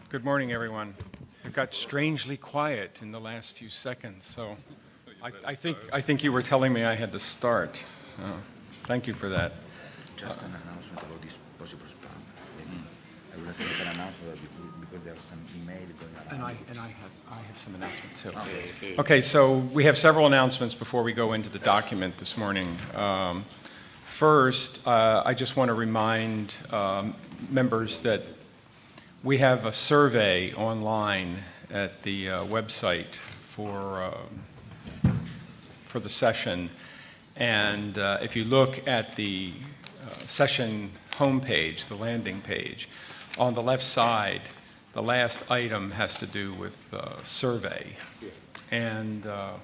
Good morning, everyone. It got strangely quiet in the last few seconds, so I think you were telling me I had to start. So thank you for that. Just an announcement about this possible spam. I would like to make an announcement because there are some email going around. And I have some announcements too. Okay, so we have several announcements before we go into the document this morning. First, I just want to remind members that we have a survey online at the website for the session. And if you look at the session homepage, the landing page, on the left side, the last item has to do with survey. And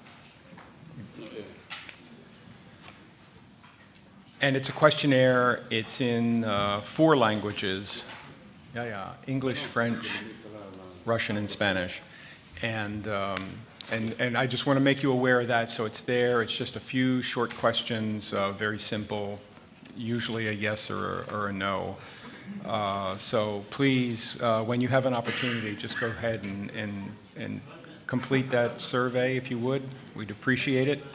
it's a questionnaire. It's in 4 languages. English, French, Russian, and Spanish. And I just want to make you aware of that, so it's there. It's just a few short questions, very simple, usually a yes or a no. So please, when you have an opportunity, just go ahead and complete that survey if you would. We'd appreciate it.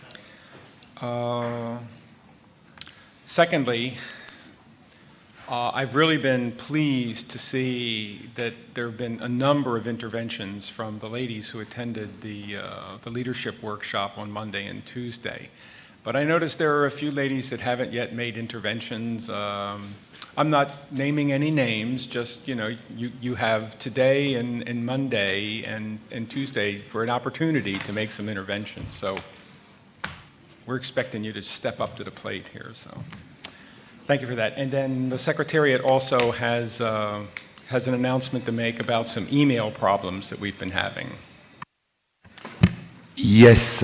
Secondly, I've really been pleased to see that there have been a number of interventions from the ladies who attended the leadership workshop on Monday and Tuesday. But I noticed there are a few ladies that haven't yet made interventions. I'm not naming any names, just, you know, you have today and Monday and Tuesday for an opportunity to make some interventions. So we're expecting you to step up to the plate here, so. Thank you for that. And then the Secretariat also has an announcement to make about some email problems that we've been having. Yes,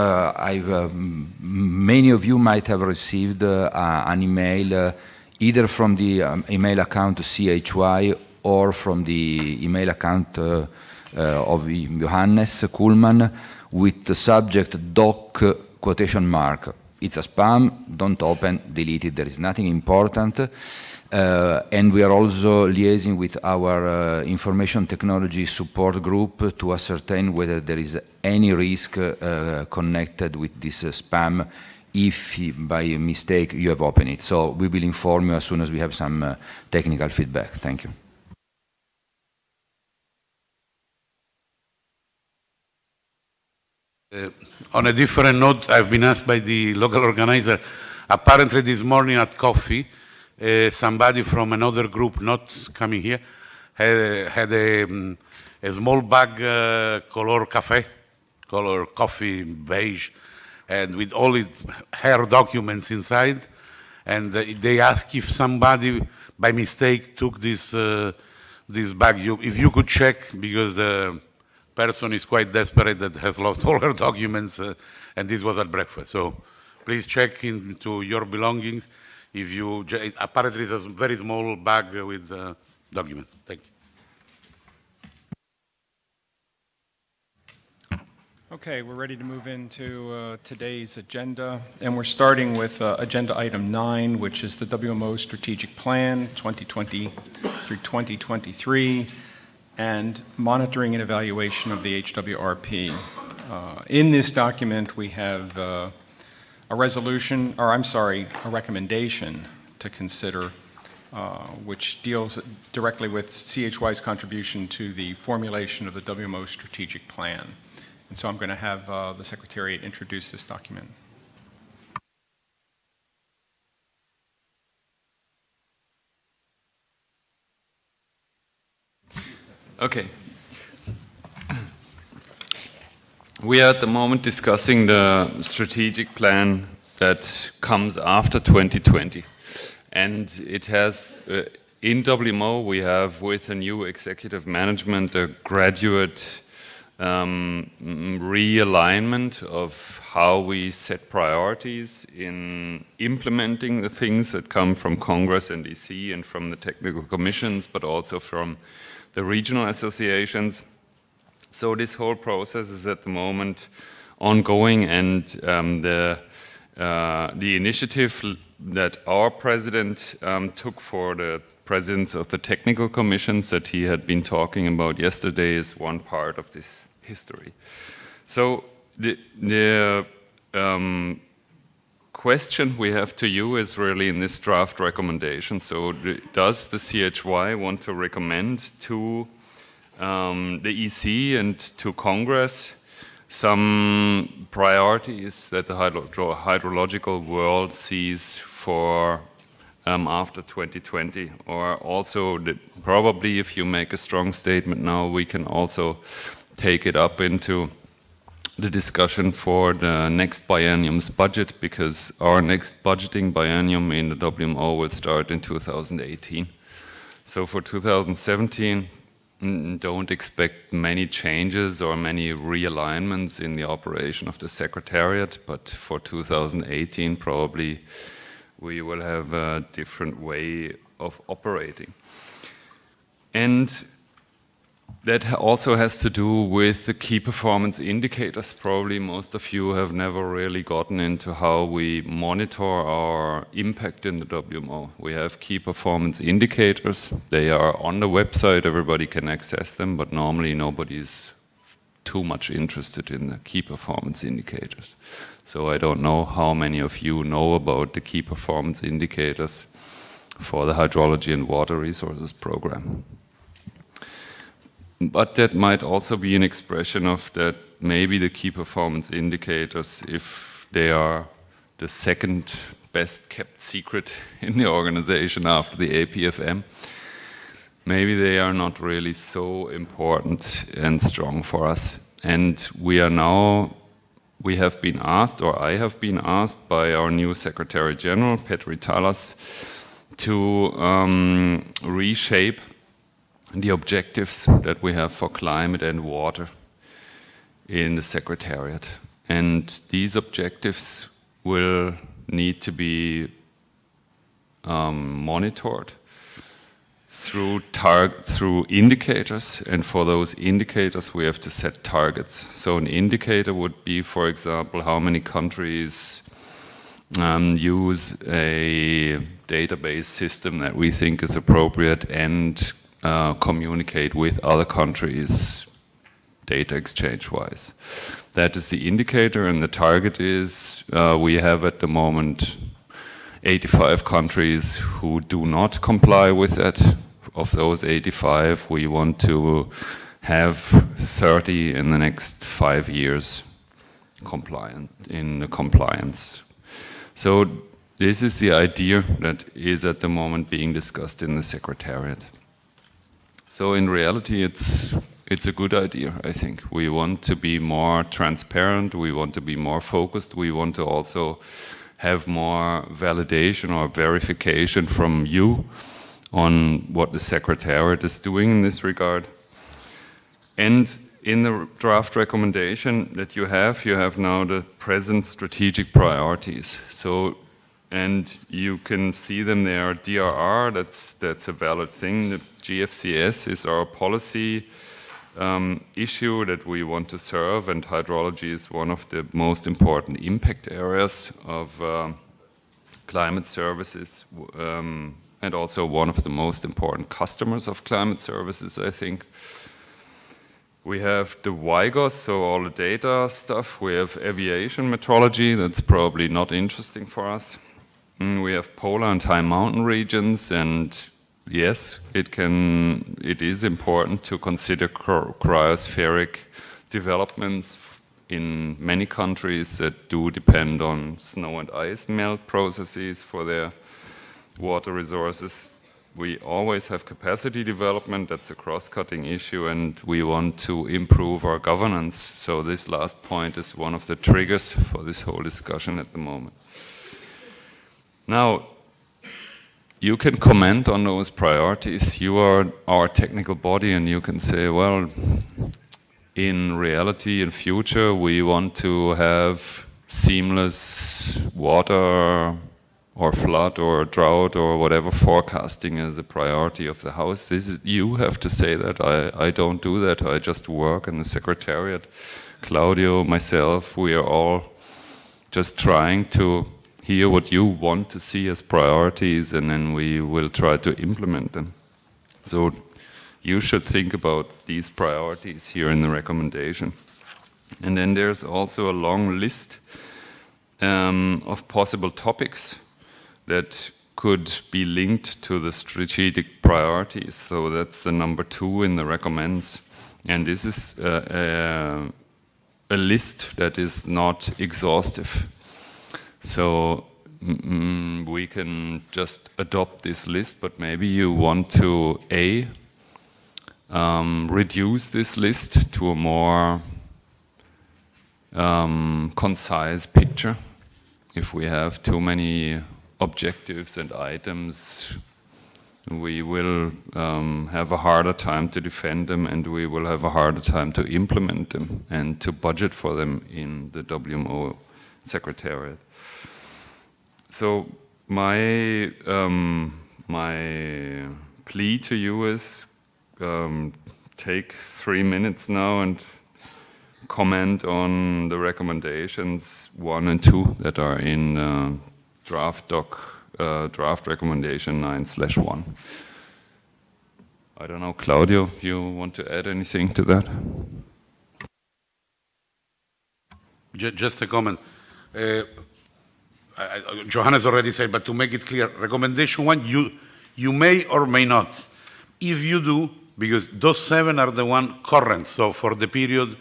many of you might have received an email either from the email account CHY or from the email account of Johannes Kuhlmann with the subject doc ? It's a spam, don't open, delete it, there is nothing important. And we are also liaising with our information technology support group to ascertain whether there is any risk connected with this spam if by mistake you have opened it. So we will inform you as soon as we have some technical feedback. Thank you. On a different note, I've been asked by the local organizer, apparently this morning at coffee, somebody from another group not coming here had a small bag color coffee beige, and with all her documents inside, and they asked if somebody by mistake took this bag. If you could check, because the person is quite desperate that has lost all her documents, and this was at breakfast. So please check into your belongings. If you, apparently it's a very small bag with documents. Thank you. Okay, we're ready to move into today's agenda, and we're starting with agenda item 9, which is the WMO Strategic Plan 2020 through 2023. And monitoring and evaluation of the HWRP. In this document, we have a recommendation to consider, which deals directly with CHY's contribution to the formulation of the WMO strategic plan. And so I'm going to have the Secretariat introduce this document. Okay. We are at the moment discussing the strategic plan that comes after 2020. And it has, in WMO, we have with a new executive management, a graduate realignment of how we set priorities in implementing the things that come from Congress and EC and from the technical commissions, but also from the regional associations. So this whole process is at the moment ongoing, and the initiative that our president took for the presidents of the technical commissions that he had been talking about yesterday is one part of this history. So the question we have to you is really in this draft recommendation. So does the CHY want to recommend to the EC and to Congress some priorities that the hydrological world sees for after 2020, or also probably if you make a strong statement now, we can also take it up into the discussion for the next biennium's budget, because our next budgeting biennium in the WMO will start in 2018. So for 2017, don't expect many changes or many realignments in the operation of the Secretariat, but for 2018 probably we will have a different way of operating. And that also has to do with the key performance indicators. Probably most of you have never really gotten into how we monitor our impact in the WMO. We have key performance indicators. They are on the website, everybody can access them, but normally nobody is too much interested in the key performance indicators. So I don't know how many of you know about the key performance indicators for the Hydrology and Water Resources Program. But that might also be an expression of that maybe the key performance indicators, if they are the second best kept secret in the organization after the APFM, maybe they are not really so important and strong for us. And we have been asked, or I have been asked by our new Secretary General, Petri Talas, to reshape the objectives that we have for climate and water in the Secretariat. And these objectives will need to be monitored through indicators, and for those indicators we have to set targets. So an indicator would be, for example, how many countries use a database system that we think is appropriate and communicate with other countries data exchange-wise. That is the indicator, and the target is we have at the moment 85 countries who do not comply with that. Of those 85, we want to have 30 in the next 5 years in the compliance. So this is the idea that is at the moment being discussed in the Secretariat. So in reality, it's a good idea, I think. We want to be more transparent, we want to be more focused, we want to also have more validation or verification from you on what the Secretariat is doing in this regard. And in the draft recommendation that you have now the present strategic priorities. So, and you can see them there. DRR, that's a valid thing. The GFCS is our policy issue that we want to serve, and hydrology is one of the most important impact areas of climate services, and also one of the most important customers of climate services, I think. We have the WIGOS, so all the data stuff. We have aviation metrology, that's probably not interesting for us. We have polar and high mountain regions, and yes, it is important to consider cryospheric developments in many countries that do depend on snow and ice melt processes for their water resources. We always have capacity development, that's a cross-cutting issue, and we want to improve our governance. So this last point is one of the triggers for this whole discussion at the moment. Now, you can comment on those priorities. You are our technical body, and you can say, well, in reality, in future, we want to have seamless water or flood or drought or whatever forecasting as a priority of the House. You have to say that. I don't do that. I just work in the Secretariat. Claudio, myself, we are all just trying to hear what you want to see as priorities, and then we will try to implement them. So you should think about these priorities here in the recommendation. And then there's also a long list of possible topics that could be linked to the strategic priorities. So that's the number 2 in the recommends. And this is a list that is not exhaustive. So we can just adopt this list, but maybe you want to reduce this list to a more concise picture. If we have too many objectives and items, we will have a harder time to defend them, and we will have a harder time to implement them and to budget for them in the WMO Secretariat. So my plea to you is take 3 minutes now and comment on the recommendations 1 and 2 that are in draft recommendation 9/1. I don't know, Claudio, you want to add anything to that? Just a comment. Johannes already said, but to make it clear, recommendation 1, you may or may not. If you do, because those 7 are the one current, so for the period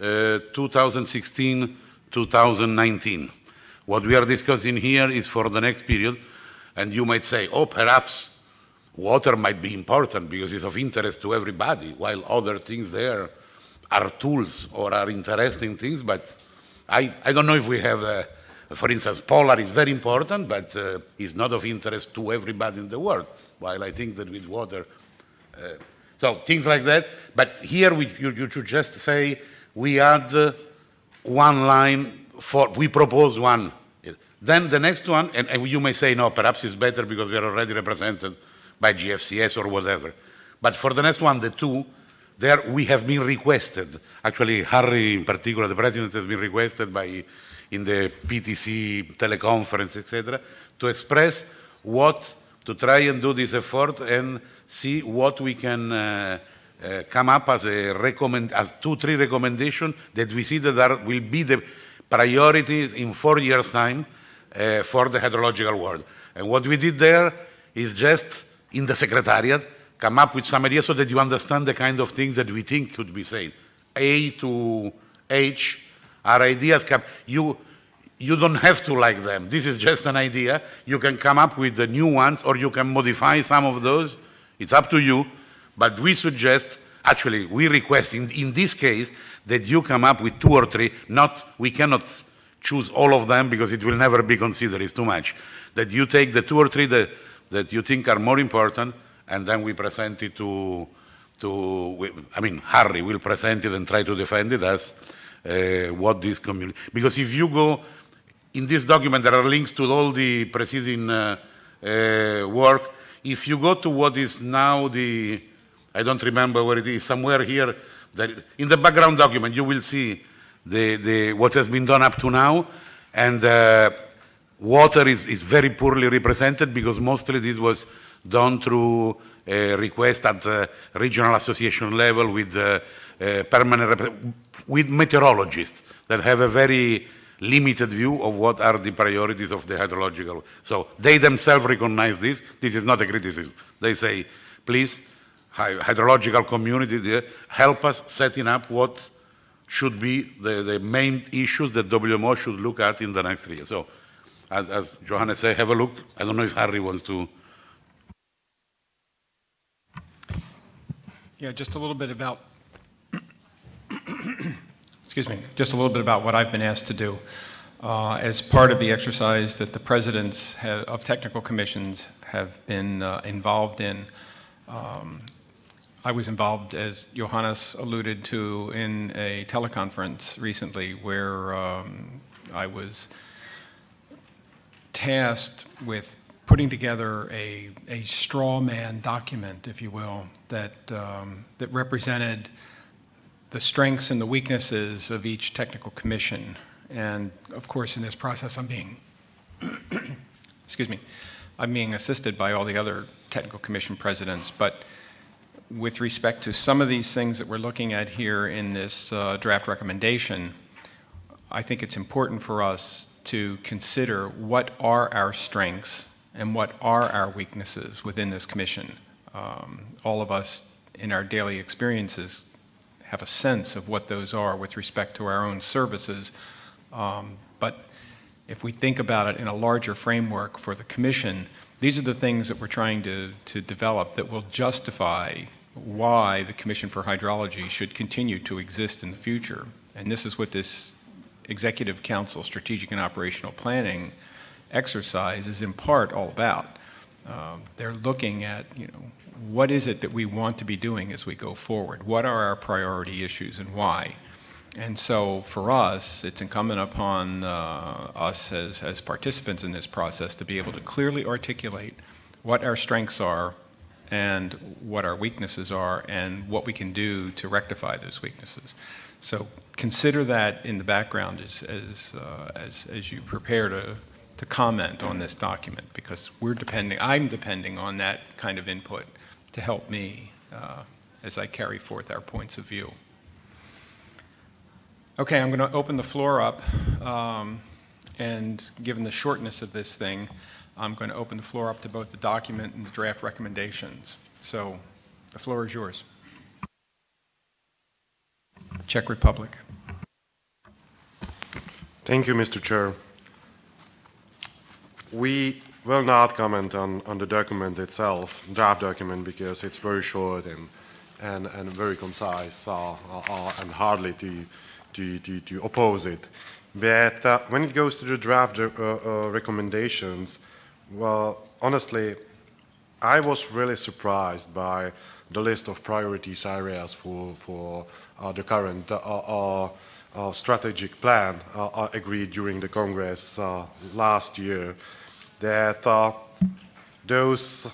2016-2019. What we are discussing here is for the next period, and you might say, oh, perhaps water might be important because it's of interest to everybody, while other things there are tools or are interesting things, but I don't know if we have, for instance, polar is very important, but it's not of interest to everybody in the world, while I think that with water, so things like that. But here you should just say, we add 1 line we propose 1. Then the next one, and you may say, no, perhaps it's better because we are already represented by GFCS or whatever. But for the next one, the 2, there we have been requested. Actually, Harry in particular, the president has been requested in the PTC teleconference, etc., to express to try and do this effort and see what we can come up as 2-3 recommendations that we see that will be the priorities in 4 years' time for the hydrological world. And what we did there is just, in the Secretariat, come up with some ideas so that you understand the kind of things that we think could be said. A to H are ideas. You don't have to like them. This is just an idea. You can come up with the new ones, or you can modify some of those. It's up to you. But we suggest, actually, we request in this case that you come up with 2 or 3. We cannot choose all of them because it will never be considered. It's too much. That you take the 2 or 3 that you think are more important, and then we present it Harry will present it and try to defend it as what this community. Because if you go in this document, there are links to all the preceding work. If you go to what is now I don't remember where it is, somewhere here, in the background document, you will see what has been done up to now, and water is very poorly represented because mostly this was done through a request at the regional association level with with meteorologists that have a very limited view of what are the priorities of the hydrological. So they themselves recognize this. This is not a criticism. They say, please, hydrological community, help us setting up what should be the main issues that WMO should look at in the next 3 years. So, as Johannes said, have a look. I don't know if Harry wants to. Yeah, just a little bit about, excuse me, just a little bit about what I've been asked to do. As part of the exercise that the presidents of technical commissions have been involved in, I was involved, as Johannes alluded to, in a teleconference recently where I was tasked with putting together a straw man document, if you will, that represented the strengths and the weaknesses of each technical commission. And of course, in this process, I'm being excuse me, I'm being assisted by all the other technical commission presidents, but with respect to some of these things that we're looking at here in this draft recommendation, I think it's important for us to consider what are our strengths and what are our weaknesses within this commission. All of us in our daily experiences have a sense of what those are with respect to our own services, but if we think about it in a larger framework for the commission, these are the things that we're trying to develop that will justify why the Commission for Hydrology should continue to exist in the future. And this is what this Executive Council Strategic and Operational Planning exercise is in part all about. They're looking at, what is it that we want to be doing as we go forward? What are our priority issues and why? And so for us, it's incumbent upon us as participants in this process to be able to clearly articulate what our strengths are and what our weaknesses are and what we can do to rectify those weaknesses. So consider that in the background as you prepare to comment on this document, because I'm depending on that kind of input to help me as I carry forth our points of view. Okay, I'm going to open the floor up, and given the shortness of this thing, I'm going to open the floor up to both the document and the draft recommendations. So the floor is yours. Czech Republic. Thank you, Mr. Chair. We will not comment on the document itself, draft document, because it's very short and very concise and hardly to oppose it. But when it goes to the draft recommendations, well, honestly, I was really surprised by the list of priorities areas for the current strategic plan agreed during the Congress last year, that those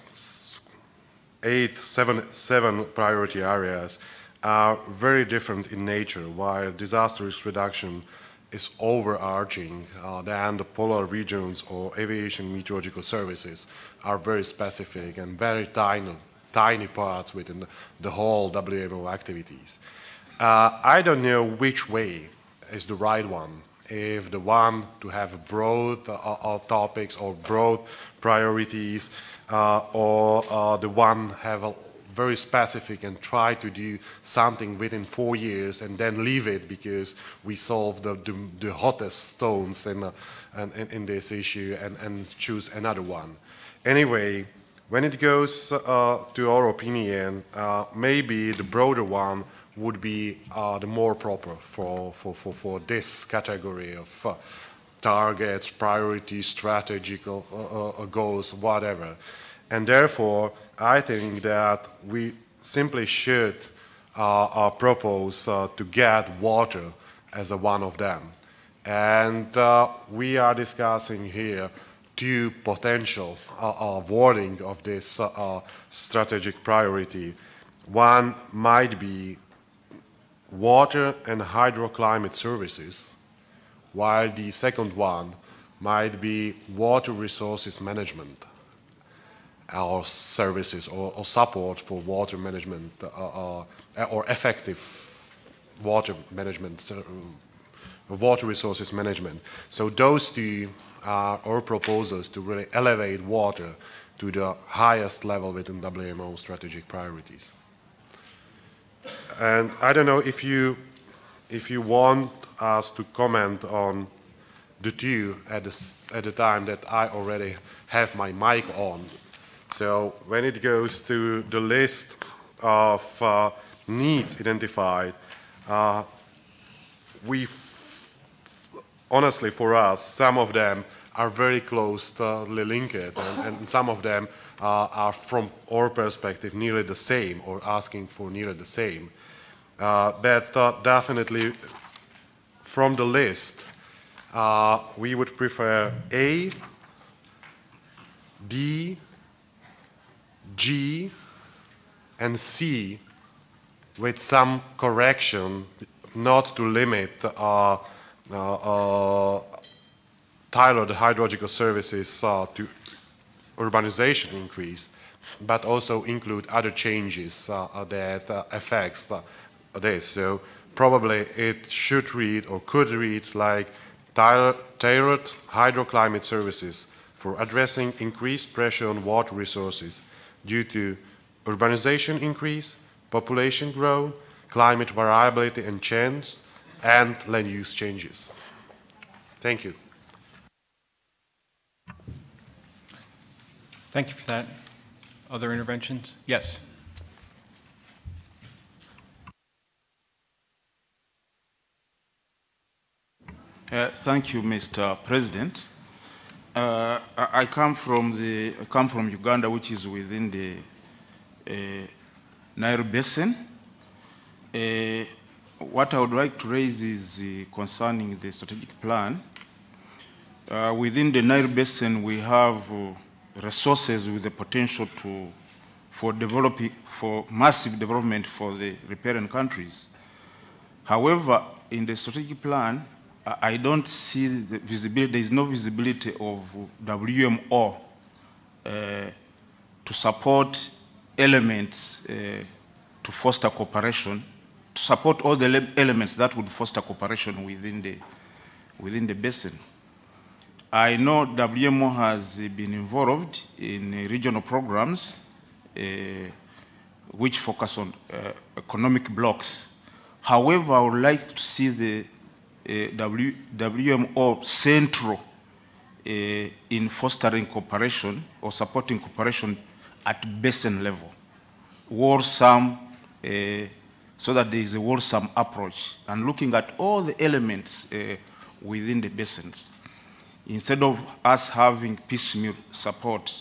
seven priority areas are very different in nature. While disaster risk reduction is overarching, then the polar regions or aviation meteorological services are very specific and very tiny parts within the whole WMO activities. I don't know which way is the right one. If the one to have broad topics or broad priorities, or the one have a very specific and try to do something within 4 years and then leave it because we solved the hottest stones in this issue and choose another one. Anyway, when it goes to our opinion, maybe the broader one would be the more proper for this category of targets, priorities, strategic goals, whatever. And therefore, I think that we simply should propose to get water as one of them. And we are discussing here two potential wording of this strategic priority. One might be water and hydroclimate services, while the second one might be water resources management, or services or support for water management or effective water management, water resources management. So those two are our proposals to really elevate water to the highest level within WMO strategic priorities. And I don't know if you want us to comment on the two at the time that I already have my mic on. So when it goes to the list of needs identified, honestly for us, some of them are very closely linked, and some of them are from our perspective nearly the same or asking for nearly the same. But definitely from the list, we would prefer A, D, G, and C with some correction, not to limit tailored hydrological services urbanization increase, but also include other changes that affects this. So probably it should read or could read like tailored hydroclimate services for addressing increased pressure on water resources due to urbanization increase, population growth, climate variability and change, and land use changes. Thank you. Thank you for that. Other interventions? Yes. Thank you, Mr. President. I come from Uganda, which is within the Nile Basin. What I would like to raise is concerning the strategic plan. Within the Nile Basin, we have resources with the potential for massive development for the riparian countries. However, in the strategic plan, I don't see the visibility. There is no visibility of WMO to support elements to foster cooperation, to support all the elements that would foster cooperation within the basin. I know WMO has been involved in regional programs which focus on economic blocks. However, I would like to see the WMO central in fostering cooperation or supporting cooperation at basin level, wholesome, so that there is a wholesome approach and looking at all the elements within the basins, instead of us having piecemeal support.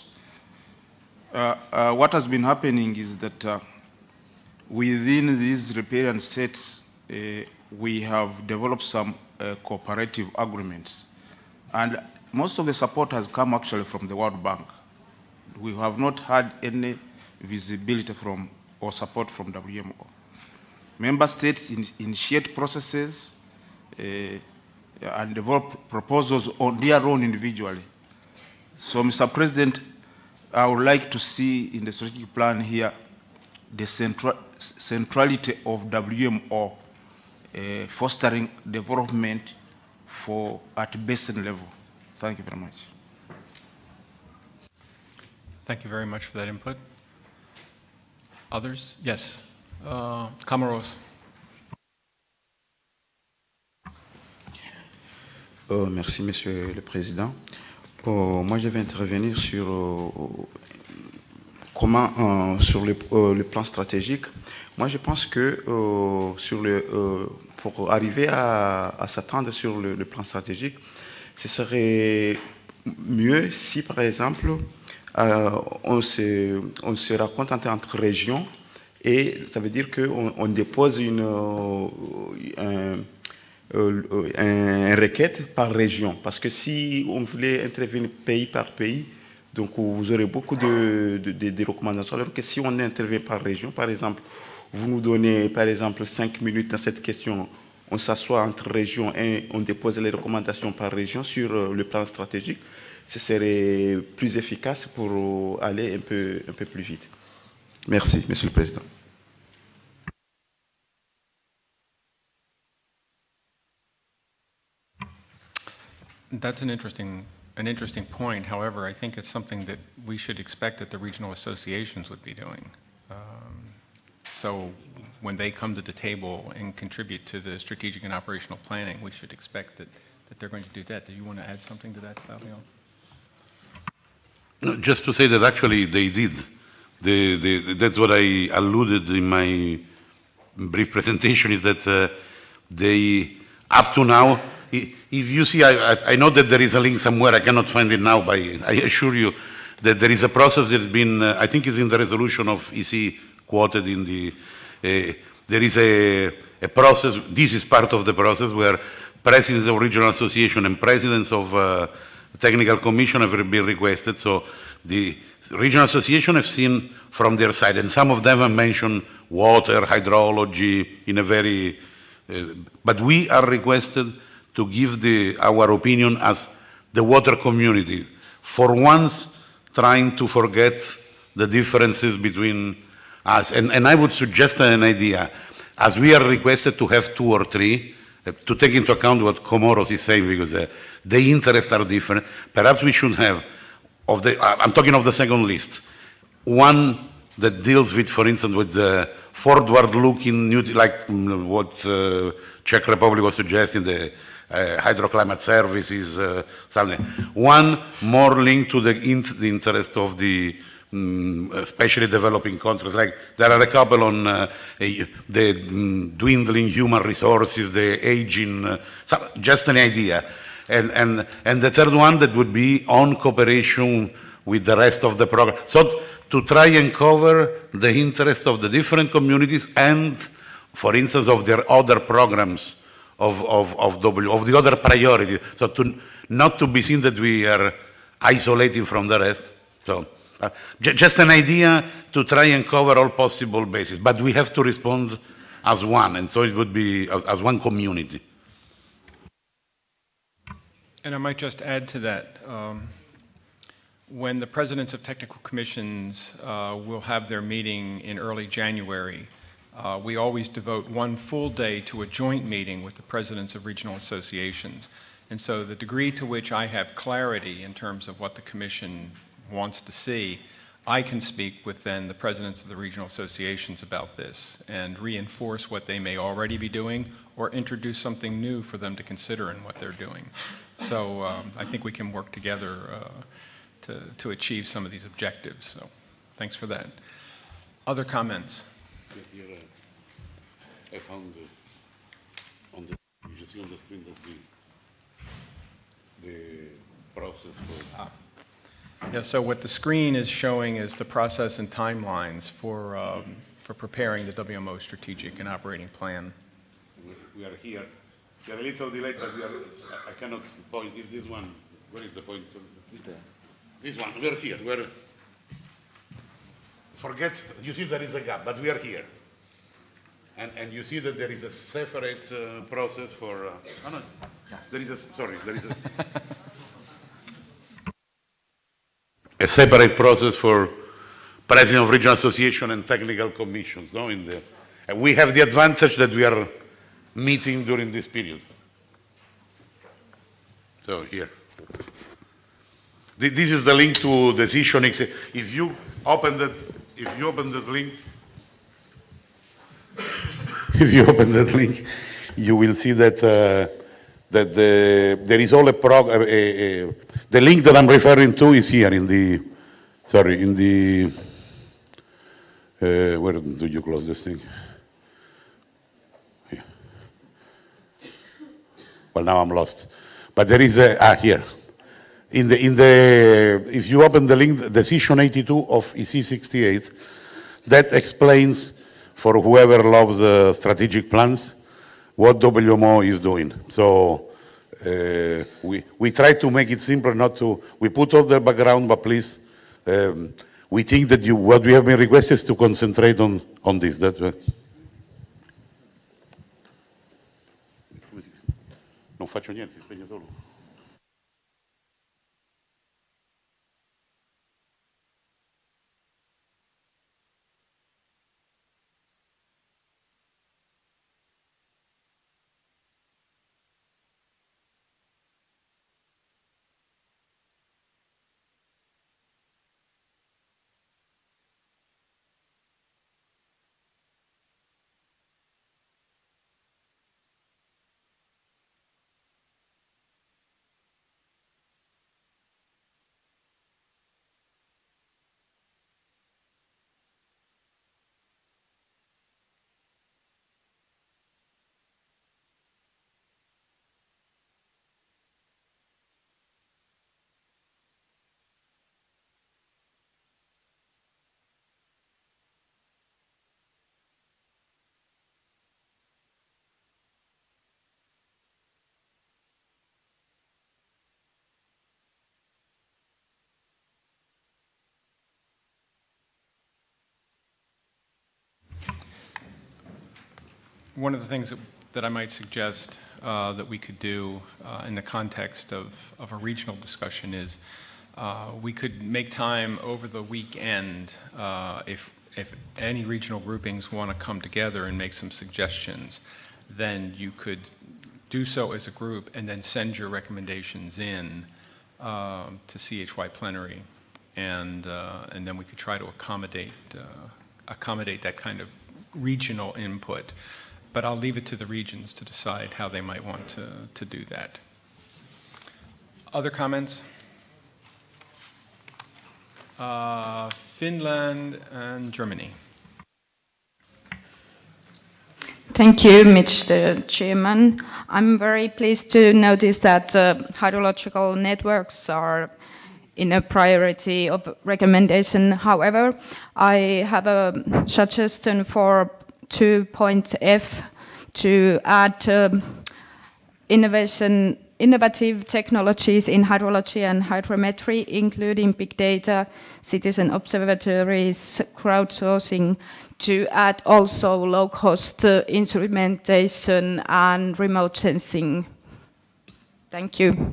What has been happening is that within these riparian states, we have developed some cooperative agreements. And most of the support has come actually from the World Bank. We have not had any visibility from or support from WMO. Member states initiate processes and develop proposals on their own individually. So, Mr. President, I would like to see in the strategic plan here the centrality of WMO fostering development at basin level. Thank you very much. Thank you very much for that input. Others? Yes. Camaros. Merci, Monsieur le Président. Moi, je vais intervenir sur sur le plan stratégique. Moi, je pense que pour arriver à s'attendre sur le plan stratégique, ce serait mieux si, par exemple, on se raconte entre régions, et ça veut dire qu'on dépose une requête par région. Parce que si on voulait intervenir pays par pays, donc vous aurez beaucoup de recommandations. Alors que si on intervient par région, par exemple, vous nous donnez par exemple 5 minutes dans cette question, on s'assoit entre régions et on dépose les recommandations par région sur le plan stratégique, ce serait plus efficace pour aller un peu plus vite. Merci, Monsieur le Président. That's an interesting point. However, I think it's something that we should expect that the regional associations would be doing. So when they come to the table and contribute to the strategic and operational planning, we should expect that they're going to do that. Do you want to add something to that, Fabio? No, just to say that actually they did. That's what I alluded in my brief presentation, is that they, up to now, if you see, I know that there is a link somewhere, I cannot find it now, but I assure you that there is a process that has been, I think is in the resolution of EC quoted in the, there is a process, this is part of the process where presidents of regional association and presidents of technical commission have been requested. So the regional association have seen from their side, and some of them have mentioned water, hydrology in a very, but we are requested to give our opinion as the water community. For once, trying to forget the differences between us. And I would suggest an idea. As we are requested to have 2 or 3, to take into account what Comoros is saying, because the interests are different, perhaps we should have, I'm talking of the second list, one that deals with, for instance, with the forward-looking, like what Czech Republic was suggesting, the hydroclimate services, something. One more linked to the interest of the especially developing countries. Like there are a couple on the dwindling human resources, the aging, just an idea. And the third one that would be on cooperation with the rest of the program. So to try and cover the interest of the different communities and, for instance, of their other programs of the other priorities. So not to be seen that we are isolating from the rest. So just an idea to try and cover all possible bases, but we have to respond as one, and so it would be as one community. And I might just add to that, when the presidents of technical commissions will have their meeting in early January, we always devote one full day to a joint meeting with the presidents of regional associations. And so the degree to which I have clarity in terms of what the commission wants to see, I can speak with then the presidents of the regional associations about this and reinforce what they may already be doing or introduce something new for them to consider in what they're doing. So I think we can work together to achieve some of these objectives. So thanks for that. Other comments? I found on the, you see on the screen that the process for... Yeah, so what the screen is showing is the process and timelines for preparing the WMO strategic and operating plan. We are here. We are a little delayed, but I cannot point. Is this one? Where is the point? This one. We are here. Forget, you see there is a gap, but we are here. And you see that there is a separate process for, oh no, there is a, sorry, there is a separate process for President of Regional Association and Technical Commissions. No? And we have the advantage that we are meeting during this period. So here. This is the link to decision. If you open that link, you will see that there is all a program. The link that I'm referring to is here in the, sorry, in the, where do you close this thing? Here. Well, now I'm lost. But there is a, here. If you open the link, decision 82 of EC 68, that explains for whoever loves strategic plans what WMO is doing. So we try to make it simple, not to, we put all the background, but please, we think that what we have been requested is to concentrate on this. That's what. Non faccio niente, si spegne solo. One of the things that I might suggest that we could do in the context of a regional discussion is We could make time over the weekend if any regional groupings want to come together and make some suggestions, then you could do so as a group and then send your recommendations in to CHY plenary, and then we could try to accommodate that kind of regional input. But I'll leave it to the regions to decide how they might want to do that. Other comments? Finland and Germany. Thank you, Mr. Chairman. I'm very pleased to notice that hydrological networks are in a priority of recommendation. However, I have a suggestion for 2.f to add innovative technologies in hydrology and hydrometry, including big data, citizen observatories, crowdsourcing, to add also low-cost instrumentation and remote sensing. Thank you.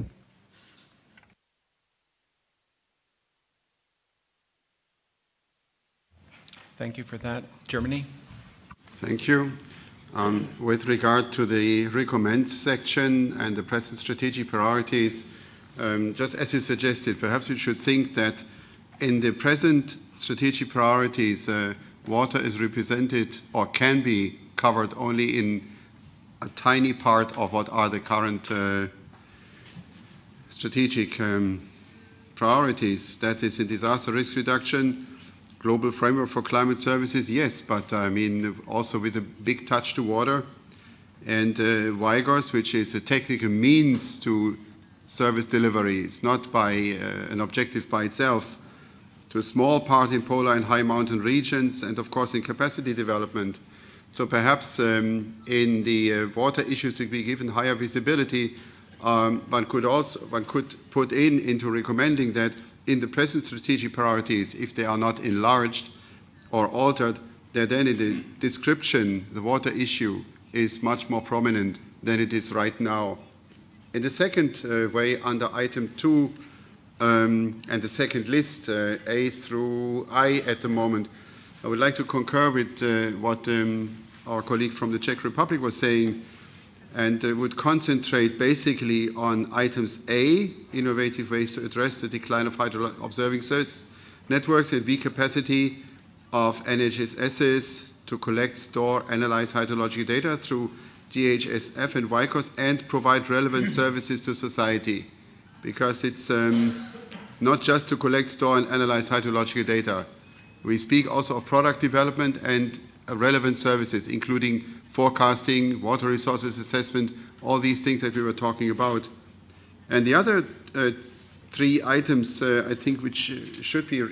Thank you for that. Germany? Thank you. With regard to the recommend section and the present strategic priorities, just as you suggested, perhaps we should think that in the present strategic priorities, water is represented or can be covered only in a tiny part of what are the current strategic priorities. That is in disaster risk reduction, global framework for climate services, yes, but I mean also with a big touch to water, and WIGOS, which is a technical means to service delivery. It's not by an objective by itself. To a small part in polar and high mountain regions, and of course in capacity development. So perhaps in the water issues to be given higher visibility, one could put into recommending that in the present strategic priorities, if they are not enlarged or altered, that then in the description, the water issue is much more prominent than it is right now. In the second way, under item 2, and the second list, A through I at the moment, I would like to concur with what our colleague from the Czech Republic was saying, and would concentrate basically on items A, innovative ways to address the decline of hydro observing networks and B, capacity of NHSSs to collect, store, analyze hydrological data through GHSF and WICOS, and provide relevant services to society. Because it's not just to collect, store, and analyze hydrological data. We speak also of product development and relevant services, including forecasting, water resources assessment, all these things that we were talking about. And the other 3 items, I think, which should be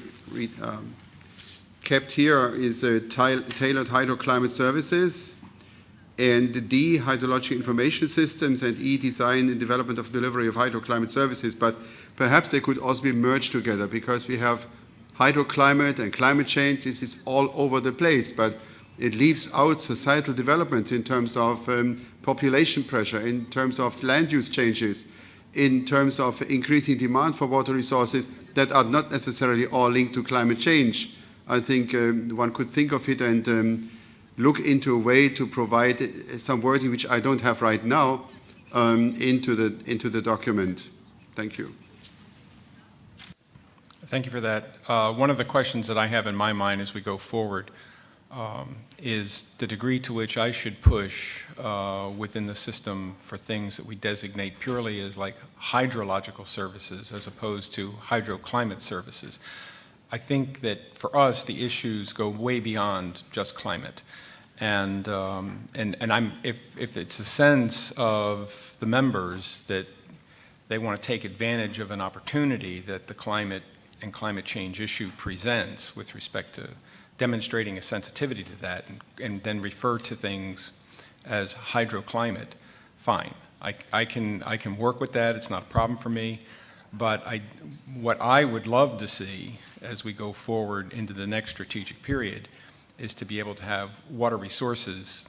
kept here is tailored hydroclimate services, and D, hydrological information systems, and E, design and development of delivery of hydroclimate services. But perhaps they could also be merged together, because we have hydroclimate and climate change. This is all over the place, but it leaves out societal development in terms of population pressure, in terms of land use changes, in terms of increasing demand for water resources that are not necessarily all linked to climate change. I think one could think of it and look into a way to provide some wording, which I don't have right now, into the document. Thank you. Thank you for that. One of the questions that I have in my mind as we go forward is the degree to which I should push within the system for things that we designate purely as like hydrological services as opposed to hydroclimate services. I think that for us the issues go way beyond just climate, and if it's a sense of the members that they want to take advantage of an opportunity that the climate and climate change issue presents with respect to demonstrating a sensitivity to that, and then refer to things as hydroclimate, fine. I can work with that. It's not a problem for me. But what I would love to see as we go forward into the next strategic period is to be able to have water resources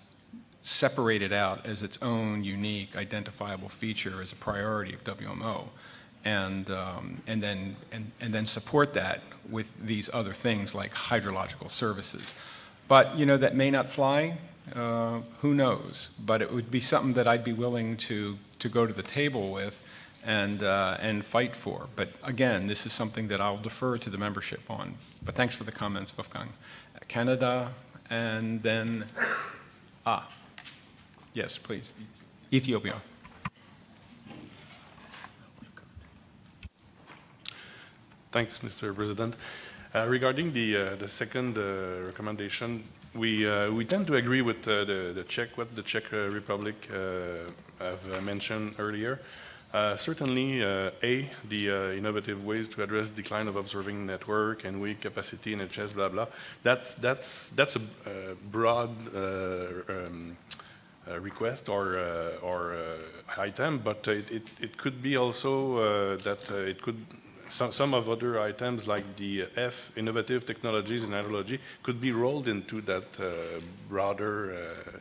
separated out as its own unique identifiable feature as a priority of WMO, and then support that with these other things like hydrological services. But, you know, that may not fly, who knows? But it would be something that I'd be willing to go to the table with and fight for. But again, this is something that I'll defer to the membership on. But thanks for the comments, Wolfgang. Canada, and then, yes, please, Ethiopia. Thanks, Mr. President. Regarding the second recommendation, we tend to agree with what the Czech Republic have mentioned earlier. Certainly, the innovative ways to address decline of observing network and weak capacity in HS, blah blah. That's a broad request or item, but it could be also that it could. Some of other items like the F, innovative technologies in hydrology, could be rolled into that broader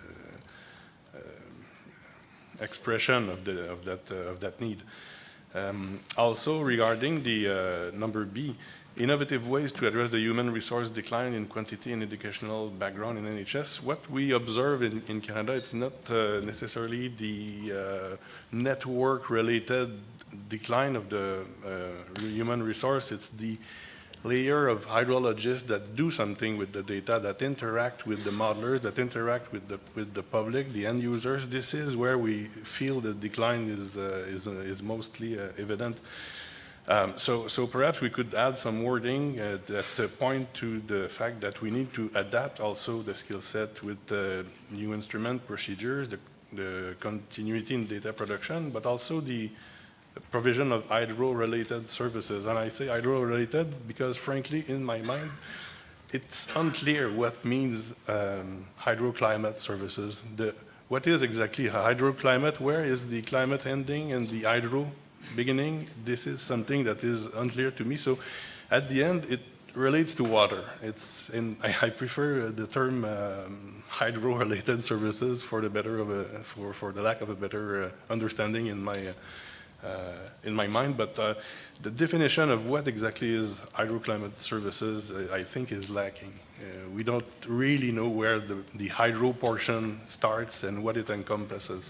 expression of that need. Also, regarding the number B, innovative ways to address the human resource decline in quantity and educational background in NHS. What we observe in Canada, it's not necessarily the network-related decline of the human resource, it's the layer of hydrologists that do something with the data, that interact with the modelers, that interact with the public, the end users. This is where we feel the decline is mostly evident. So perhaps we could add some wording that point to the fact that we need to adapt also the skill set with the new instrument procedures, the continuity in data production, but also the provision of hydro-related services. And I say hydro-related because, frankly, in my mind, it's unclear what means hydroclimate services. What is exactly a hydroclimate? Where is the climate ending and the hydro beginning? This is something that is unclear to me. So at the end, it relates to water. I prefer the term hydro-related services for the lack of a better understanding in my mind, but the definition of what exactly is hydroclimate services, I think, is lacking. We don't really know where the hydro portion starts and what it encompasses.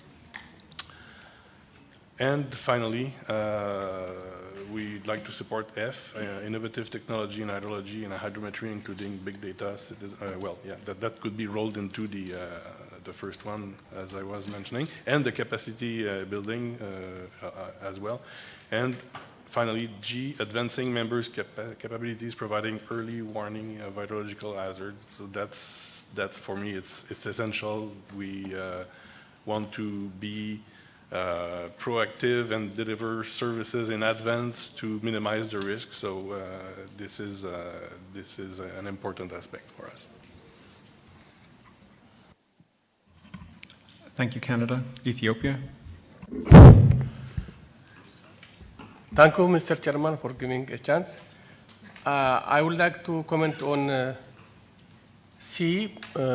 And finally, we'd like to support F, innovative technology in hydrology and hydrometry, including big data. That could be rolled into the first one, as I was mentioning, and the capacity building as well. And finally, G, advancing members' capabilities, providing early warning of hydrological hazards. So that's for me, it's essential. We want to be proactive and deliver services in advance to minimize the risk. So this is an important aspect for us. Thank you, Canada. Ethiopia. Thank you, Mr. Chairman, for giving a chance. I would like to comment on C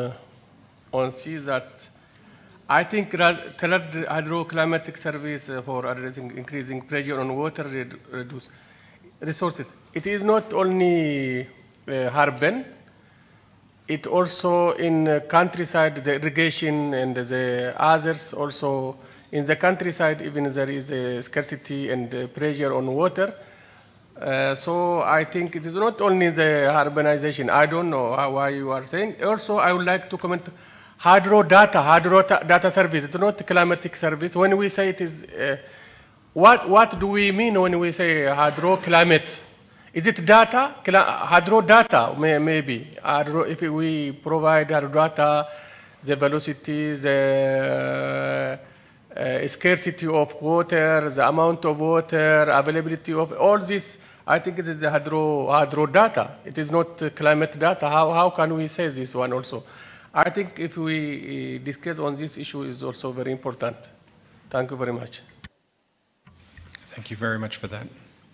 that I think tailored hydroclimatic service for addressing increasing pressure on water resources. It is not only urban, it also in countryside, the irrigation and the others also in the countryside, even there is a scarcity and pressure on water. So I think it is not only the urbanization. I don't know why you are saying. Also, I would like to comment hydro data service. It's not climatic service. When we say it is, what do we mean when we say hydro climate? Is it data? Hydro data, maybe. If we provide hydro data, the velocity, the scarcity of water, the amount of water, availability of all this, I think it is the hydro data. It is not climate data. How can we say this one also? I think if we discuss on this issue is also very important. Thank you very much. Thank you very much for that.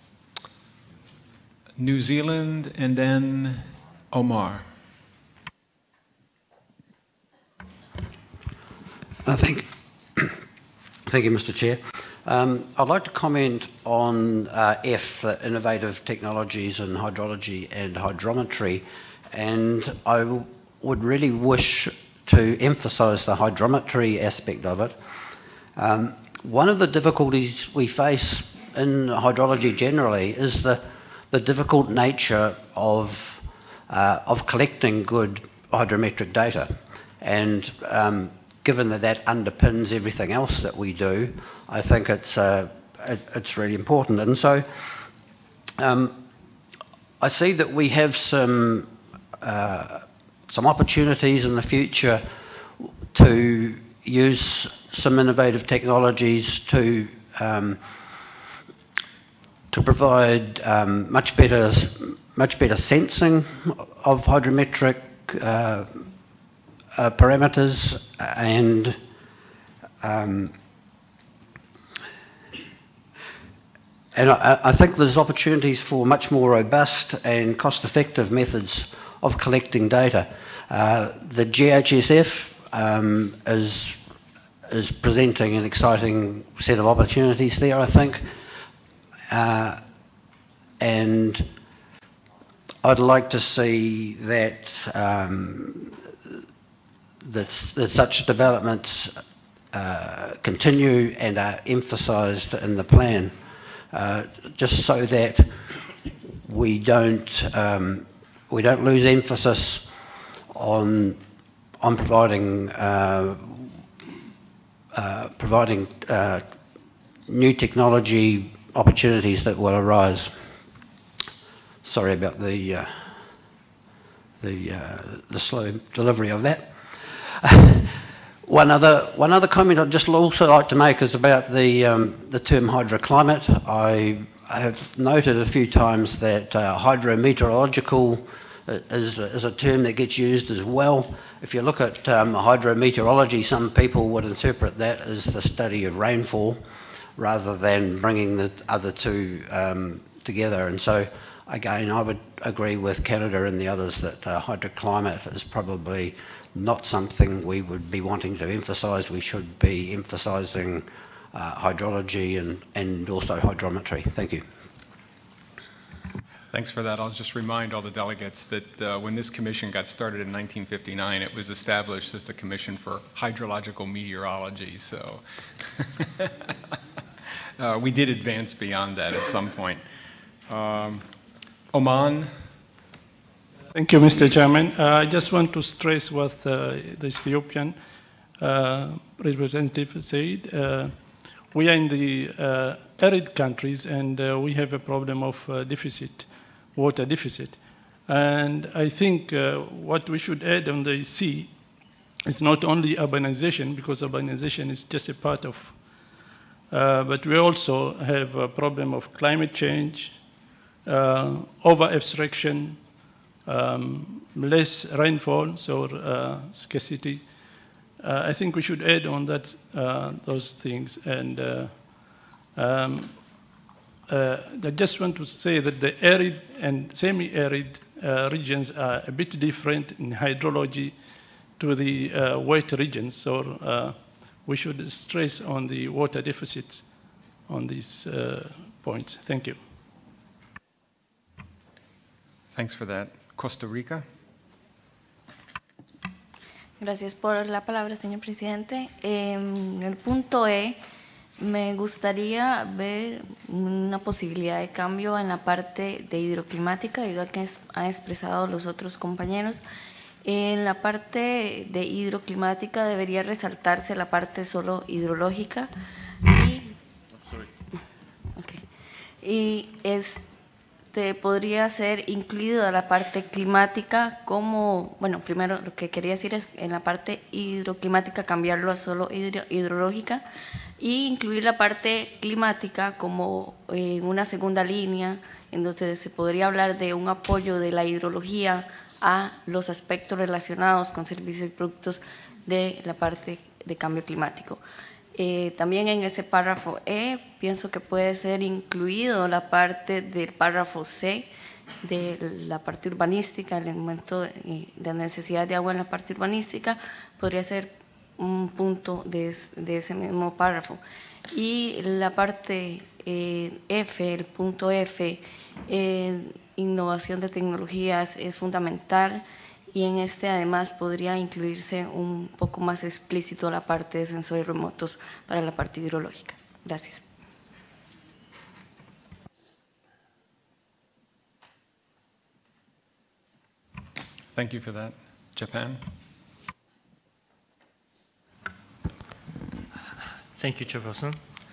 New Zealand, and then Omar. Thank you, Mr. Chair. I'd like to comment on F, the innovative technologies in hydrology and hydrometry, and I would really wish to emphasise the hydrometry aspect of it. One of the difficulties we face in hydrology generally is the difficult nature of collecting good hydrometric data, and given that that underpins everything else that we do, I think it's really important. And so I see that we have some opportunities in the future to use some innovative technologies to provide much better sensing of hydrometric parameters, and I think there's opportunities for much more robust and cost-effective methods of collecting data. The GHSF is presenting an exciting set of opportunities there, I think, and I'd like to see that that such developments continue and are emphasised in the plan, just so that we don't lose emphasis on providing new technology opportunities that will arise. Sorry about the slow delivery of that. One other comment I'd just also like to make is about the term hydroclimate. I have noted a few times that hydrometeorological is a term that gets used as well. If you look at hydrometeorology, some people would interpret that as the study of rainfall rather than bringing the other two together. And so, again, I would agree with Canada and the others that hydroclimate is probably not something we would be wanting to emphasise. We should be emphasising hydrology and also hydrometry. Thank you. Thanks for that. I'll just remind all the delegates that when this commission got started in 1959, it was established as the Commission for Hydrological Meteorology. So we did advance beyond that at some point. Oman. Thank you, Mr. Chairman. I just want to stress what the Ethiopian representative said. We are in the arid countries, and we have a problem of water deficit. And I think what we should add on the sea is not only urbanization, because urbanization is just a part of, but we also have a problem of climate change, over-abstraction, less rainfall, so scarcity. I think we should add on that those things. And I just want to say that the arid and semi-arid regions are a bit different in hydrology to the wet regions. So we should stress on the water deficits on these points. Thank you. Thanks for that. Costa Rica. Gracias por la palabra, señor presidente. En el punto E, me gustaría ver una posibilidad de cambio en la parte de hidroclimática, igual que han expresado los otros compañeros. En la parte de hidroclimática debería resaltarse la parte solo hidrológica y podría ser incluida la parte climática como, bueno, primero lo que quería decir es en la parte hidroclimática cambiarlo a solo hidrológica y incluir la parte climática como una segunda línea, en donde se podría hablar de un apoyo de la hidrología a los aspectos relacionados con servicios y productos de la parte de cambio climático. También en ese párrafo E, pienso que puede ser incluido la parte del párrafo C, de la parte urbanística, el momento de la necesidad de agua en la parte urbanística, podría ser un punto de ese mismo párrafo. Y la parte F, el punto F, innovación de tecnologías es fundamental, y en este además podría incluirse un poco más explícito la parte de sensores remotos para la parte hidrológica. Gracias. Thank you for that. Japan? Thank you, Chairperson.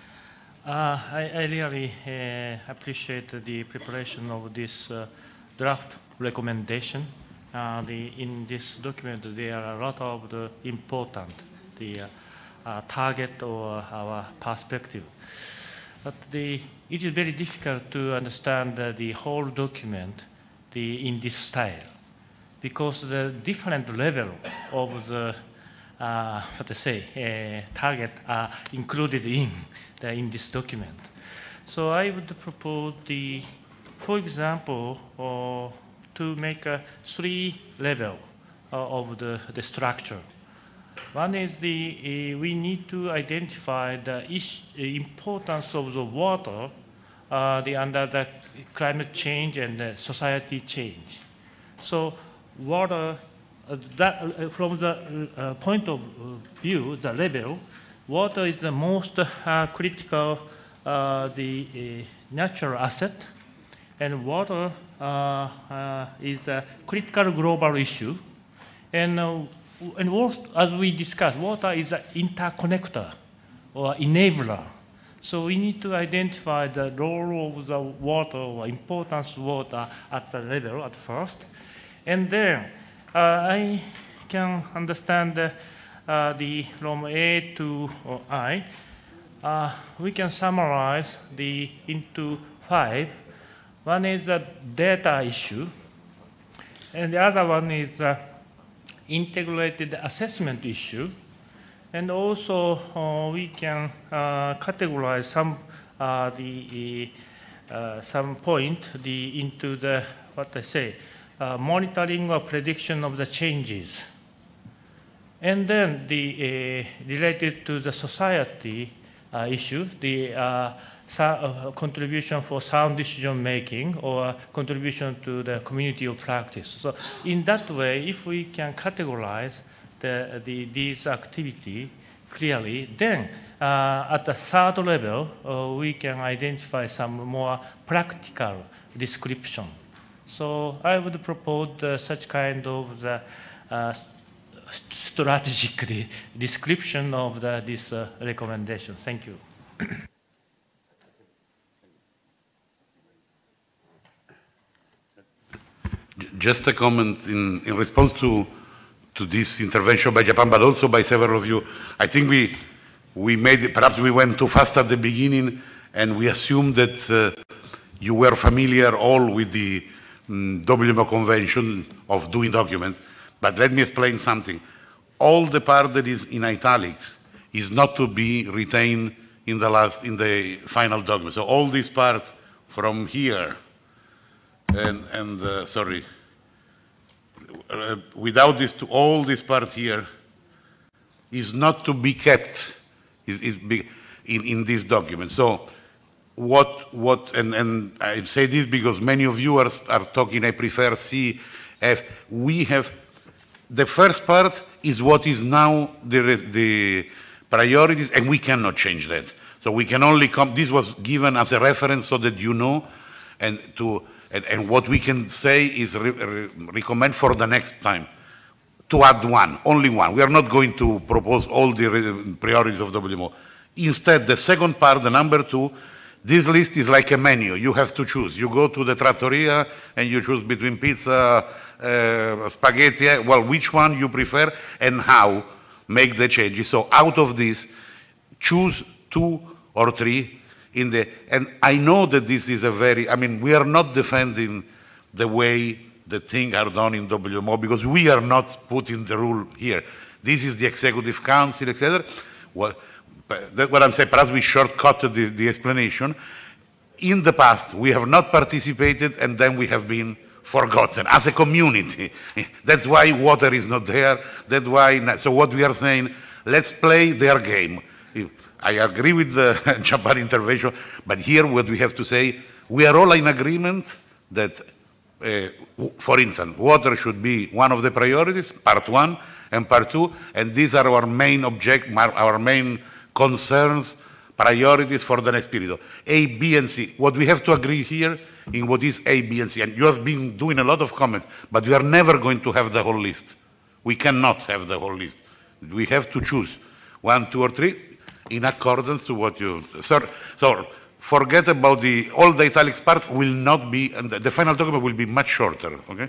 I really appreciate the preparation of this draft recommendation. In this document, there are a lot of the important target or our perspective. But it is very difficult to understand the whole document in this style, because the different level of the target are included in this document. So I would propose for example, to make a 3 level of the structure. One is we need to identify the importance of the water under the climate change and the society change. So water, from the point of view, the level, water is the most critical, natural asset, and water is a critical global issue. And also, as we discussed, water is an interconnector or enabler. So we need to identify the role of the water or importance of water at the level at first. And then I can understand from A to I. We can summarize into 5. One is the data issue, and the other one is integrated assessment issue. And also we can categorize some point into the monitoring or prediction of the changes. And then related to the society issue, the contribution for sound decision making or contribution to the community of practice. So in that way, if we can categorize these activities clearly, then at the 3rd level, we can identify some more practical description. So I would propose such kind of the strategic description of this recommendation. Thank you. Just a comment in response to this intervention by Japan, but also by several of you. I think perhaps we went too fast at the beginning, and we assumed that you were familiar all with the WMO Convention of doing documents. But let me explain something. All the part that is in italics is not to be retained in the final document. So all this part from here, sorry, without all this part here is not to be kept in this document. So and I say this because many of you are talking, I prefer C, F. We have, the first part is what is now the priorities, and we cannot change that. So we can only this was given as a reference so that you know, and what we can say is recommend for the next time to add only one. We are not going to propose all the priorities of WMO. Instead, the second part, the number 2, this list is like a menu. You have to choose. You go to the trattoria and you choose between pizza, spaghetti, well, which one you prefer and how, make the changes. So out of this, choose 2 or 3 and I know that this is we are not defending the way the things are done in WMO because we are not putting the rule here. This is the Executive Council, etc. That's what I'm saying. Perhaps we shortcutted the explanation. In the past, we have not participated, and then we have been forgotten as a community. That's why water is not there. That's why. So what we are saying, let's play their game. I agree with the Jabbar intervention, but here what we have to say, we are all in agreement that, for instance, water should be one of the priorities, part one, and part two, and these are our main our main concerns, priorities for the next period. A, B, and C. What we have to agree here in what is A, B, and C, and you have been doing a lot of comments, but we are never going to have the whole list. We cannot have the whole list. We have to choose 1, 2, or 3 in accordance to what you... So forget about all the italics part will not be, and the final document will be much shorter, okay?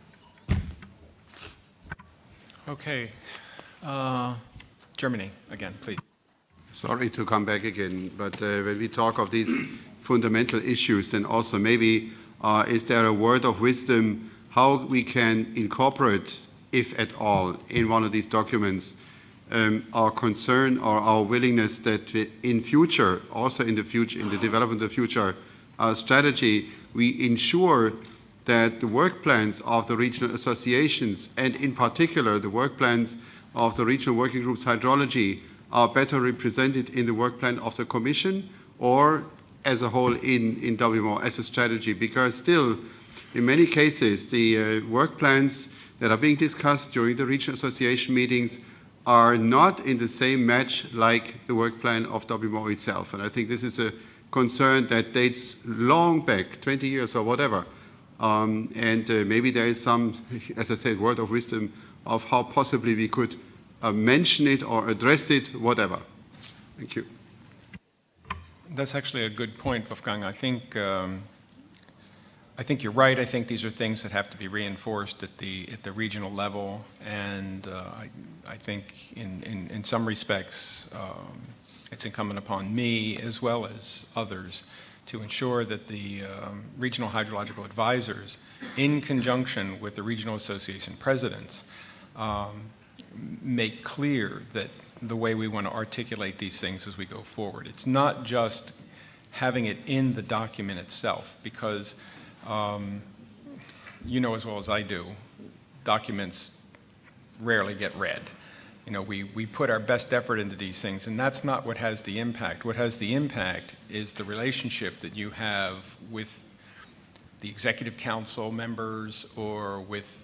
Okay. Germany, again, please. Sorry to come back again, but when we talk of these fundamental issues, then also maybe is there a word of wisdom how we can incorporate, if at all, in one of these documents, our concern or our willingness that in future, also in the development of the future strategy, we ensure that the work plans of the regional associations, and in particular the work plans of the regional working groups hydrology, are better represented in the work plan of the Commission or as a whole in WMO as a strategy, because still, in many cases, the work plans that are being discussed during the regional association meetings are not in the same match like the work plan of WMO itself. And I think this is a concern that dates long back, 20 years or whatever. Maybe there is some, as I said, word of wisdom of how possibly we could mention it or address it, whatever. Thank you. That's actually a good point, Wolfgang. I think you're right. I think these are things that have to be reinforced at the regional level, and I think in some respects it's incumbent upon me as well as others to ensure that the regional hydrological advisors, in conjunction with the regional association presidents, make clear that the way we want to articulate these things as we go forward. It's not just having it in the document itself, because you know as well as I do, documents rarely get read. You know, we put our best effort into these things, and that's not what has the impact. What has the impact is the relationship that you have with the Executive Council members or with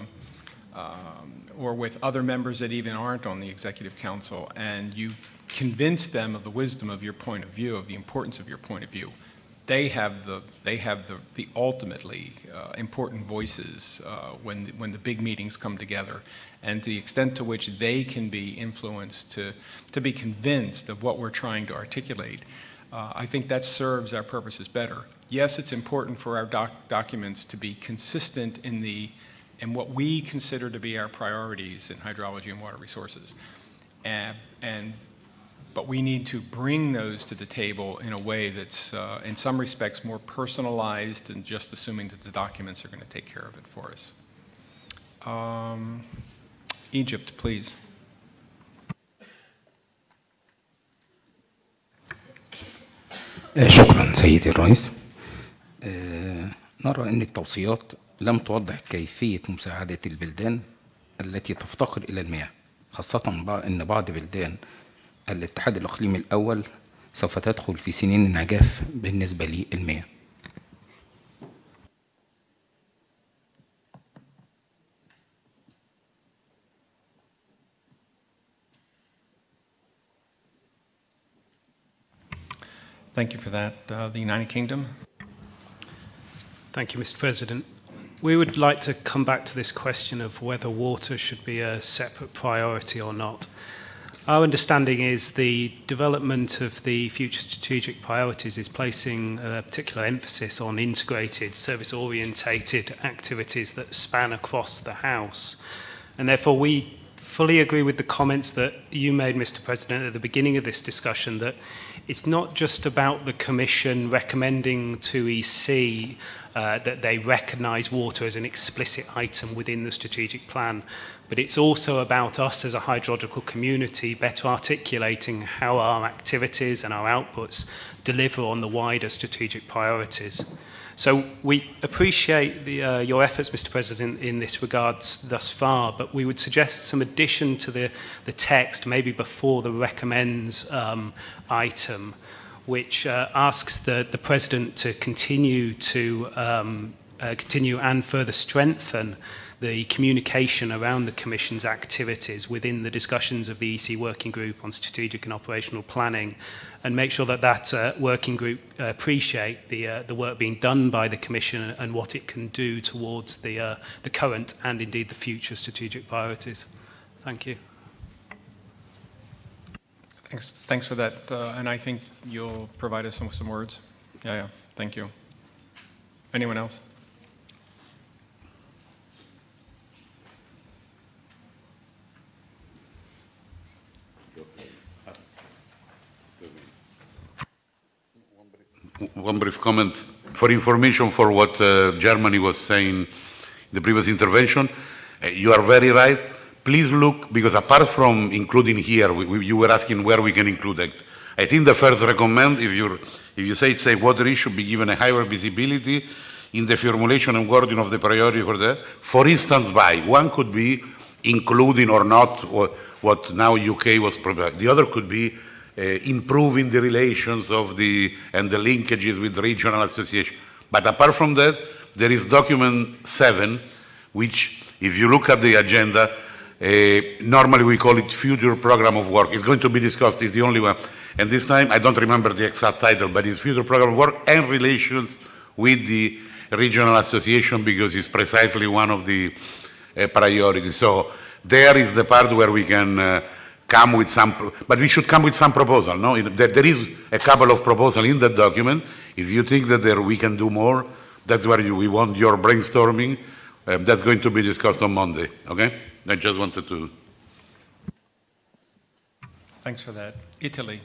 other members that even aren't on the Executive Council, and you convince them of the wisdom of your point of view, of the importance of your point of view. They have the ultimately important voices when the big meetings come together, and to the extent to which they can be influenced to be convinced of what we're trying to articulate, I think that serves our purposes better. Yes, it's important for our documents to be consistent in what we consider to be our priorities in hydrology and water resources. But we need to bring those to the table in a way that's, in some respects, more personalized than just assuming that the documents are going to take care of it for us. Egypt, please. شكرا سيدي الرئيس. نرى أن التوصيات لم توضح كيفية مساعدة البلدان التي تفتقر إلى المياه، خاصة أن بعض بلدان الاتحاد الإقليمي الأول سوف تدخل في سنين النجاف بالنسبة للمياه. Thank you for that. The United Kingdom. Thank you, Mr. President. We would like to come back to this question of whether water should be a separate priority or not. Our understanding is the development of the future strategic priorities is placing a particular emphasis on integrated, service-orientated activities that span across the House. And therefore, we fully agree with the comments that you made, Mr. President, at the beginning of this discussion, that it's not just about the Commission recommending to EC that they recognise water as an explicit item within the strategic plan, but it's also about us as a hydrological community better articulating how our activities and our outputs deliver on the wider strategic priorities. So we appreciate your efforts, Mr. President, in this regards thus far, but we would suggest some addition to the text, maybe before the recommends item, which asks the President to continue and further strengthen the communication around the Commission's activities within the discussions of the EC Working Group on Strategic and Operational Planning, and make sure that working group appreciate the work being done by the Commission and what it can do towards the current and indeed the future strategic priorities. Thank you. Thanks for that, and I think you'll provide us with some words. Yeah, thank you. Anyone else? One brief comment for information for what Germany was saying in the previous intervention. You are very right. Please look, because apart from including here, you were asking where we can include it. I think the first recommend, if you say water issue be given a higher visibility in the formulation and wording of the priority for that. For instance, one could be including or not what now UK was providing. The other could be improving the relations of and the linkages with regional association. But apart from that, there is document 7, which, if you look at the agenda, normally we call it future program of work. It's going to be discussed, it's the only one. And this time, I don't remember the exact title, but it's future program of work and relations with the regional association, because it's precisely one of the priorities. So there is the part where we can come with some, but we should come with some proposal, no? There is a couple of proposals in that document. If you think that we can do more, that's where we want your brainstorming. That's going to be discussed on Monday, okay? I just wanted to. Thanks for that. Italy.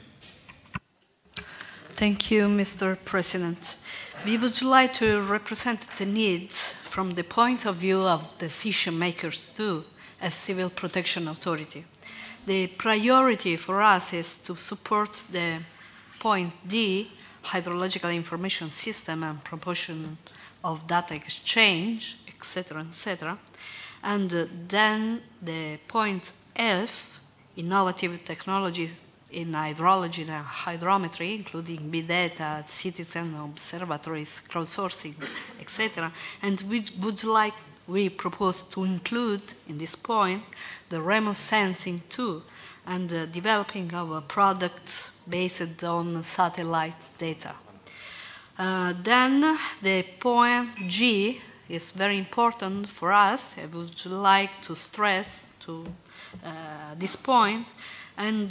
Thank you, Mr. President. We would like to represent the needs from the point of view of decision makers too, as civil protection authority. The priority for us is to support the point D, hydrological information system and proportion of data exchange, etc., and then the point F, innovative technologies in hydrology and hydrometry, including big data, citizen observatories, crowdsourcing, etc. And we propose to include in this point the remote sensing too, and developing our products based on satellite data. Then the point G is very important for us. I would like to stress this point, and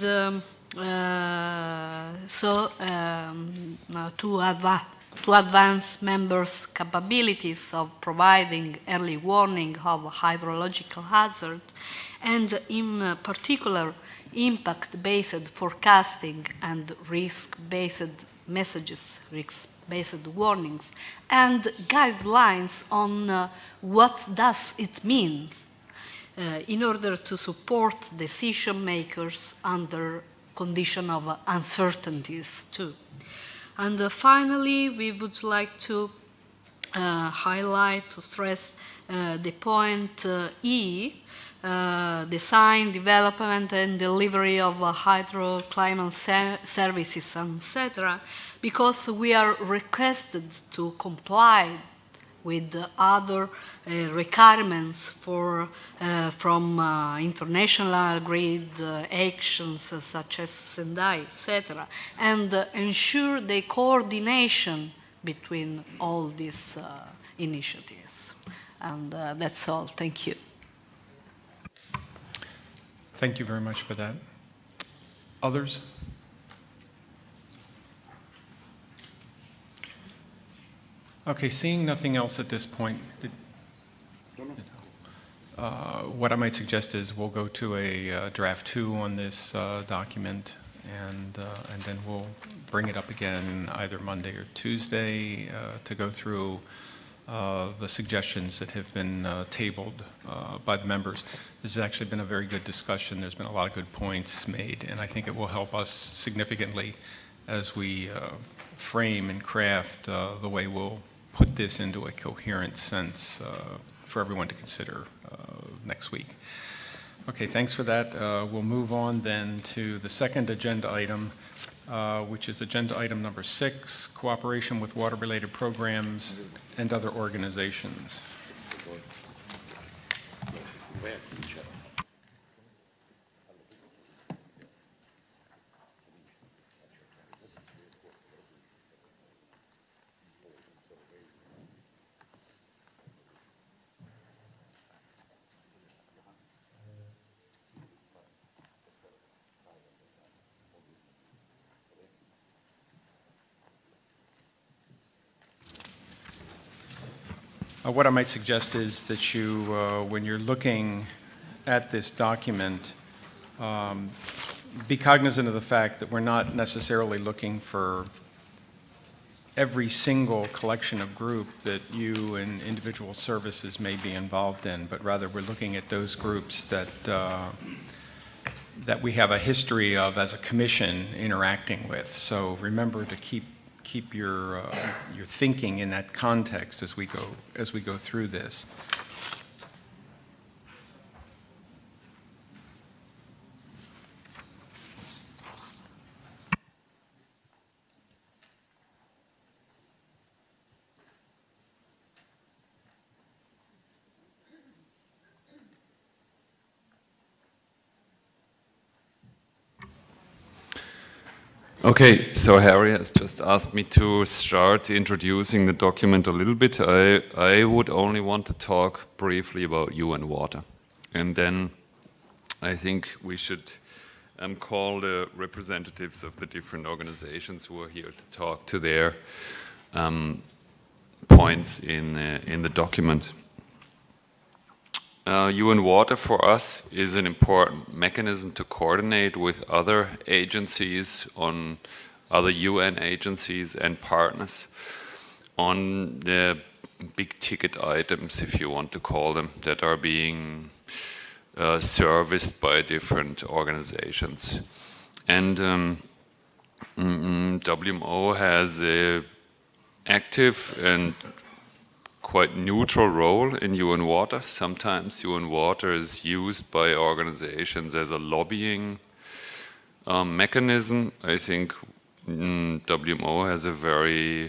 to advance members' capabilities of providing early warning of hydrological hazard, and in particular impact-based forecasting and risk-based messages, risk-based warnings, and guidelines on what does it mean in order to support decision makers under condition of uncertainties too. And finally, we would like to highlight, to stress the point E, design, development, and delivery of hydroclimate services, etc., because we are requested to comply with other requirements from international agreed actions such as Sendai, etc., and ensure the coordination between all these initiatives. And that's all. Thank you. Thank you very much for that. Others? Okay, seeing nothing else at this point, what I might suggest is we'll go to a draft 2 on this document, and then we'll bring it up again either Monday or Tuesday to go through the suggestions that have been tabled by the members. This has actually been a very good discussion. There's been a lot of good points made, and I think it will help us significantly as we frame and craft the way we'll put this into a coherent sense for everyone to consider next week. Okay, thanks for that. We'll move on then to the second agenda item, which is agenda item number 6, cooperation with water-related programs and other organizations. What I might suggest is that you, when you're looking at this document, be cognizant of the fact that we're not necessarily looking for every single collection of group that you and individual services may be involved in, but rather we're looking at those groups that, that we have a history of as a commission interacting with. So remember to keep your thinking in that context as we go through this. Okay, so Harry has just asked me to start introducing the document a little bit. I would only want to talk briefly about UN Water. And then I think we should call the representatives of the different organizations who are here to talk to their points in the document. UN Water for us is an important mechanism to coordinate with other agencies, on other UN agencies and partners on the big ticket items, if you want to call them, that are being serviced by different organizations. And WMO has an active and quite neutral role in UN Water. Sometimes UN Water is used by organizations as a lobbying mechanism. I think WMO has a very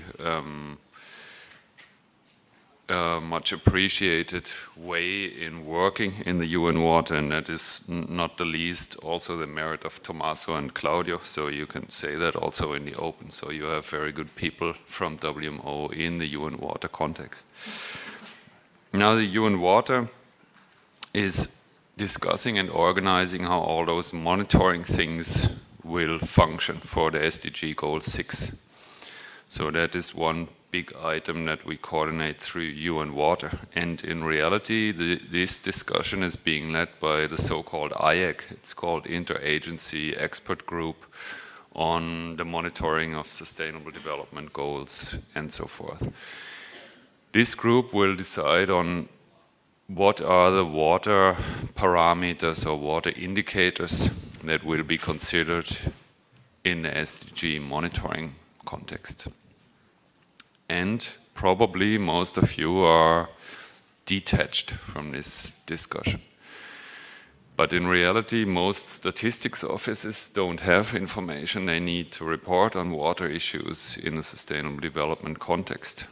much appreciated way in working in the UN Water, and that is not the least also the merit of Tommaso and Claudio, so you can say that also in the open. So you have very good people from WMO in the UN Water context. Now the UN Water is discussing and organizing how all those monitoring things will function for the SDG Goal 6. So that is one big item that we coordinate through UN Water. And in reality, this discussion is being led by the so-called IAC. It's called Interagency Expert Group on the monitoring of sustainable development goals and so forth. This group will decide on what are the water parameters or water indicators that will be considered in the SDG monitoring context. And probably most of you are detached from this discussion. But in reality, most statistics offices don't have information they need to report on water issues in the sustainable development context.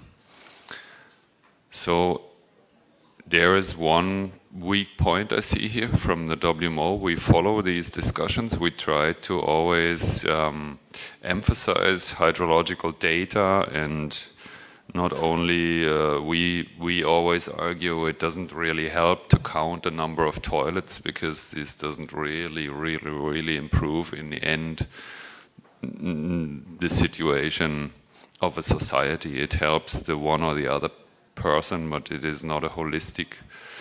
So there is one weak point I see here from the WMO. We follow these discussions. We try to always emphasize hydrological data, and not only we always argue it doesn't really help to count the number of toilets, because this doesn't really improve in the end the situation of a society. It helps the one or the other person, but it is not a holistic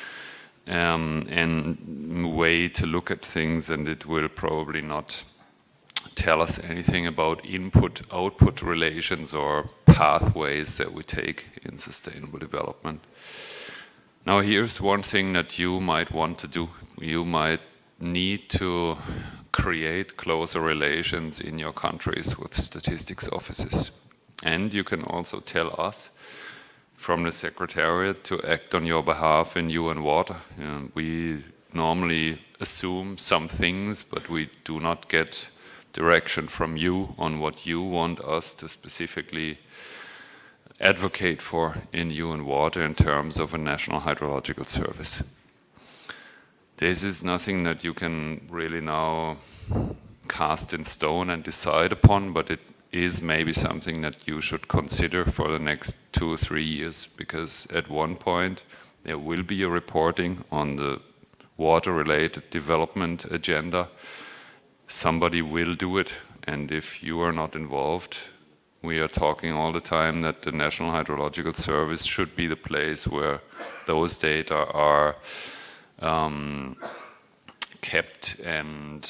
and way to look at things, and it will probably not tell us anything about input-output relations or pathways that we take in sustainable development. Now here's one thing that you might want to do. You might need to create closer relations in your countries with statistics offices. And you can also tell us from the Secretariat to act on your behalf in UN Water. We normally assume some things, but we do not get direction from you on what you want us to specifically advocate for in UN Water in terms of a national hydrological service. This is nothing that you can really now cast in stone and decide upon, but it is maybe something that you should consider for the next 2 or 3 years, because at one point there will be a reporting on the water-related development agenda. Somebody will do it, and if you are not involved, we are talking all the time that the National Hydrological Service should be the place where those data are kept and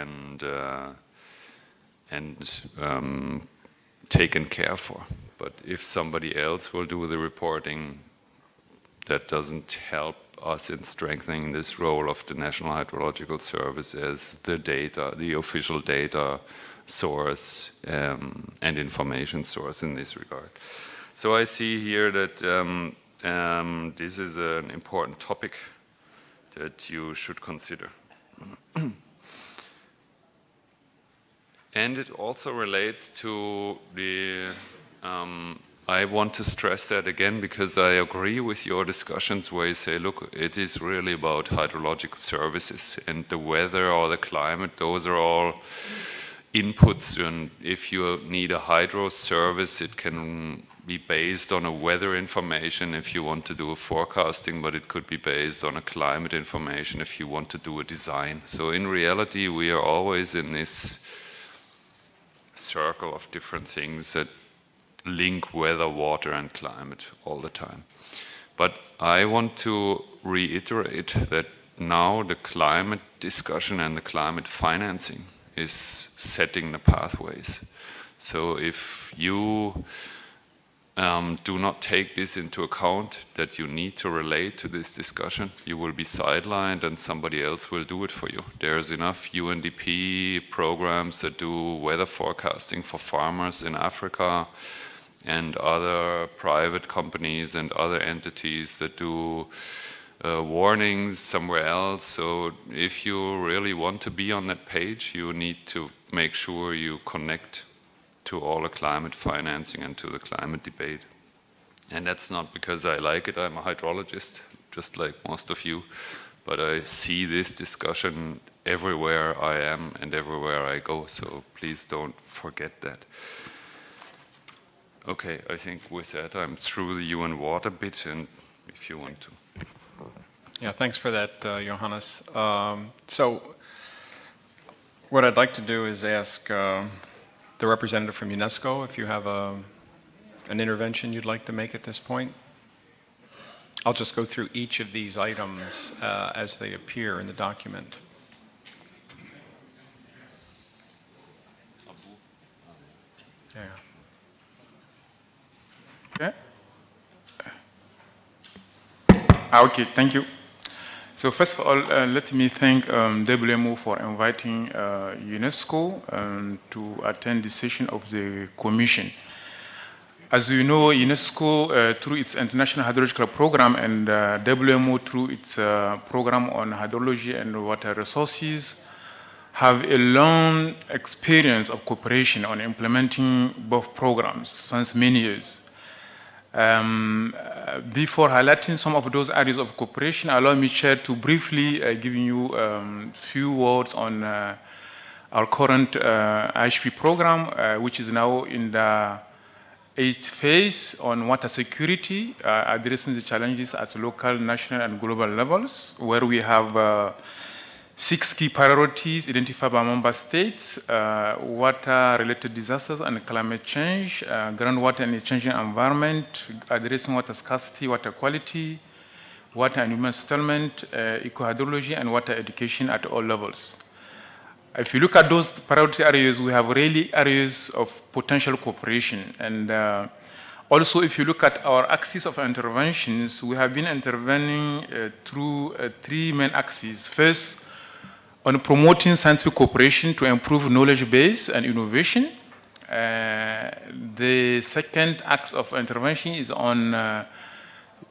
taken care for. But if somebody else will do the reporting, that doesn't help us in strengthening this role of the National Hydrological Service as the data, the official data source and information source in this regard. So I see here that this is an important topic that you should consider. And it also relates to the, I want to stress that again because I agree with your discussions where you say, look, it is really about hydrological services, and the weather or the climate, those are all inputs, and if you need a hydro service, it can be based on a weather information if you want to do a forecasting, but it could be based on a climate information if you want to do a design. So in reality, we are always in this circle of different things that link weather, water, and climate all the time. But I want to reiterate that now the climate discussion and the climate financing is setting the pathways. So if you do not take this into account, that you need to relate to this discussion, you will be sidelined and somebody else will do it for you. There's enough UNDP programs that do weather forecasting for farmers in Africa, and other private companies and other entities that do warnings somewhere else. So if you really want to be on that page, you need to make sure you connect to all the climate financing and to the climate debate. And that's not because I like it, I'm a hydrologist, just like most of you, but I see this discussion everywhere I am and everywhere I go, so please don't forget that. Okay, I think with that I'm through the UN Water bit, and if you want to. Yeah, thanks for that, Johannes. So what I'd like to do is ask the representative from UNESCO if you have an intervention you'd like to make at this point. I'll just go through each of these items as they appear in the document. Yeah. Okay. Okay, thank you. So first of all, let me thank WMO for inviting UNESCO to attend the session of the Commission. As you know, UNESCO, through its International Hydrological Program and WMO through its program on hydrology and water resources, have a long experience of cooperation on implementing both programs since many years. Before highlighting some of those areas of cooperation, allow me, Chair, to briefly give you a few words on our current IHP program, which is now in the 8th phase on water security, addressing the challenges at local, national, and global levels, where we have 6 key priorities identified by member states: water-related disasters and climate change, groundwater and a changing environment, addressing water scarcity, water quality, water and human settlement, eco-hydrology, and water education at all levels. If you look at those priority areas, we have really areas of potential cooperation. And also, if you look at our axis of interventions, we have been intervening through 3 main axes. First, on promoting scientific cooperation to improve knowledge base and innovation. The second axe of intervention is on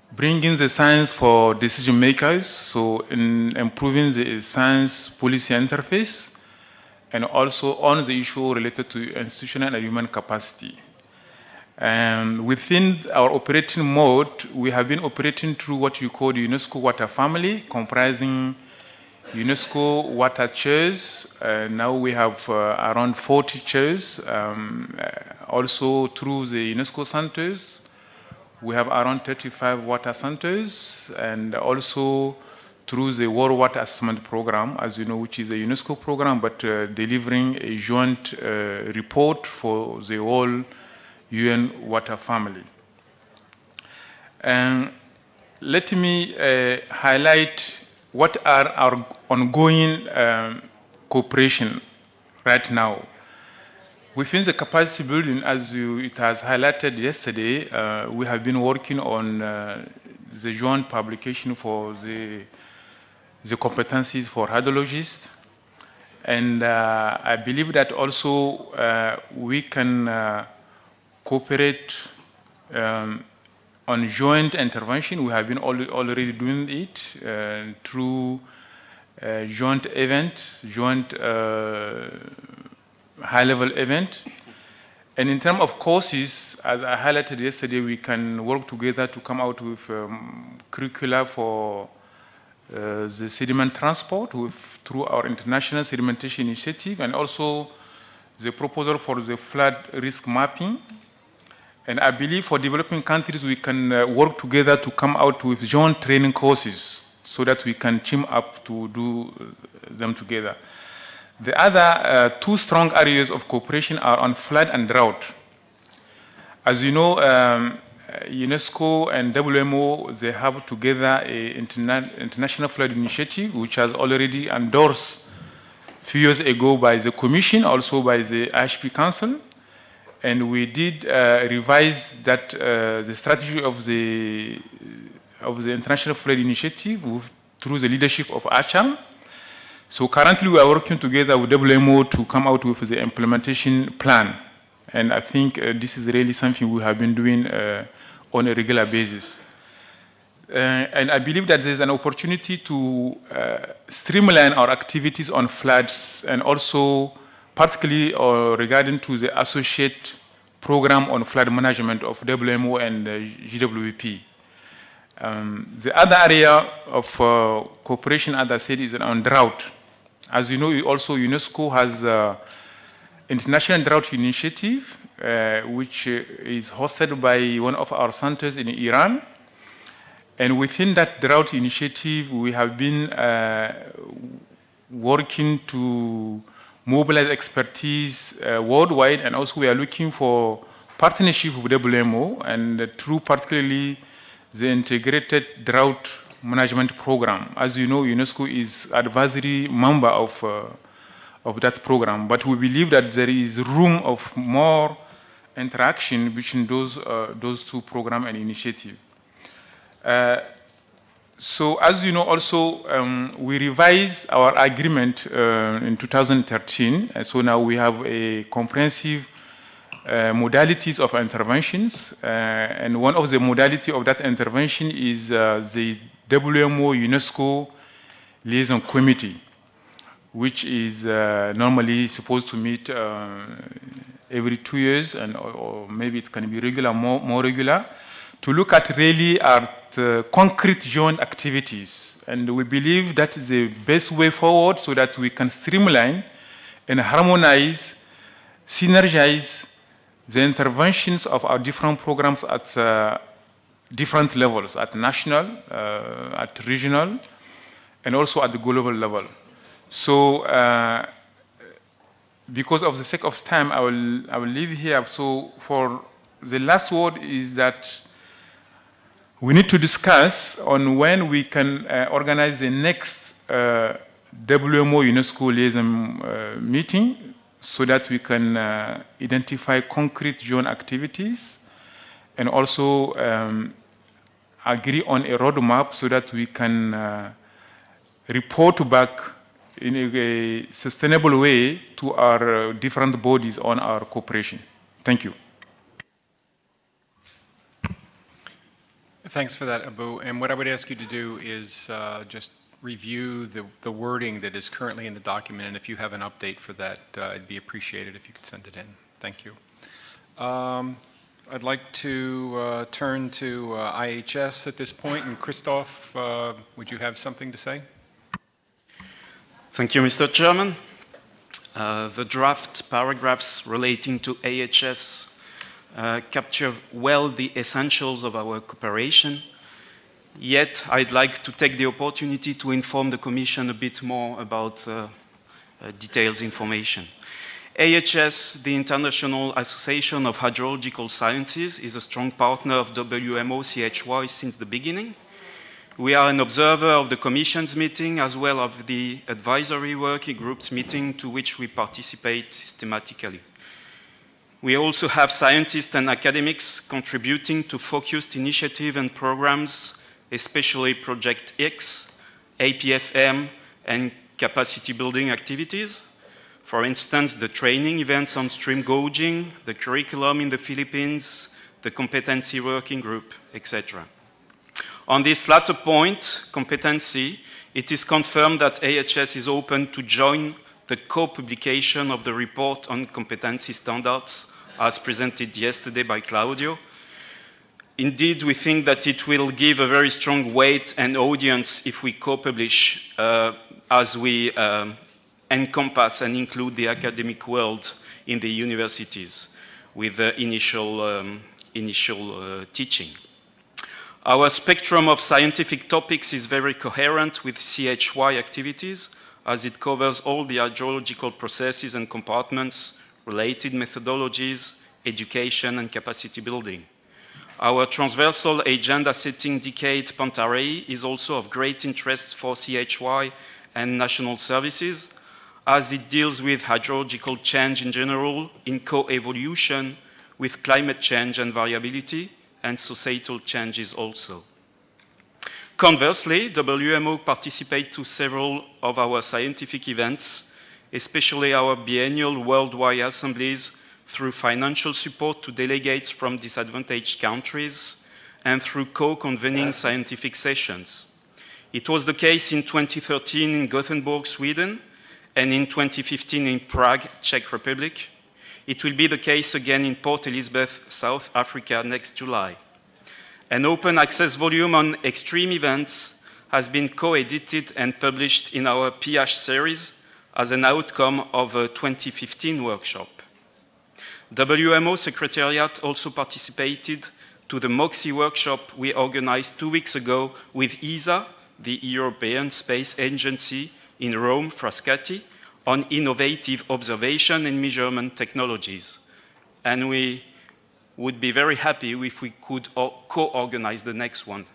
bringing the science for decision makers, so in improving the science policy interface, and also on the issue related to institutional and human capacity. And within our operating mode, we have been operating through what you call the UNESCO Water Family, comprising UNESCO water chairs. Now we have around 40 chairs. Also through the UNESCO centers, we have around 35 water centers, and also through the World Water Assessment Program, as you know, which is a UNESCO program, but delivering a joint report for the whole UN water family. And let me highlight what are our ongoing cooperation right now. Within the capacity building, as it has highlighted yesterday, we have been working on the joint publication for the competencies for hydrologists. And I believe that also we can cooperate on joint intervention. We have been already doing it through joint event, joint high-level event. And in terms of courses, as I highlighted yesterday, we can work together to come out with curricula for the sediment transport through our International Sedimentation Initiative, and also the proposal for the flood risk mapping. And I believe for developing countries, we can work together to come out with joint training courses so that we can team up to do them together. The other two strong areas of cooperation are on flood and drought. As you know, UNESCO and WMO, they have together an international flood initiative, which has already endorsed a few years ago by the Commission, also by the IHP Council. And we did revise that the strategy of the International Flood Initiative through the leadership of ACHAM. So currently we are working together with WMO to come out with the implementation plan. And I think this is really something we have been doing on a regular basis. And I believe that there's an opportunity to streamline our activities on floods, and also particularly regarding to the associate program on flood management of WMO and GWP. The other area of cooperation, as I said, is on drought. As you know, also UNESCO has International Drought Initiative, which is hosted by one of our centers in Iran. And within that drought initiative, we have been working to mobilize expertise worldwide, and also we are looking for partnership with WMO, and through particularly the integrated drought management program. As you know, UNESCO is advisory member of that program, but we believe that there is room of more interaction between those two programs and initiatives. So as you know, also we revised our agreement in 2013. So now we have a comprehensive modalities of interventions, and one of the modalities of that intervention is the WMO UNESCO Liaison Committee, which is normally supposed to meet every 2 years, and or maybe it can be regular, more regular, to look at really at concrete joint activities. And we believe that is the best way forward so that we can streamline and harmonize, synergize the interventions of our different programs at different levels, at national, at regional, and also at the global level. So because of the sake of time, I will leave here. So for the last word is that we need to discuss on when we can organize the next WMO UNESCO liaison meeting, so that we can identify concrete joint activities, and also agree on a roadmap so that we can report back in a sustainable way to our different bodies on our cooperation. Thank you. Thanks for that, Abu. And what I would ask you to do is just review the wording that is currently in the document, and if you have an update for that, it'd be appreciated if you could send it in. Thank you. I'd like to turn to IHS at this point, and Christoph, would you have something to say? Thank you, Mr. Chairman. The draft paragraphs relating to AHS capture well the essentials of our cooperation. Yet, I'd like to take the opportunity to inform the Commission a bit more about details information. AHS, the International Association of Hydrological Sciences, is a strong partner of WMO-CHY since the beginning. We are an observer of the Commission's meeting as well as the advisory working group's meeting to which we participate systematically. We also have scientists and academics contributing to focused initiatives and programs, especially Project X, APFM, and capacity building activities. For instance, the training events on stream gauging, the curriculum in the Philippines, the competency working group, etc. On this latter point, competency, it is confirmed that AHS is open to join the co-publication of the report on competency standards as presented yesterday by Claudio. Indeed, we think that it will give a very strong weight and audience if we co-publish as we encompass and include the academic world in the universities with the initial teaching. Our spectrum of scientific topics is very coherent with CHY activities as it covers all the hydrological processes and compartments, related methodologies, education and capacity building. Our transversal agenda setting decade Pantarei is also of great interest for CHY and national services as it deals with hydrological change in general in co-evolution with climate change and variability and societal changes also. Conversely, WMO participates to several of our scientific events, especially our biennial worldwide assemblies through financial support to delegates from disadvantaged countries and through co-convening scientific sessions. It was the case in 2013 in Gothenburg, Sweden, and in 2015 in Prague, Czech Republic. It will be the case again in Port Elizabeth, South Africa next July. An open access volume on extreme events has been co-edited and published in our PH series as an outcome of a 2015 workshop. WMO Secretariat also participated to the MOXIE workshop we organized 2 weeks ago with ESA, the European Space Agency, in Rome, Frascati, on innovative observation and measurement technologies. And we would be very happy if we could co-organize the next one.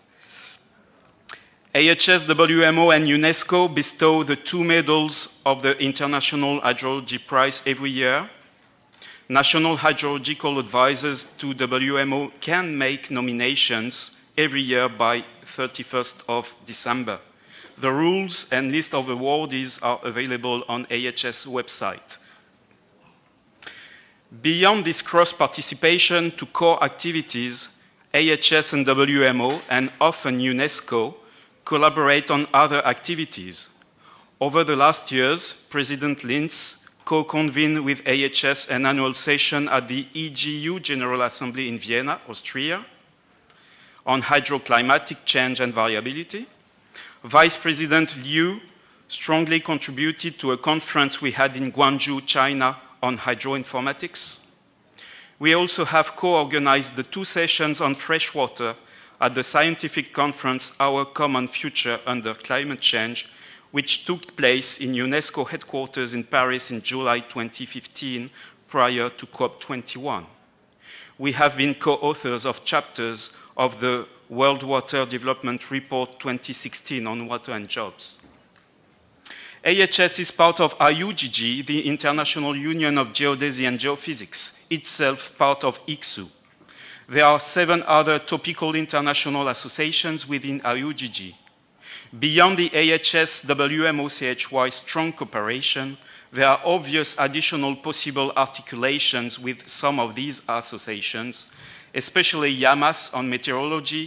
AHS, WMO, and UNESCO bestow the 2 medals of the International Hydrology Prize every year. National hydrological advisors to WMO can make nominations every year by 31st of December. The rules and list of awardees are available on AHS website. Beyond this cross-participation to core activities, AHS and WMO, and often UNESCO, collaborate on other activities. Over the last years, President Linz co-convened with AHS an annual session at the EGU General Assembly in Vienna, Austria, on hydroclimatic change and variability. Vice President Liu strongly contributed to a conference we had in Guangzhou, China, on hydroinformatics. We also have co-organized the 2 sessions on freshwater at the scientific conference Our Common Future Under Climate Change, which took place in UNESCO headquarters in Paris in July 2015, prior to COP21. We have been co-authors of chapters of the World Water Development Report 2016 on water and jobs. AHS is part of IUGG, the International Union of Geodesy and Geophysics, itself part of ICSU. There are 7 other topical international associations within IUGG. Beyond the AHS WMO-CHY strong cooperation, there are obvious additional possible articulations with some of these associations, especially YAMAS on meteorology,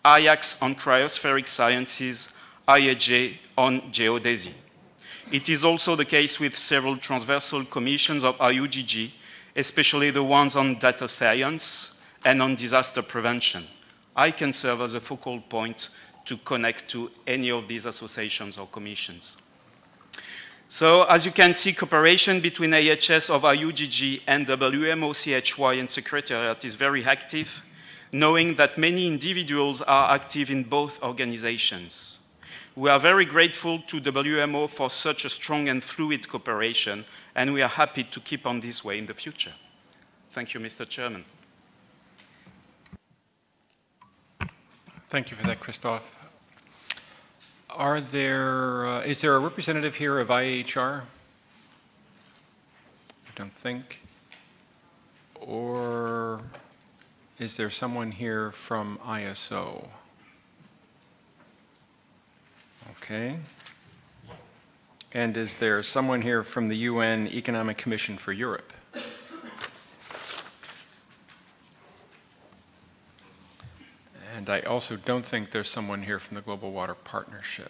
IACS on cryospheric sciences, IAJ on geodesy. It is also the case with several transversal commissions of IUGG, especially the ones on data science and on disaster prevention. I can serve as a focal point to connect to any of these associations or commissions. So, as you can see, cooperation between AHS of IUGG and WMO, CHY, and Secretariat is very active, knowing that many individuals are active in both organizations. We are very grateful to WMO for such a strong and fluid cooperation, and we are happy to keep on this way in the future. Thank you, Mr. Chairman. Thank you for that, Christophe. Is there a representative here of IHR? I don't think. Or is there someone here from ISO? Okay. And is there someone here from the UN Economic Commission for Europe? And I also don't think there's someone here from the Global Water Partnership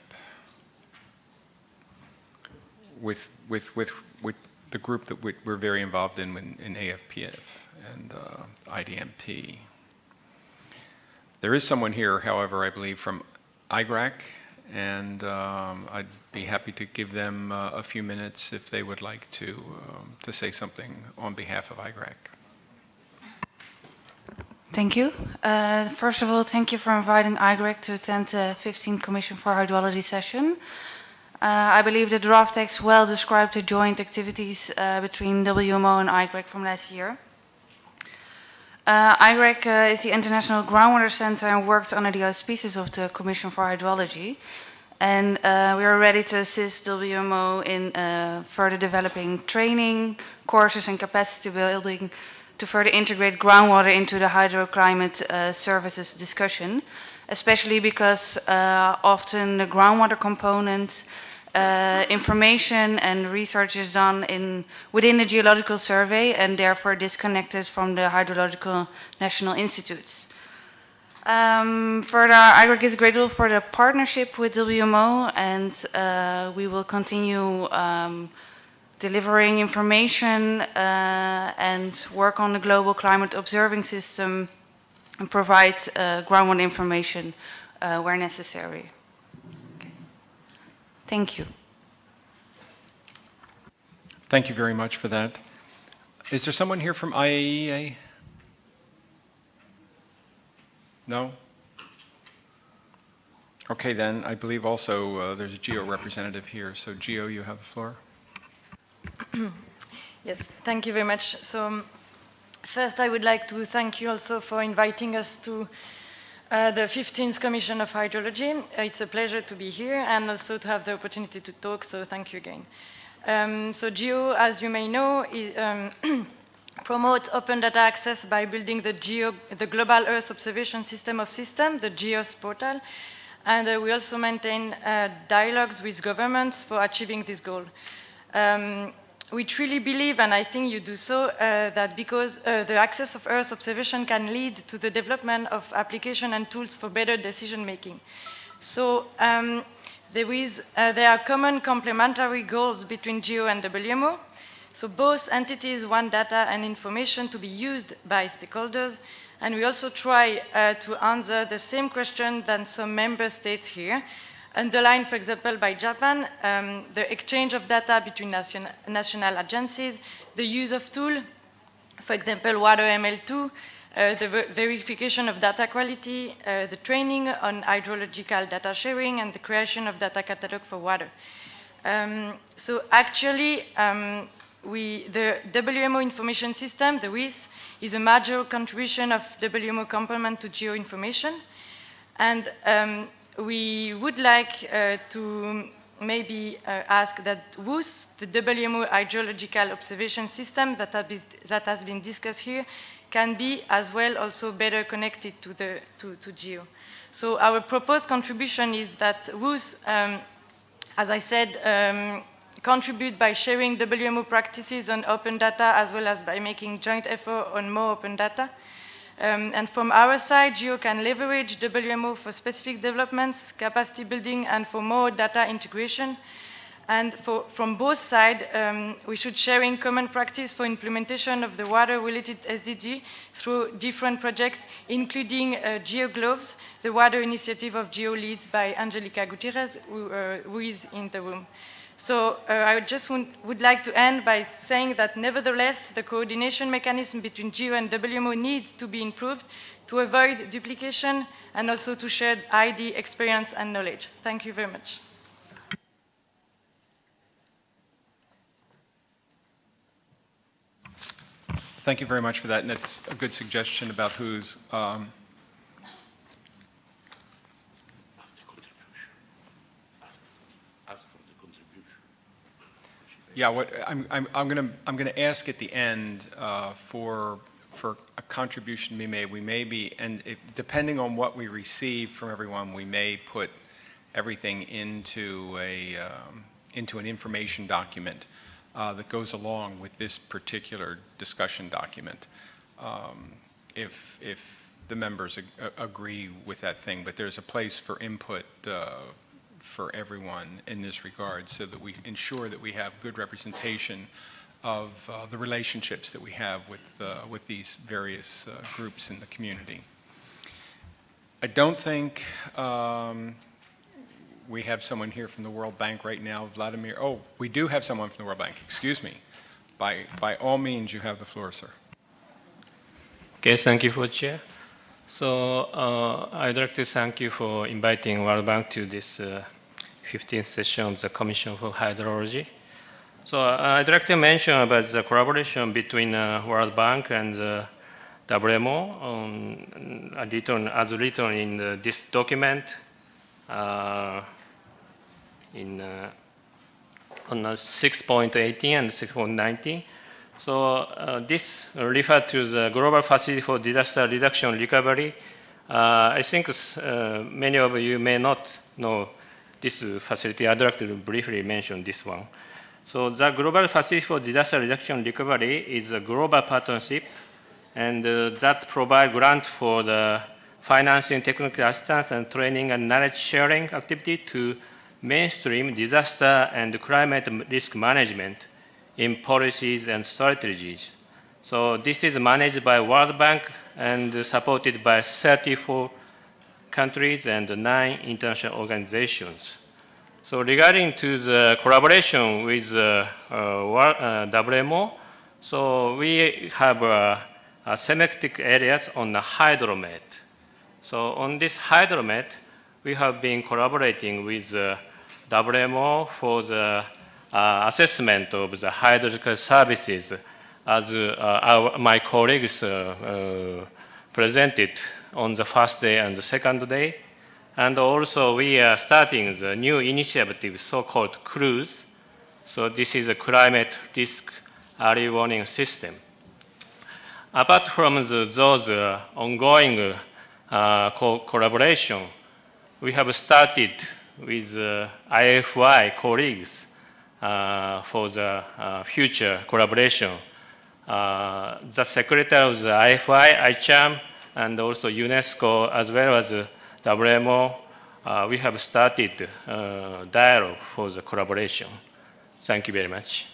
with the group that we're very involved in AFPF and IDMP. There is someone here, however, I believe from IGRAC, and I'd be happy to give them a few minutes if they would like to say something on behalf of IGRAC. Thank you. First of all, thank you for inviting IGRAC to attend the 15th Commission for Hydrology session. I believe the draft text well described the joint activities between WMO and IGRAC from last year. IGRAC is the International Groundwater Center and works under the auspices of the Commission for Hydrology. And we are ready to assist WMO in further developing training, courses and capacity building to further integrate groundwater into the hydroclimate services discussion, especially because often the groundwater component, information and research is done within the Geological Survey and therefore disconnected from the Hydrological National Institutes. Further, IGRAC is grateful for the partnership with WMO, and we will continue delivering information and work on the global climate observing system and provide groundwater information where necessary. Okay. Thank you. Thank you very much for that. Is there someone here from IAEA? No? Okay, then I believe also there's a GEO representative here. So GEO, you have the floor. Yes, thank you very much. So first I would like to thank you also for inviting us to the 15th Commission of Hydrology. It's a pleasure to be here and also to have the opportunity to talk, so thank you again. So GEO, as you may know, promotes open data access by building the Global Earth Observation System of Systems, the GEOS portal, and we also maintain dialogues with governments for achieving this goal. We truly believe, and I think you do so, that because the access of Earth observation can lead to the development of application and tools for better decision making. So there are common complementary goals between GEO and WMO. So both entities want data and information to be used by stakeholders, and we also try to answer the same question than some member states here, underlined, for example, by Japan, the exchange of data between national agencies, the use of tools, for example, WaterML2, the verification of data quality, the training on hydrological data sharing, and the creation of data catalog for water. So actually, the WMO information system, the WIS, is a major contribution of WMO complement to GEO information. And we would like to maybe ask that WUS, the WMO hydrological observation system that has been discussed here, can be as well also better connected to GEO. So our proposed contribution is that WUS, as I said, contribute by sharing WMO practices on open data as well as by making joint effort on more open data. And from our side, GEO can leverage WMO for specific developments, capacity building, and for more data integration. And from both sides, we should sharing common practice for implementation of the water-related SDG through different projects, including GEO Gloves, the water initiative of GEO leads by Angelica Gutierrez, who is in the room. So I just would like to end by saying that nevertheless, the coordination mechanism between GEO and WMO needs to be improved to avoid duplication and also to share ID, experience, and knowledge. Thank you very much. Thank you very much for that, and it's a good suggestion about who's yeah. What I'm gonna ask at the end for a contribution to be made. We may be, and depending on what we receive from everyone, we may put everything into an information document that goes along with this particular discussion document, if the members agree with that thing. But there's a place for input for everyone in this regard, so that we ensure that we have good representation of the relationships that we have with these various groups in the community. I don't think we have someone here from the World Bank right now, Vladimir. Oh, we do have someone from the World Bank. Excuse me. By all means, you have the floor, sir. Okay, thank you for Chair. So I'd like to thank you for inviting World Bank to this 15th session of the Commission for Hydrology. So I'd like to mention about the collaboration between World Bank and WMO as written in this document. On 6.18 and 6.19. So this refers to the Global Facility for Disaster Reduction and Recovery. I think many of you may not know this facility. I'd like to briefly mention this one. So the Global Facility for Disaster Reduction and Recovery is a global partnership, and that provides grant for the financing, technical assistance, and training and knowledge sharing activity to mainstream disaster and climate risk management in policies and strategies. So this is managed by World Bank and supported by 34 countries and 9 international organizations. So regarding to the collaboration with WMO, so we have thematic areas on the Hydromet. So on this Hydromet, we have been collaborating with WMO for the assessment of the hydrological services, as my colleagues presented on the first day and the second day. And also we are starting the new initiative, so-called CRUISE. So this is a climate risk early warning system. Apart from those ongoing collaboration, we have started with IFI colleagues for the future collaboration. The secretary of the IFI, ICHAM, and also UNESCO, as well as WMO, we have started dialogue for the collaboration. Thank you very much.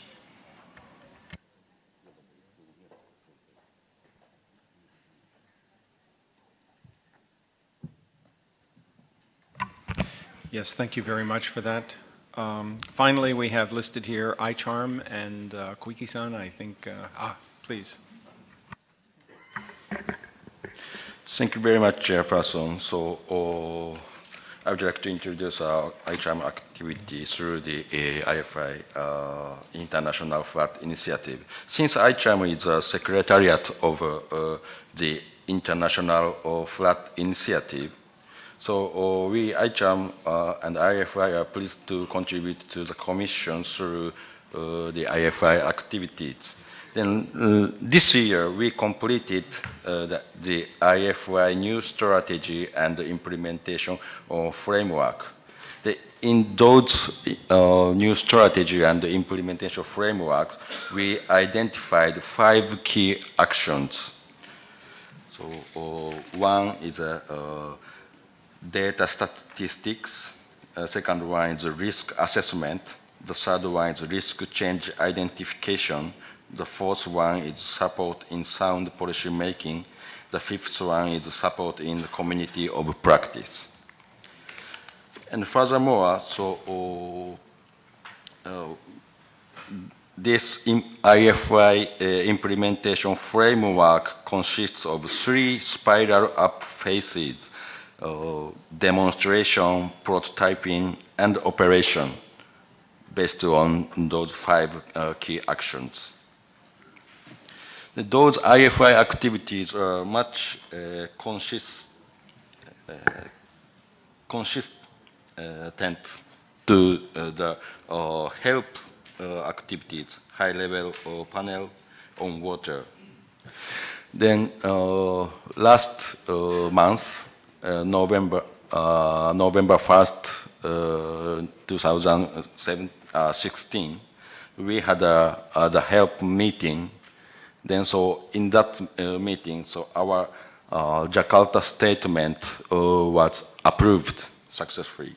Yes, thank you very much for that. Finally, we have listed here ICHARM and Koiki-san, I think. Please. Thank you very much, Chairperson. So I would like to introduce our ICHARM activity through the IFI International Flood Initiative. Since ICHARM is a secretariat of the International Flood Initiative, so we, ICHARM and IFI, are pleased to contribute to the Commission through the IFI activities. Then this year, we completed the IFI new strategy and the implementation framework. In those new strategy and the implementation framework, we identified 5 key actions. So one is data statistics. Second one is risk assessment. The third one is risk change identification. The fourth one is support in sound policy making. The fifth one is support in the community of practice. And furthermore, this IFI implementation framework consists of 3 spiral up phases: demonstration, prototyping, and operation, based on those 5 key actions. Those IFI activities are much consistent to the help activities, high-level panel on water. Then last month, November 1st, 2016, we had the help meeting. Then in that meeting, our Jakarta statement was approved successfully.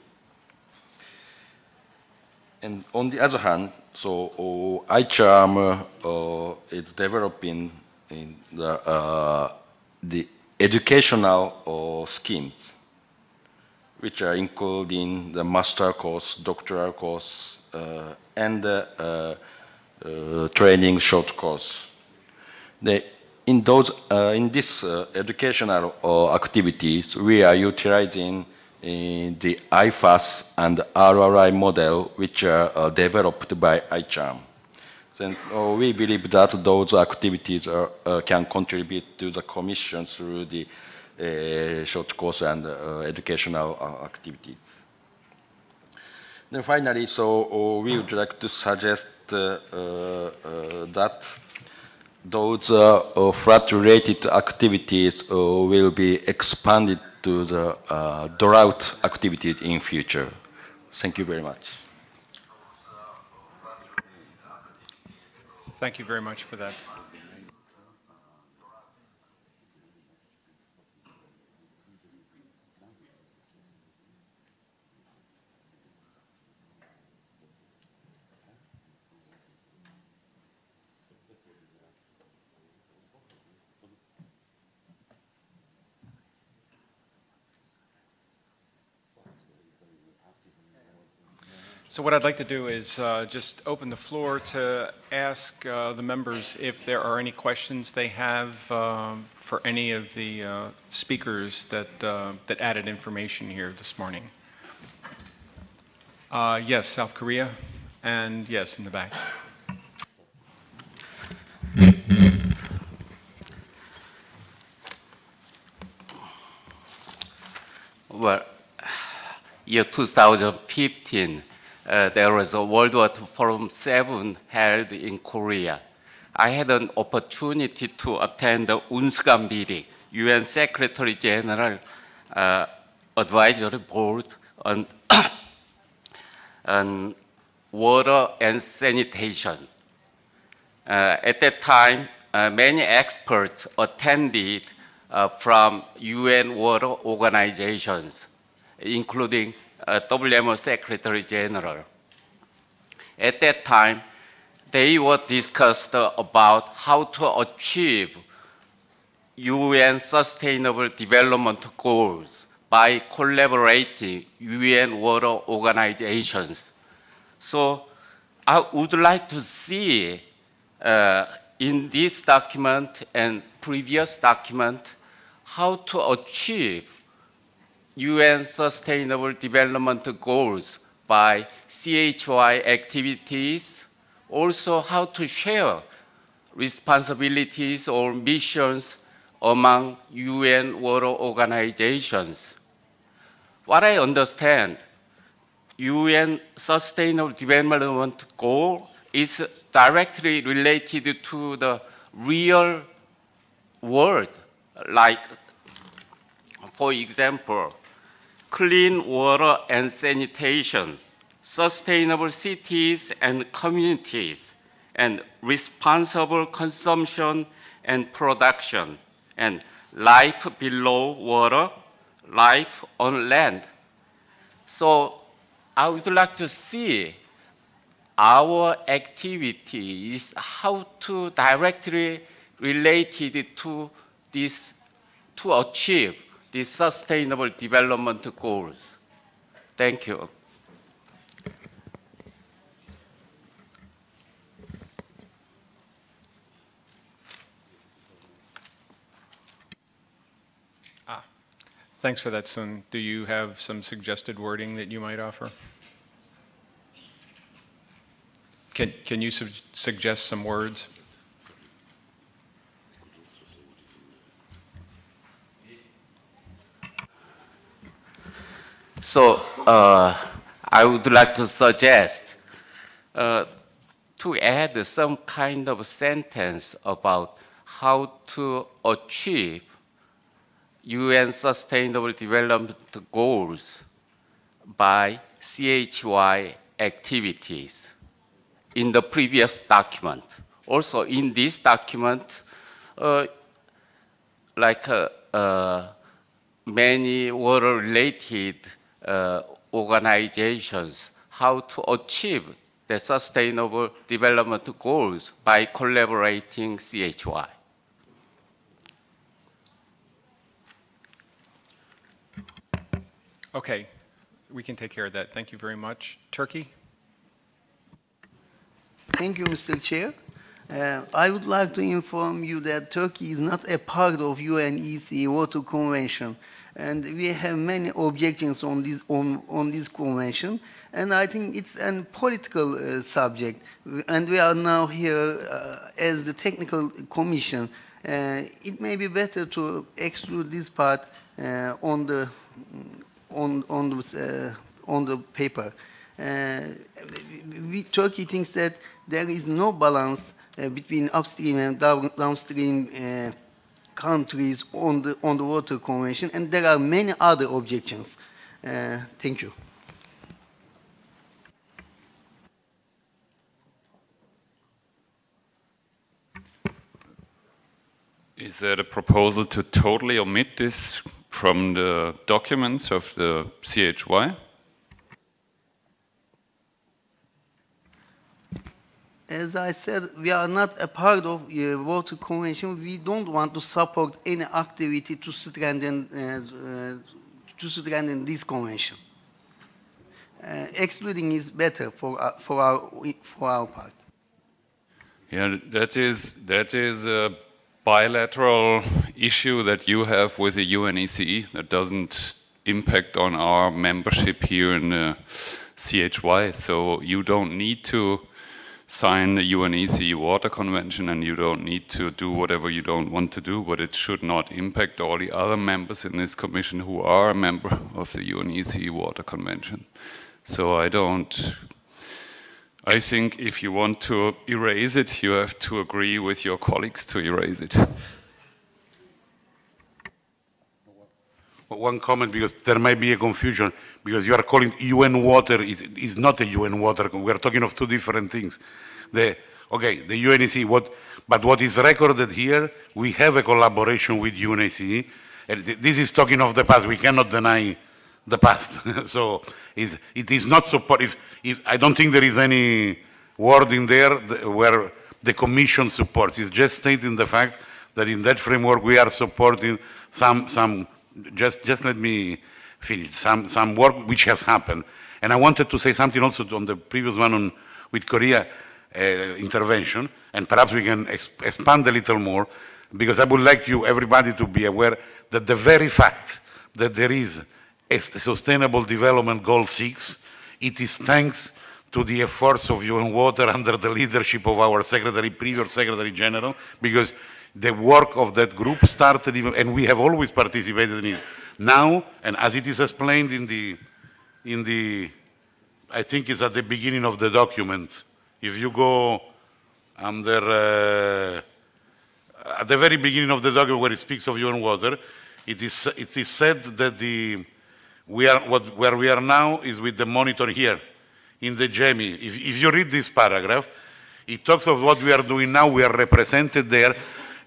And on the other hand, iCharm is developing in the educational schemes, which are including the master course, doctoral course, and the training short course. In this educational activities, we are utilizing the IFAS and RRI model, which are developed by iCharm. Then we believe that those activities can contribute to the Commission through the short course and educational activities. Then finally, we would like to suggest that those flood-related activities will be expanded to the drought activities in future. Thank you very much. Thank you very much for that. So what I'd like to do is just open the floor to ask the members if there are any questions they have for any of the speakers that added information here this morning. Yes, South Korea, and yes, in the back. Well, year 2015, there was a World War II Forum 7 held in Korea. I had an opportunity to attend the UNSGAN meeting, UN Secretary General Advisory Board on, on water and sanitation. At that time, many experts attended from UN water organizations, including WMO Secretary General. At that time, they were discussed about how to achieve UN Sustainable Development Goals by collaborating UN water organizations. So I would like to see in this document and previous document how to achieve UN Sustainable Development Goals by CHY activities, also how to share responsibilities or missions among UN water organizations. What I understand, UN Sustainable Development Goal is directly related to the real world, like, for example, clean water and sanitation, sustainable cities and communities, and responsible consumption and production, and life below water, life on land. So I would like to see our activity is how to directly related to this, to achieve the sustainable development goals. Thank you. Thanks for that, Sun. Do you have some suggested wording that you might offer? Can you suggest some words? So I would like to suggest to add some kind of sentence about how to achieve UN Sustainable Development Goals by CHY activities in the previous document. Also in this document, many water-related organizations, how to achieve the Sustainable Development Goals by collaborating CHY. Okay, we can take care of that. Thank you very much. Turkey? Thank you, Mr. Chair. I would like to inform you that Turkey is not a part of UNEC Water Convention, and we have many objections on this convention. And I think it's a political subject, and we are now here as the technical commission. It may be better to exclude this part on the paper. Turkey thinks that there is no balance between upstream and downstream countries on the Water Convention, and there are many other objections. Thank you. Is there a proposal to totally omit this from the documents of the CHY? As I said, we are not a part of the Water Convention. We don't want to support any activity to strengthen this convention. Excluding is better for our part. Yeah, that is a bilateral issue that you have with the UNECE that doesn't impact on our membership here in the CHY. So you don't need to sign the UNECE Water Convention, and you don't need to do whatever you don't want to do, but it should not impact all the other members in this commission who are a member of the UNECE Water Convention. So I think if you want to erase it, you have to agree with your colleagues to erase it. One comment, because there might be a confusion, because you are calling UN water is not a UN water. We are talking of two different things. The UNECE, but what is recorded here, we have a collaboration with UNECE. This is talking of the past. We cannot deny the past. So it is not supportive. I don't think there is any word in there where the Commission supports. It's just stating the fact that in that framework we are supporting some just let me finish, some work which has happened. And I wanted to say something also on the previous one with Korea intervention, and perhaps we can expand a little more, because I would like everybody to be aware that the very fact that there is a Sustainable Development Goal 6, it is thanks to the efforts of UN Water under the leadership of our previous Secretary General, because the work of that group started, and we have always participated in it. Now, and as it is explained in the, I think it's at the beginning of the document. If you go under, at the very beginning of the document where it speaks of UN Water, it is said that where we are now is with the monitor here in the GEMI. If you read this paragraph, it talks of what we are doing now. We are represented there.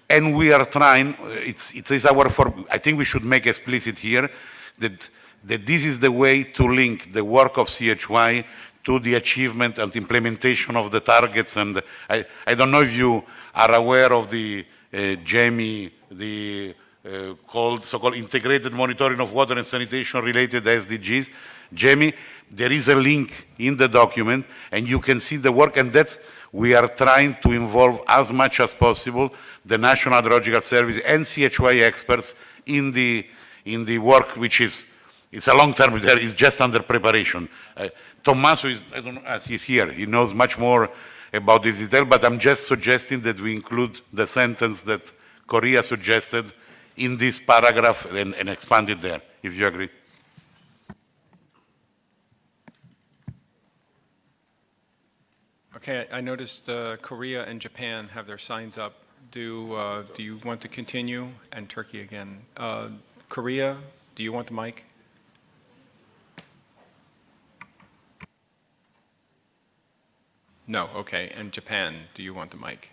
And we are trying, it is our, I think we should make explicit here that this is the way to link the work of CHY to the achievement and implementation of the targets. And I don't know if you are aware of the GEMI, the so-called Integrated Monitoring of Water and Sanitation related SDGs, GEMI. There is a link in the document, and you can see the work, and that's, we are trying to involve as much as possible the National Hydrological Service and CHY experts in the work, which is, it's a long term, there is just under preparation. Tommaso is, I don't know, as he's here, he knows much more about this detail, but I'm just suggesting that we include the sentence that Korea suggested in this paragraph and expand it there, if you agree. Okay, I noticed Korea and Japan have their signs up. Do you want to continue? And Turkey again. Korea, do you want the mic? No, okay. And Japan, do you want the mic?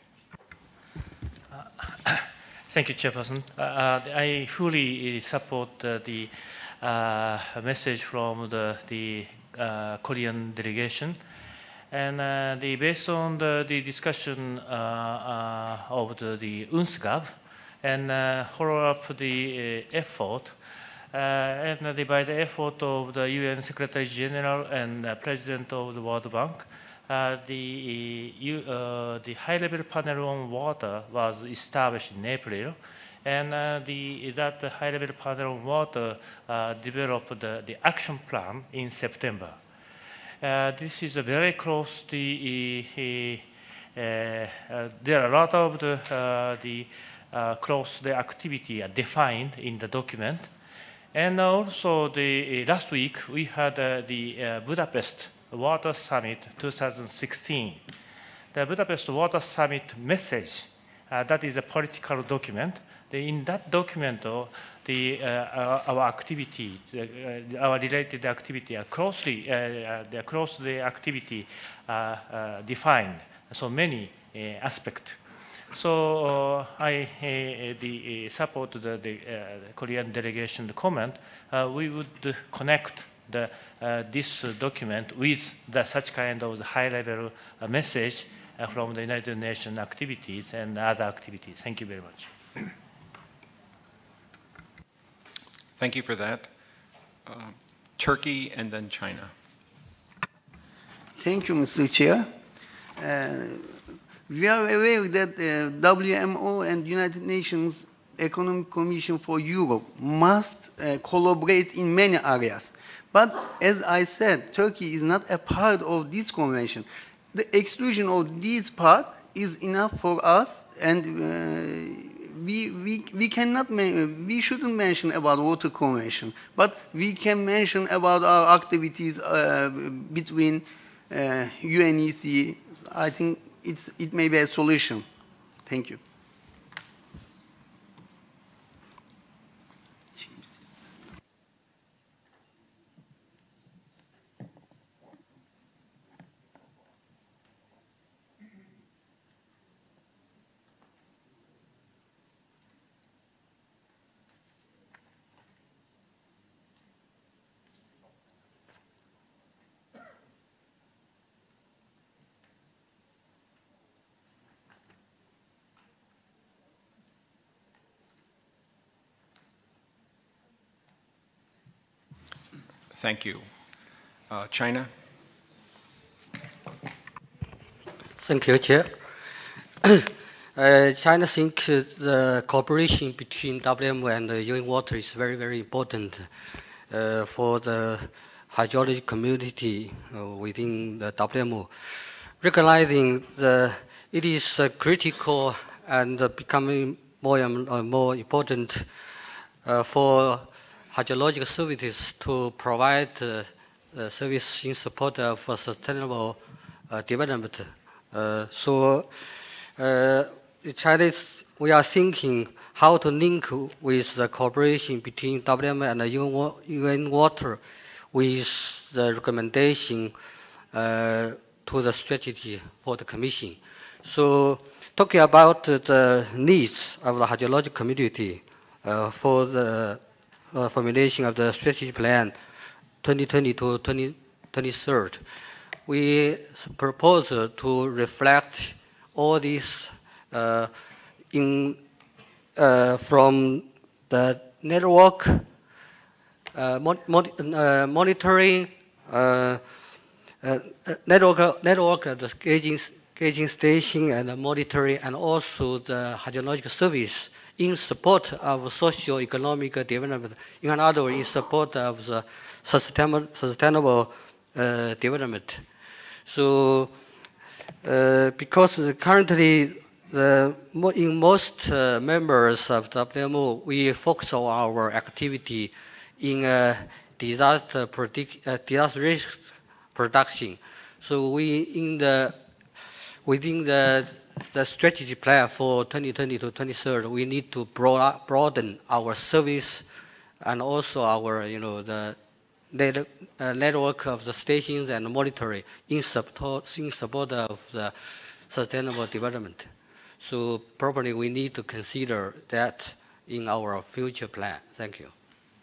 Thank you, Chairperson. I fully support the message from the Korean delegation. And based on the discussion of the UNSGAV and follow up the effort, and by the effort of the UN Secretary General and President of the World Bank, the high-level panel on water was established in April, and that high-level panel on water developed the action plan in September. This is a very close. There are a lot of the close the activity defined in the document, and also last week we had the Budapest Water Summit 2016. The Budapest Water Summit message, that is a political document. In that document, our activity, our related activity are closely, across the activity defined. So many aspects. So I support the Korean delegation comment. We would connect this document with such kind of high-level message from the United Nations activities and other activities. Thank you very much. Thank you for that. Turkey and then China. Thank you, Mr. Chair. We are aware that WMO and United Nations Economic Commission for Europe must collaborate in many areas. But as I said, Turkey is not a part of this convention. The exclusion of this part is enough for us, and we cannot, we shouldn't mention about water convention, but we can mention about our activities between UNEC. I think it may be a solution. Thank you. Thank you. China? Thank you, Chair. China thinks the cooperation between WMO and the UN Water is very, very important for the hydrology community within the WMO. Recognizing it is critical and becoming more and more important for hydrological services to provide service in support of sustainable development. So China, we are thinking how to link with the cooperation between WMO and the UN Water with the recommendation to the strategy for the Commission. So talking about the needs of the hydrologic community for the formulation of the strategic plan 2020 to 2030, we propose to reflect all these from the network monitoring, network of the gauging station and monitoring, and also the hydrological service in support of socio-economic development. In other words, in support of the sustainable development. So, because currently, in most members of WMO, we focus on our activity in disaster risk production. So within the strategy plan for 2020 to 2030, we need to broaden our service and also our, the network of the stations and monitoring in support of the sustainable development. So probably we need to consider that in our future plan. Thank you.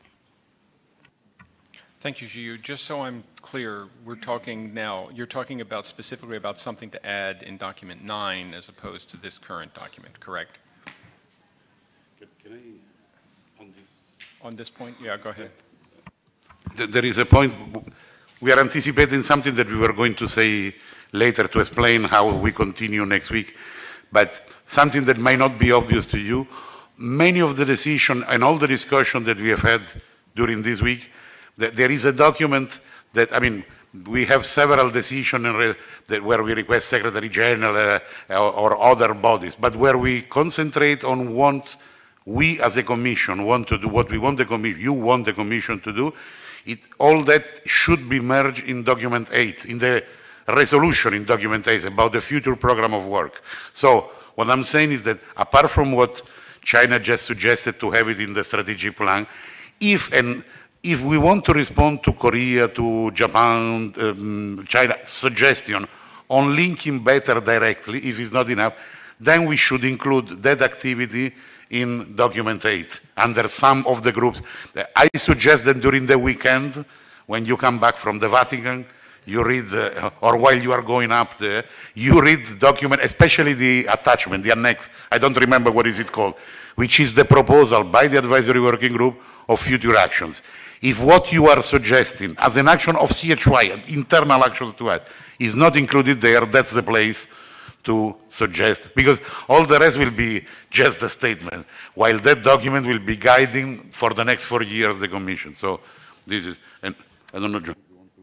Thank you, Jiu. Just so I'm clear, you're talking about specifically about something to add in document 9 as opposed to this current document, correct? Can I, on this point? Yeah, go ahead. There is a point, we are anticipating something that we were going to say later to explain how we continue next week, but something that might not be obvious to you. Many of the decisions and all the discussion that we have had during this week, there is a document that, we have several decisions where we request Secretary General or other bodies, but where we concentrate on what we as a Commission want to do, what we want you want the Commission to do, all that should be merged in document 8, in the resolution in document 8 about the future program of work. So what I'm saying is that apart from what China just suggested to have it in the strategic plan, if we want to respond to Korea, to Japan, China suggestion on linking better directly, if it's not enough, then we should include that activity in document 8 under some of the groups. I suggest that during the weekend, when you come back from the Vatican, you read, or while you are going up there, you read the document, especially the attachment, the annex, I don't remember what is it called, which is the proposal by the advisory working group of future actions. If what you are suggesting as an action of CHY, internal actions to add, is not included there, that's the place to suggest, because all the rest will be just a statement, while that document will be guiding for the next 4 years the Commission. So this is, and I don't know, John.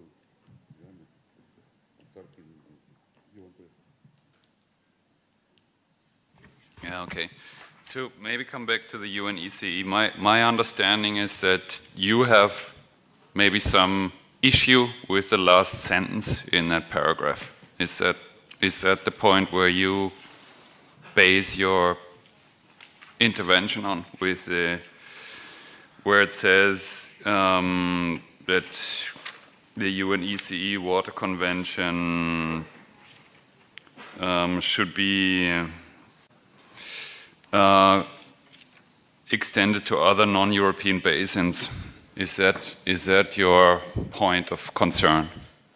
Yeah, okay. To maybe come back to the UNECE, my understanding is that you have maybe some issue with the last sentence in that paragraph. Is that the point where you base your intervention on, with where it says that the UNECE Water Convention should be extended to other non-European basins? Is that your point of concern?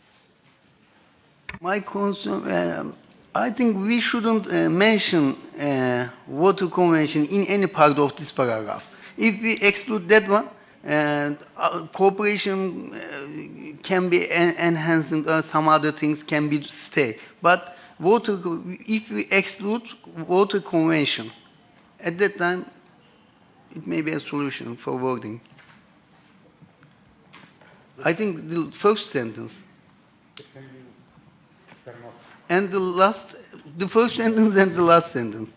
My concern, I think we shouldn't mention Water Convention in any part of this paragraph. If we exclude that one, cooperation can be enhanced, some other things can be stay. But if we exclude Water Convention, at that time, it may be a solution for wording. I think the first sentence and the first sentence and the last sentence.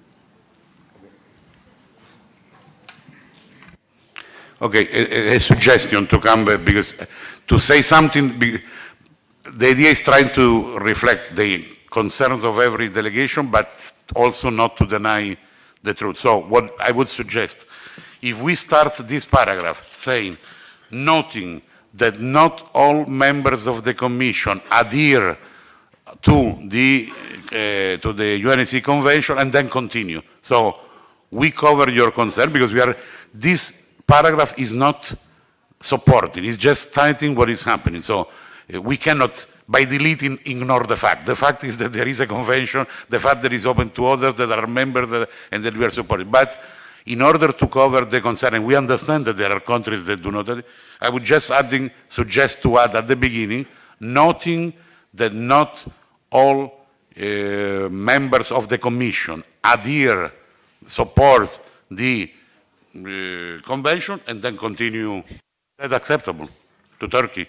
Okay, a suggestion to come back, because to say something, the idea is trying to reflect the concerns of every delegation, but also not to deny the truth. So what I would suggest, if we start this paragraph saying, noting that not all members of the Commission adhere to the UNEC Convention and then continue. So we cover your concern because this paragraph is not supporting, it's just stating what is happening. So we cannot, by deleting, ignore the fact. The fact is that there is a convention, the fact that is open to others that are members and that we are supporting. But in order to cover the concern, and we understand that there are countries that do not, I would just suggest to add at the beginning, noting that not all members of the Commission support the convention, and then continue. That's acceptable to Turkey.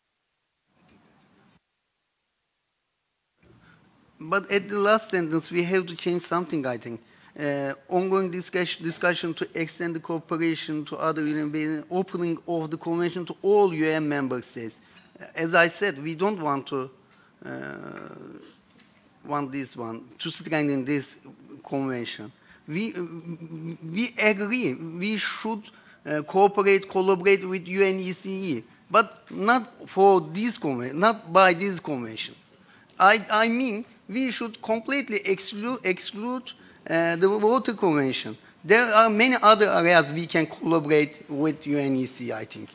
But at the last sentence, we have to change something, I think. Ongoing discussion to extend the cooperation to other UN, opening of the convention to all UN member states. As I said, we don't want to to strengthen this convention. We agree we should collaborate with UNECE, but not for this convention, not by this convention. I mean, we should completely exclude the Water Convention. There are many other areas we can collaborate with UNECE, I think.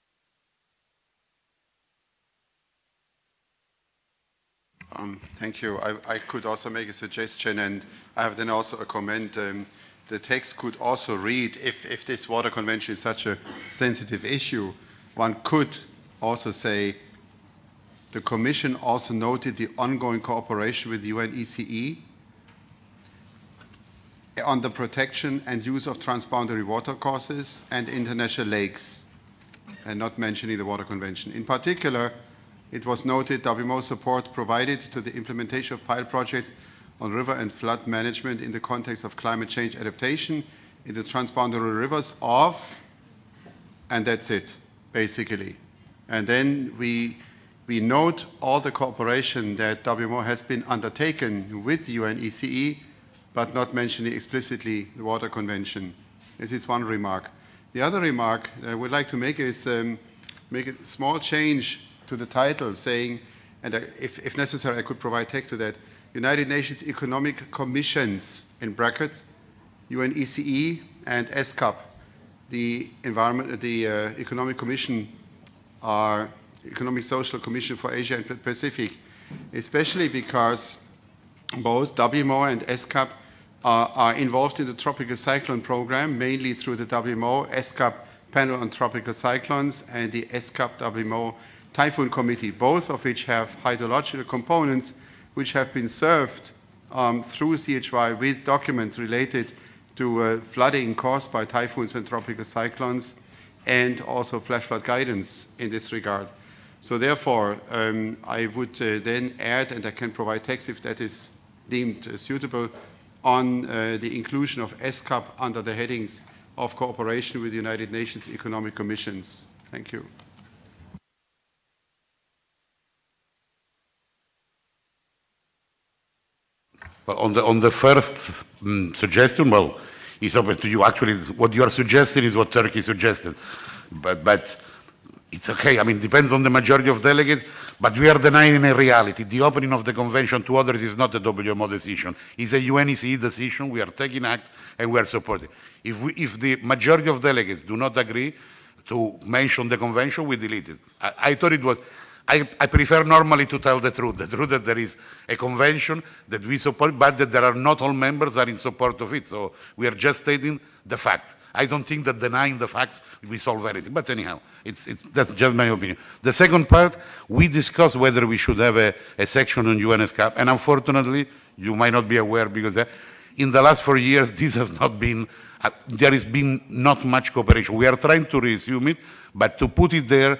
Thank you. I could also make a suggestion, and I have then also a comment. The text could also read, if this Water Convention is such a sensitive issue, one could also say, the Commission also noted the ongoing cooperation with UNECE on the protection and use of transboundary water courses and international lakes, and not mentioning the Water Convention. In particular, it was noted WMO support provided to the implementation of pilot projects on river and flood management in the context of climate change adaptation in the transboundary rivers of, and that's it, basically. And then we note all the cooperation that WMO has been undertaken with UNECE, but not mentioning explicitly the Water Convention. This is one remark. The other remark I would like to make is make a small change to the title, saying, and if necessary I could provide text to that, United Nations Economic Commissions, in brackets, UNECE and ESCAP, the Economic Commission, Economic Social Commission for Asia and Pacific, especially because both WMO and ESCAP are involved in the tropical cyclone program, mainly through the WMO ESCAP panel on tropical cyclones and the ESCAP WMO Typhoon Committee, both of which have hydrological components which have been served through CHY with documents related to flooding caused by typhoons and tropical cyclones, and also flash flood guidance in this regard. So therefore, I would then add, and I can provide text if that is deemed suitable, on the inclusion of ESCAP under the headings of cooperation with the United Nations Economic Commissions. Thank you. Well, on the first suggestion, well, it's open to you. Actually, what you are suggesting is what Turkey suggested. But it's okay. I mean, it depends on the majority of delegates, but we are denying a reality. The opening of the convention to others is not a WMO decision. It's a UNECE decision. We are taking act and we are supporting. If the majority of delegates do not agree to mention the convention, we delete it. I thought it was, I prefer normally to tell the truth that there is a convention that we support, but that there are not all members are in support of it. So we are just stating the fact. I don't think that denying the facts we solve anything. But anyhow, that's just my opinion. The second part, we discussed whether we should have a section on UNESCAP, and unfortunately, you might not be aware because in the last 4 years, this has not been, there has been not much cooperation. We are trying to resume it, but to put it there,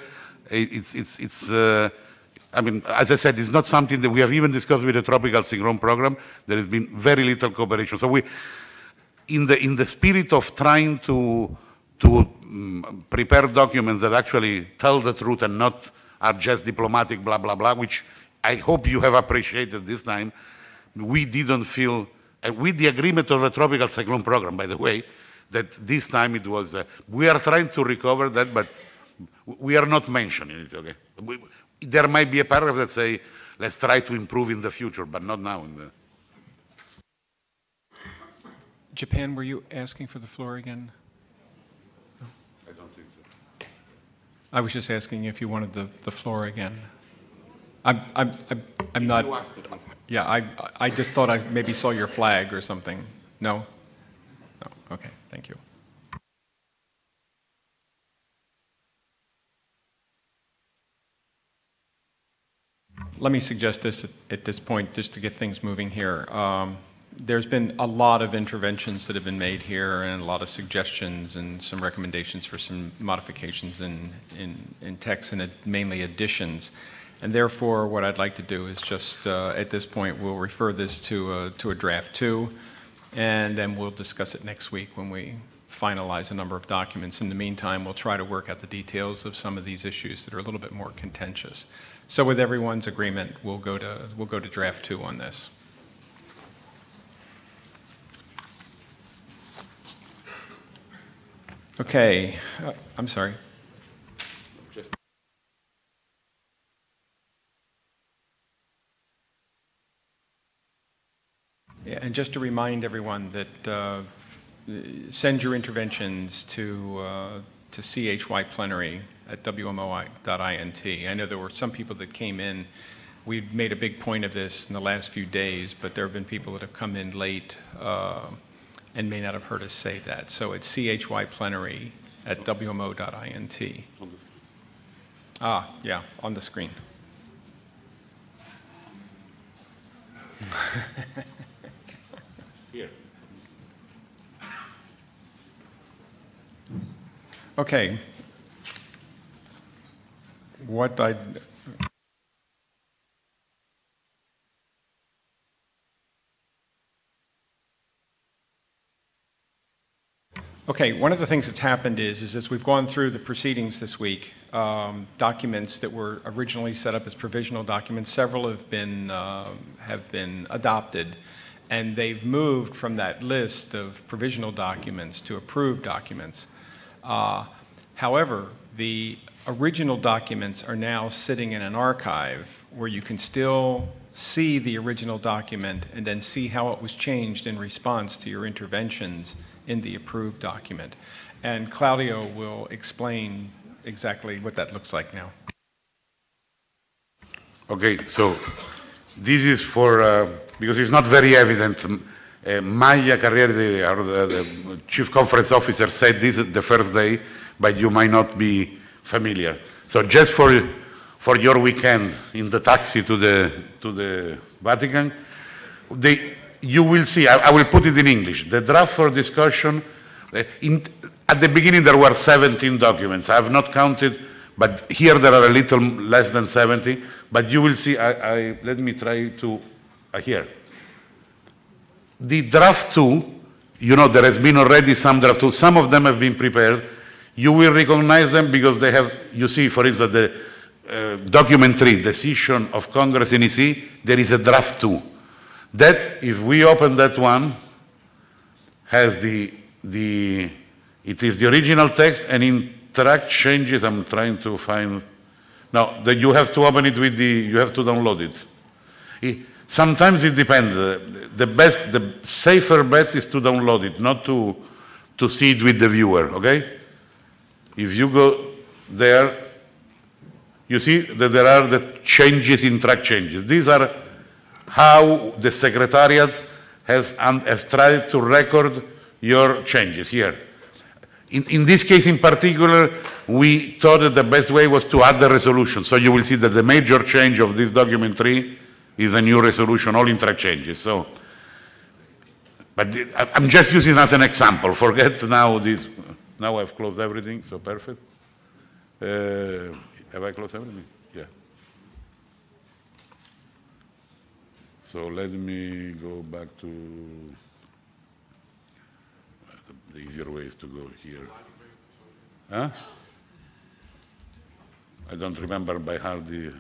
I mean, as I said, it's not something that we have even discussed with the Tropical Cyclone Program. There has been very little cooperation. So we, in the spirit of trying to prepare documents that actually tell the truth and not are just diplomatic blah, blah, blah, which I hope you have appreciated this time, we didn't feel, and with the agreement of the Tropical Cyclone Program, by the way, that this time it was, we are trying to recover that, but we are not mentioning it, okay? There might be a paragraph that say, let's try to improve in the future, but not now. Japan, were you asking for the floor again? I don't think so. I was just asking if you wanted the floor again. I'm not. Yeah, I just thought I maybe saw your flag or something. No? No. Okay, thank you. Let me suggest this at this point, just to get things moving here. There's been a lot of interventions that have been made here and a lot of suggestions and some recommendations for some modifications in text and mainly additions. And therefore, what I'd like to do is just, at this point, we'll refer this to a draft 2, and then we'll discuss it next week when we finalize a number of documents. In the meantime, we'll try to work out the details of some of these issues that are a little bit more contentious. So with everyone's agreement, we'll go to draft 2 on this. Okay, I'm sorry. Yeah, and just to remind everyone that send your interventions to CHYplenary at WMO.int. I know there were some people that came in. We made a big point of this in the last few days, but there have been people that have come in late and may not have heard us say that. So it's CHYplenary at WMO.int. Ah, yeah, on the screen. Here. Okay. What I... Okay, one of the things that's happened is as we've gone through the proceedings this week, documents that were originally set up as provisional documents, several have been adopted, and they've moved from that list of provisional documents to approved documents. However, the original documents are now sitting in an archive where you can still see the original document and then see how it was changed in response to your interventions in the approved document. And Claudio will explain exactly what that looks like now. Okay, so this is for, because it's not very evident, Maya Carriere, the Chief Conference Officer, said this the first day, but you might not be familiar. So just for your weekend in the taxi to the Vatican, you will see, I will put it in English, the draft for discussion, at the beginning there were 17 documents. I have not counted, but here there are a little less than 70, but you will see, let me try to, here. The draft 2, you know, there has been already some draft 2, some of them have been prepared. You will recognize them because they have, you see, for instance, the document 3, decision of Congress in EC, there is a draft 2. That, if we open that one, has it is the original text, and in track changes, I'm trying to find, no, that you have to open it with you have to download it. Sometimes it depends. The safer bet is to download it, not to see it with the viewer, okay? If you go there, you see that there are the changes in track changes. These are how the Secretariat has tried to record your changes here. In this case in particular, we thought that the best way was to add the resolution. So you will see that the major change of this document 3 is a new resolution, all in track changes. So, but I'm just using as an example. Forget now this. Now I've closed everything, so perfect. Have I closed everything? Yeah. So let me go back to, the easier way is to go here. Huh? I don't remember by heart the,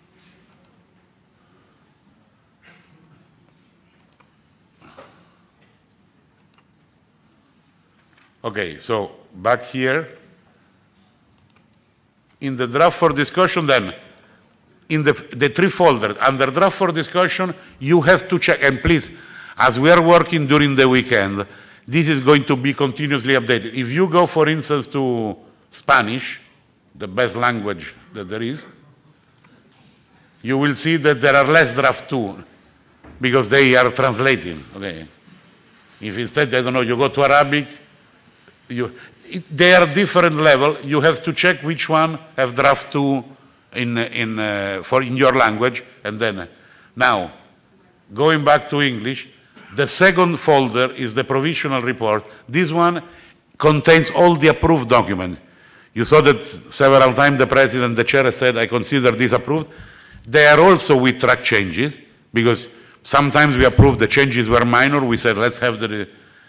okay, so back here, in the draft for discussion then, in the three folders, under draft for discussion, you have to check, and please, as we are working during the weekend, this is going to be continuously updated. If you go, for instance, to Spanish, the best language that there is, you will see that there are less draft 2, because they are translating, okay? If instead, I don't know, you go to Arabic, they are different level. You have to check which one have draft 2 in your language, and then, now, going back to English, the second folder is the provisional report. This one contains all the approved documents. You saw that several times the President, the Chair said, I consider this approved. They are also with track changes, because sometimes we approved the changes were minor. We said, let's have the,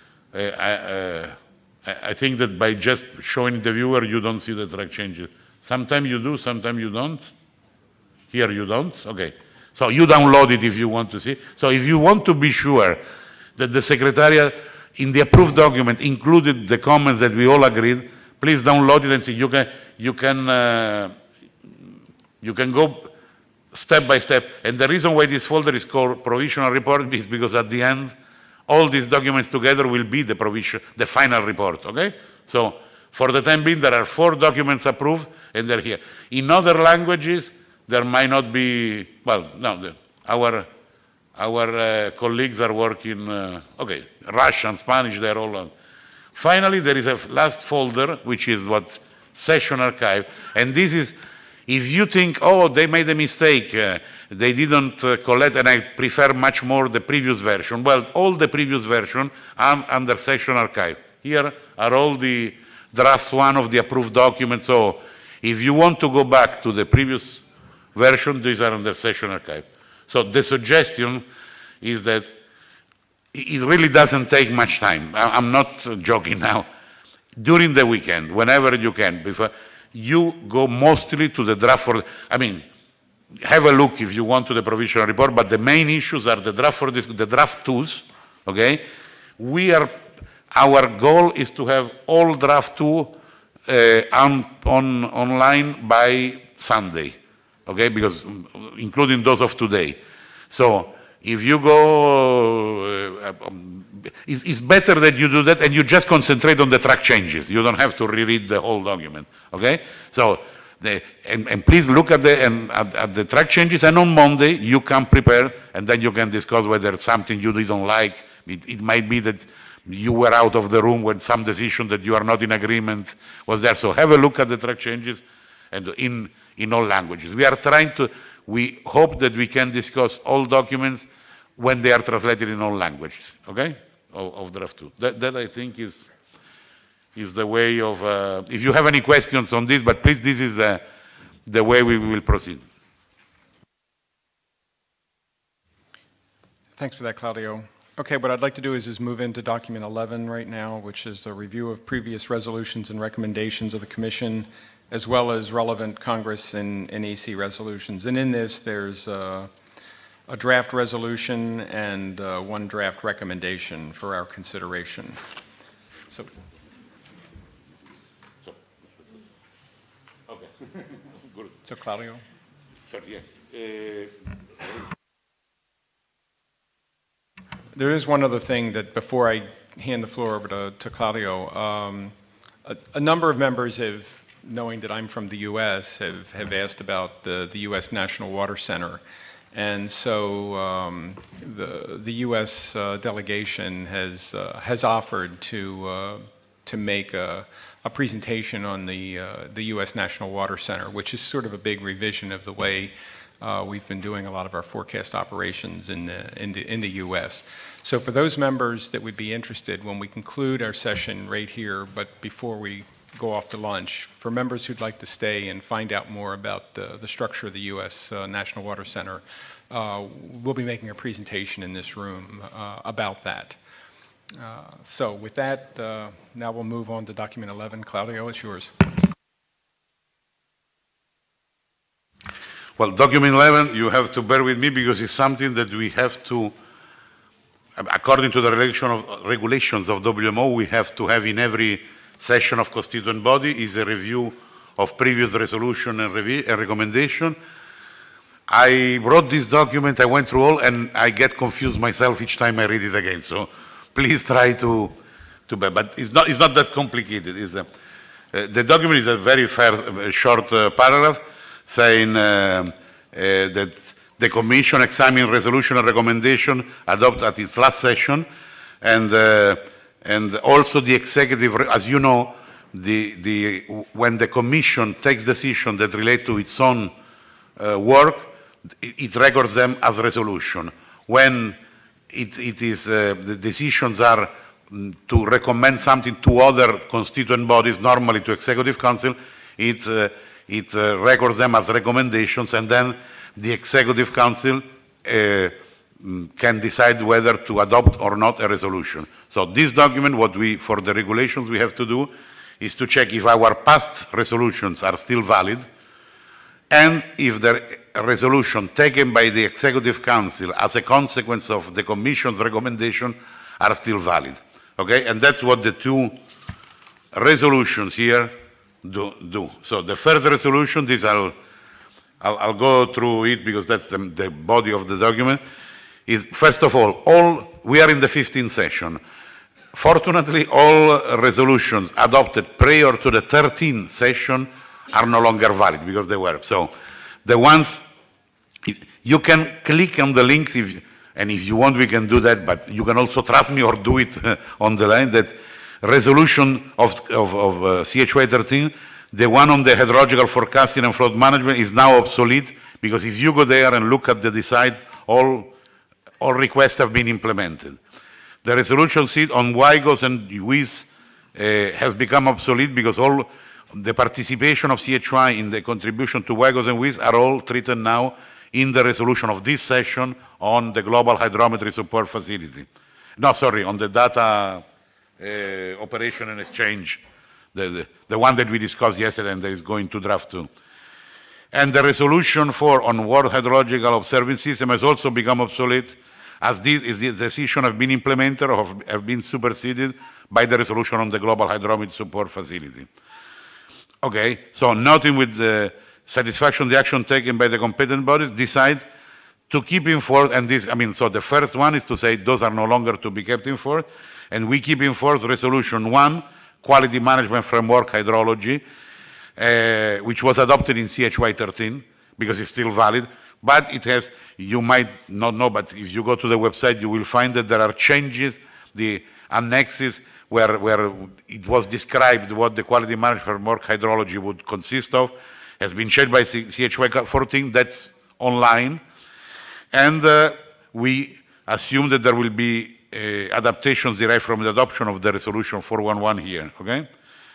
I think that by just showing the viewer, you don't see the track changes. Sometimes you do, sometimes you don't. Here you don't, okay. So you download it if you want to see. So if you want to be sure that the Secretariat in the approved document included the comments that we all agreed, please download it and see. You can go step by step. And the reason why this folder is called provisional report is because at the end, all these documents together will be the final report, okay? So for the time being, there are 4 documents approved, and they're here. In other languages, there might not be, well, no, our colleagues are working, okay, Russian, Spanish, they're all on. Finally, there is a last folder, which is what session archive, and this is, if you think, oh, they made a mistake, they didn't collect, and I prefer much more the previous version. Well, all the previous version are under session archive. Here are all the drafts 1 of the approved documents. So if you want to go back to the previous version, these are under session archive. So the suggestion is that it really doesn't take much time. I'm not joking now. During the weekend, whenever you can, before you go mostly to the draft for, I mean, have a look if you want to the provisional report, but the main issues are the draft for this, the draft 2s, okay? Our goal is to have all draft 2 online by Sunday, okay? Because including those of today. So if you go, it's better that you do that and you just concentrate on the track changes. You don't have to reread the whole document, okay? So, and please look at the track changes, and on Monday you can prepare, and then you can discuss whether it's something you didn't like. It might be that you were out of the room when some decision that you are not in agreement was there. So have a look at the track changes and in all languages. We hope that we can discuss all documents when they are translated in all languages, okay, of draft 2. That I think is the way of, if you have any questions on this, but please, this is the way we will proceed. Thanks for that, Claudio. Okay, what I'd like to do is move into document 11 right now, which is a review of previous resolutions and recommendations of the Commission, as well as relevant Congress and EC resolutions. And in this, there's a draft resolution and 1 draft recommendation for our consideration. So okay, good. So Claudio? Sorry, yes. There is one other thing that before I hand the floor over to Claudio, a number of members have, knowing that I'm from the U.S., have asked about the U.S. National Water Center. And so the U.S. delegation has offered to make a presentation on the U.S. National Water Center, which is sort of a big revision of the way we've been doing a lot of our forecast operations in the U.S. So for those members that would be interested, when we conclude our session right here, but before we go off to lunch, for members who'd like to stay and find out more about the structure of the U.S. National Water Center, we'll be making a presentation in this room about that. So with that, now we'll move on to document 11. Claudio, it's yours. Well, document 11, you have to bear with me because it's something that we have to, according to the regulations of WMO, we have to have in every session of constituent body is a review of previous resolution and recommendation. I wrote this document, I went through all, and I get confused myself each time I read it again. So please try to but it's not that complicated. The document is a very short paragraph saying that the Commission examined resolution and recommendation adopted at its last session, and also the executive, as you know, when the Commission takes decisions that relate to its own work, it records them as resolution. When the decisions are to recommend something to other constituent bodies, normally to Executive Council, it records them as recommendations, and then the Executive Council can decide whether to adopt or not a resolution. So this document, for the regulations we have to do, is to check if our past resolutions are still valid, and if the resolution taken by the Executive Council as a consequence of the Commission's recommendation are still valid. Okay, and that's what the two resolutions here do. So the first resolution, I'll go through it because that's the body of the document, is first of all, we are in the 15th session. Fortunately, all resolutions adopted prior to the 13th session are no longer valid because they were. So the ones, you can click on the links, and if you want, we can do that, but you can also trust me or do it on the line, that resolution of CHY 13, the one on the hydrological forecasting and flood management is now obsolete, because if you go there and look at the decides, all requests have been implemented. The resolution sheet on WIGOS and WIS has become obsolete because all the participation of CHY in the contribution to WIGOS and WIS are all treated now in the resolution of this session on the Global Hydrometry Support Facility. No, sorry, on the data operation and exchange, the one that we discussed yesterday and that is going to draft 2. And the resolution on World Hydrological Observing System has also become obsolete, as this decision have been implemented or have been superseded by the resolution on the Global Hydrometry Support Facility. Okay, so noting with the satisfaction the action taken by the competent bodies, decide to keep in force, and this, so the first one is to say those are no longer to be kept in force, and we keep in force resolution 1, Quality Management Framework Hydrology, which was adopted in CHY 13, because it's still valid, but it has, you might not know, but if you go to the website, you will find that there are changes, the annexes, where it was described what the Quality Management Framework Hydrology would consist of, has been changed by CHY 14, that's online, and we assume that there will be adaptations derived from the adoption of the resolution 411 here, okay?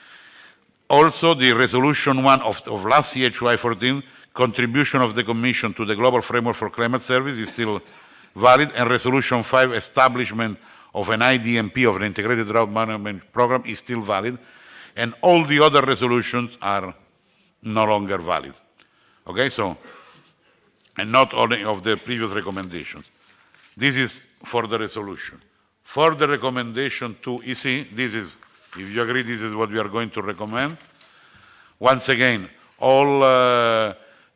Also, the resolution 1 of last CHY 14, contribution of the Commission to the Global Framework for Climate Service is still valid, and resolution 5, establishment of an IDMP, of an Integrated Drought Management Program, is still valid, and all the other resolutions are no longer valid. Okay, so, and not only of the previous recommendations. This is for the resolution. For the recommendation to EC, this is, if you agree, this is what we are going to recommend. Once again, all the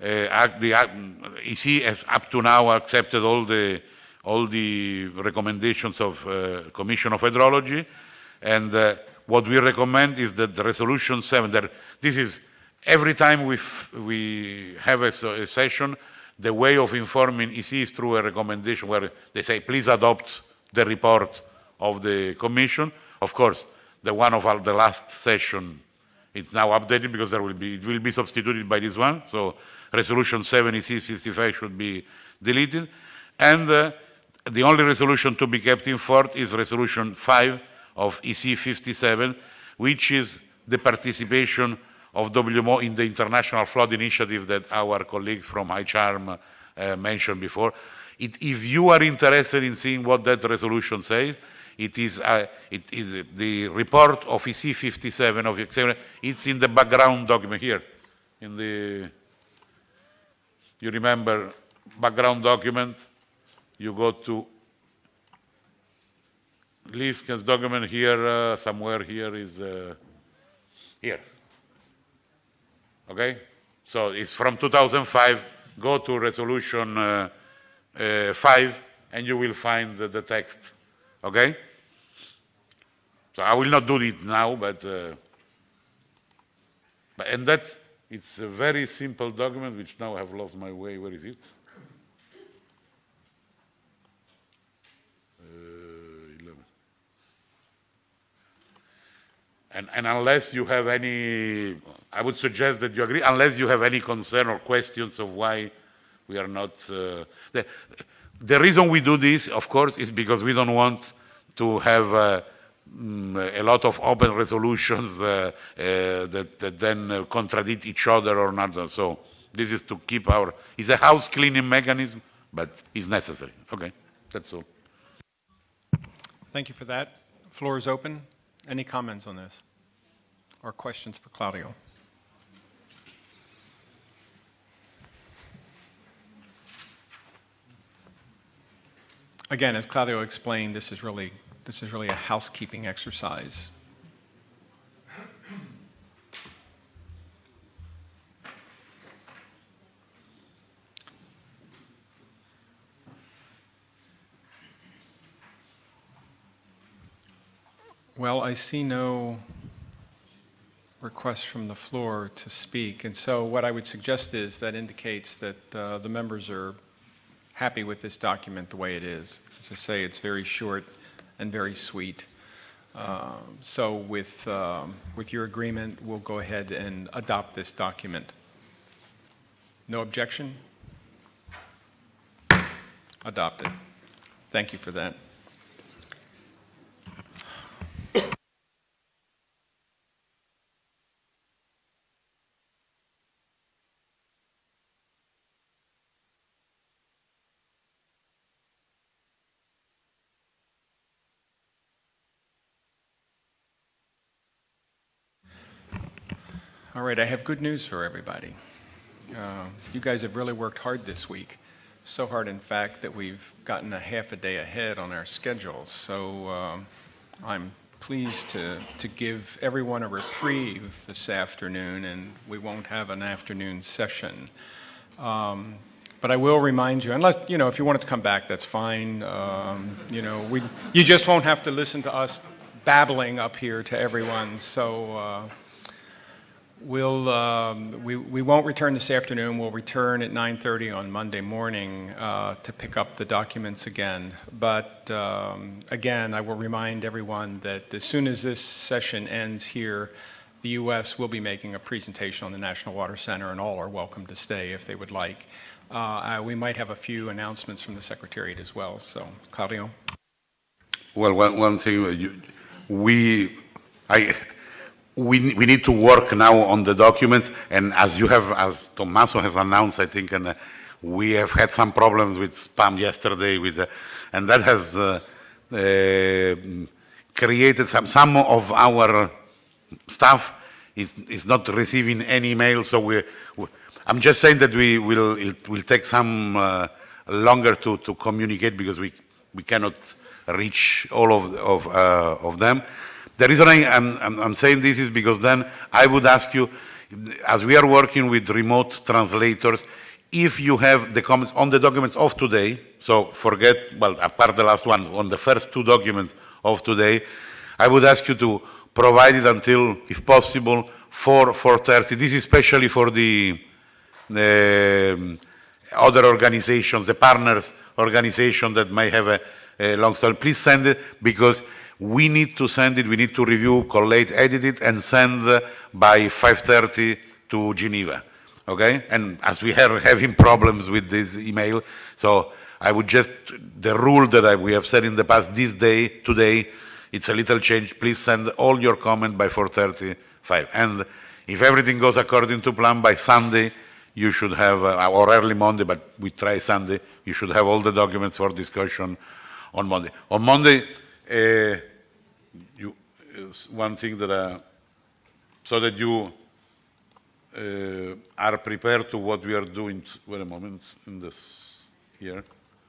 EC has up to now accepted all the recommendations of Commission of Hydrology, and what we recommend is that the resolution 7, that this is every time we have a session, the way of informing EC is through a recommendation where they say, please adopt the report of the Commission. Of course, the one of the last session, it's now updated because it will be substituted by this one. So resolution 7 EC 55 should be deleted. And the only resolution to be kept in force is resolution 5 of EC 57, which is the participation of WMO in the International Flood Initiative that our colleagues from HICHARM mentioned before. If you are interested in seeing what that resolution says, it is the report of EC 57 of the, it's in the background document here. You remember background document, you go to Liska's document here, somewhere here is here. Okay? So it's from 2005, go to resolution 5, and you will find the text, okay? So I will not do it now, and that, it's a very simple document, which now I have lost my way. Where is it? 11. And unless you have any, I would suggest that you agree, unless you have any concern or questions of why we are not, the reason we do this, of course, is because we don't want to have a lot of open resolutions that then contradict each other or not. So this is to keep it's a house cleaning mechanism, but it's necessary. Okay, that's all. Thank you for that. Floor is open. Any comments on this or questions for Claudio? Again, as Claudio explained, this is really a housekeeping exercise. Well, I see no requests from the floor to speak, and so what I would suggest is that indicates that the members are happy with this document the way it is. As I say, it's very short and very sweet. So with your agreement, we'll go ahead and adopt this document. No objection? Adopted. Thank you for that. All right, I have good news for everybody. You guys have really worked hard this week. So hard, in fact, that we've gotten a half a day ahead on our schedule. So I'm pleased to give everyone a reprieve this afternoon, and we won't have an afternoon session. But I will remind you, unless, if you wanted to come back, that's fine. You just won't have to listen to us babbling up here to everyone. So we won't return this afternoon. We'll return at 9:30 on Monday morning to pick up the documents again. But again, I will remind everyone that as soon as this session ends here, the U.S. will be making a presentation on the National Water Center, and all are welcome to stay if they would like. We might have a few announcements from the Secretariat as well. So, Claudio? Well, one thing, we need to work now on the documents, and as Tommaso has announced, I think, and we have had some problems with spam yesterday, and that has created some of our staff is not receiving any email. So I'm just saying that it will take some longer to communicate because we cannot reach all of them. The reason I'm saying this is because then I would ask you, as we are working with remote translators, if you have the comments on the documents of today, so forget, well, apart the last one, on the first two documents of today, I would ask you to provide it until, if possible, 4:30. This is especially for the other organizations, the partners organization that may have a long story. Please send it, because we need to send it, we need to review, collate, edit it, and send by 5:30 to Geneva, okay? And as we are having problems with this email, so I would just, the rule that we have said in the past, today, it's a little change. Please send all your comment by 4:35. And if everything goes according to plan, by Sunday, you should have, or early Monday, but we try Sunday, you should have all the documents for discussion on Monday. On Monday, one thing that, so that you are prepared to what we are doing. Wait a moment, in this here.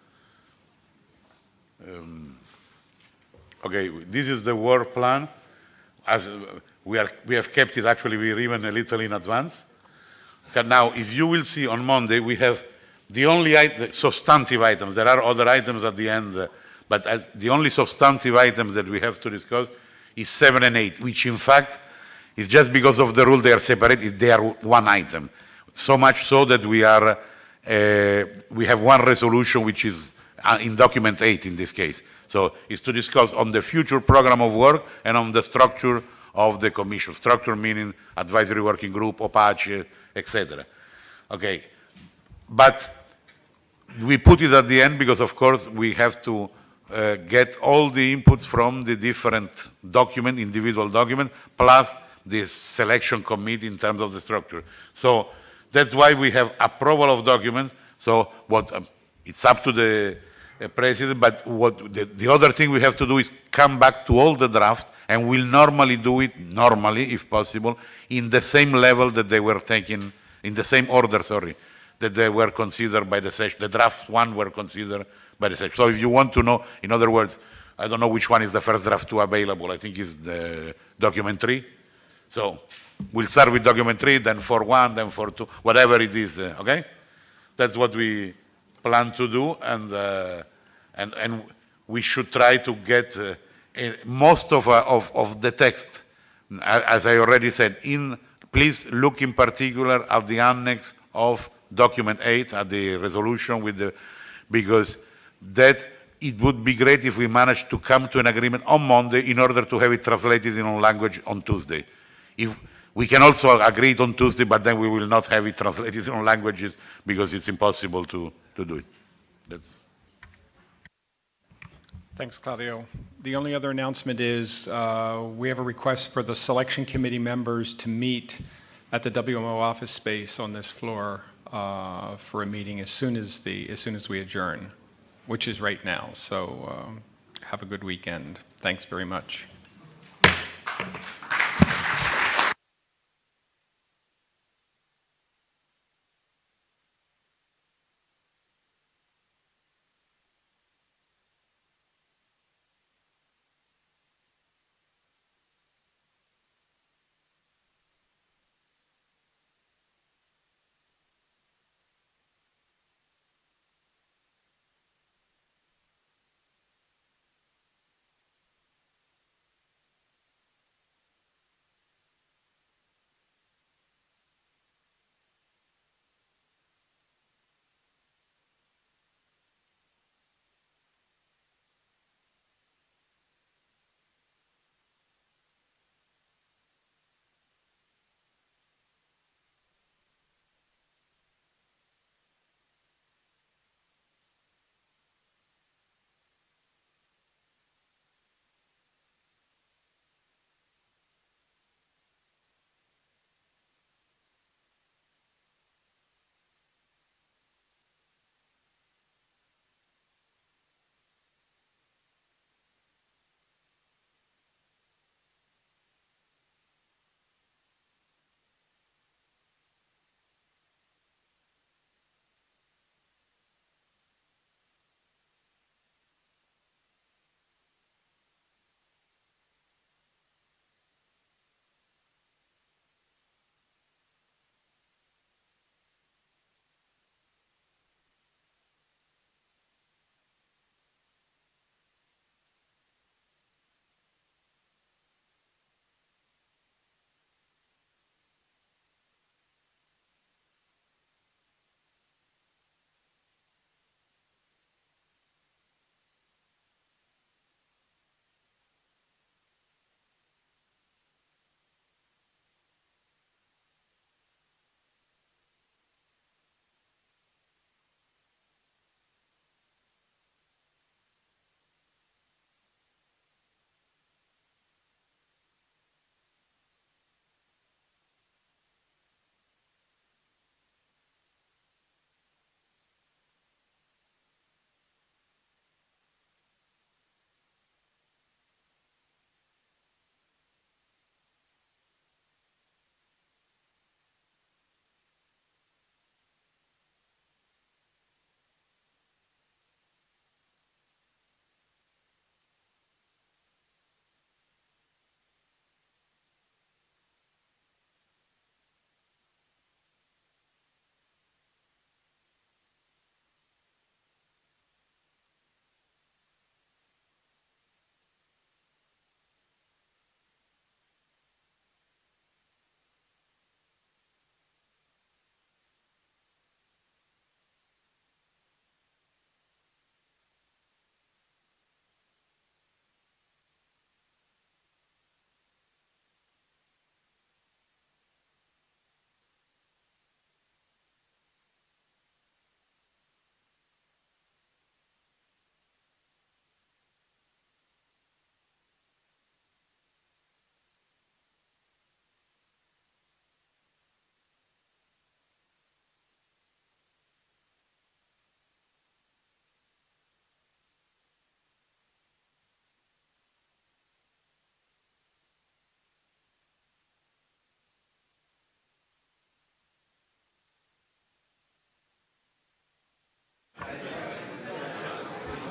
Okay, this is the work plan. As we have kept it, actually, we're even a little in advance. Now, if you will see on Monday, we have the only substantive items, there are other items at the end, but the only substantive items that we have to discuss is 7 and 8, which in fact is just because of the rule they are separated, they are one item. So much so that we have one resolution which is in document 8 in this case. So it's to discuss on the future program of work and on the structure of the commission. Structure meaning advisory working group, OPACE, etc. Okay, but we put it at the end because of course we have to get all the inputs from the different document, individual document, plus the selection committee in terms of the structure. So that's why we have approval of documents. So it's up to the president, but the other thing we have to do is come back to all the drafts, and we'll normally do it, if possible, in the same level that they were taken, in the same order, sorry, that they were considered by the session. The draft one were considered by the session. So if you want to know, in other words, I don't know which one is the first draft 2 available. I think it's the document 3. So we'll start with document 3, then 4.1, then 4.2, whatever it is, okay? That's what we plan to do, and we should try to get most of the text, as I already said, please look in particular at the annex of document 8, at the resolution because that it would be great if we managed to come to an agreement on Monday in order to have it translated in language on Tuesday. If we can also agree it on Tuesday, but then we will not have it translated on languages because it's impossible to do it. Thanks, Claudio. The only other announcement is we have a request for the selection committee members to meet at the WMO office space on this floor for a meeting as soon as we adjourn, which is right now. So have a good weekend. Thanks very much.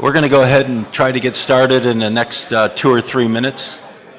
We're going to go ahead and try to get started in the next 2 or 3 minutes.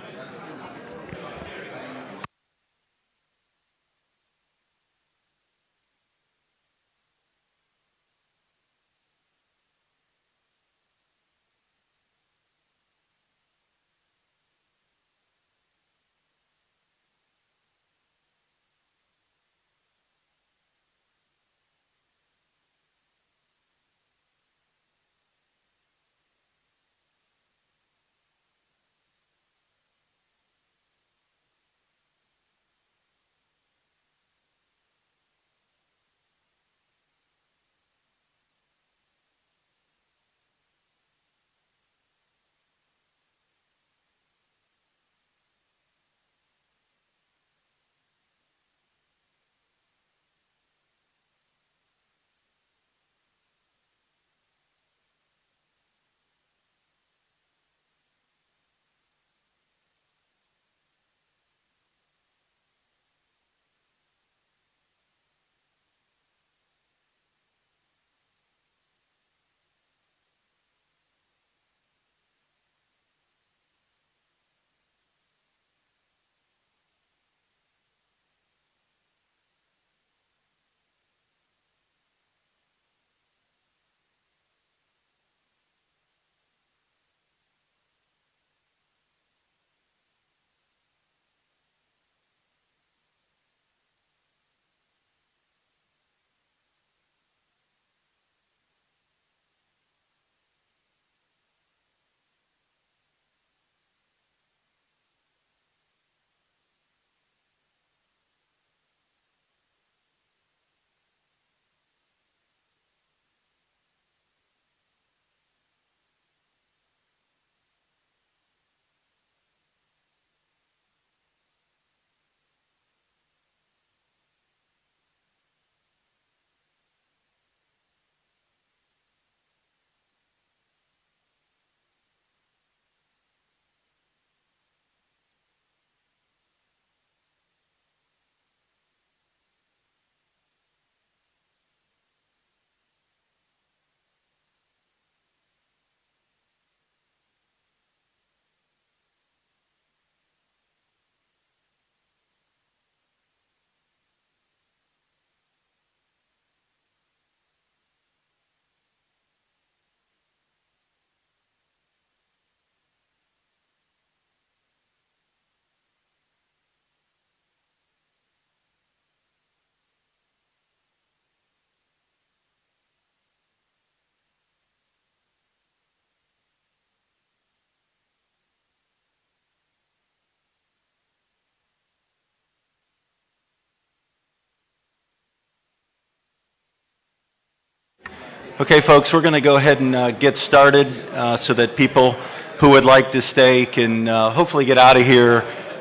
Okay, folks, we're going to go ahead and get started so that people who would like to stay can hopefully get out of here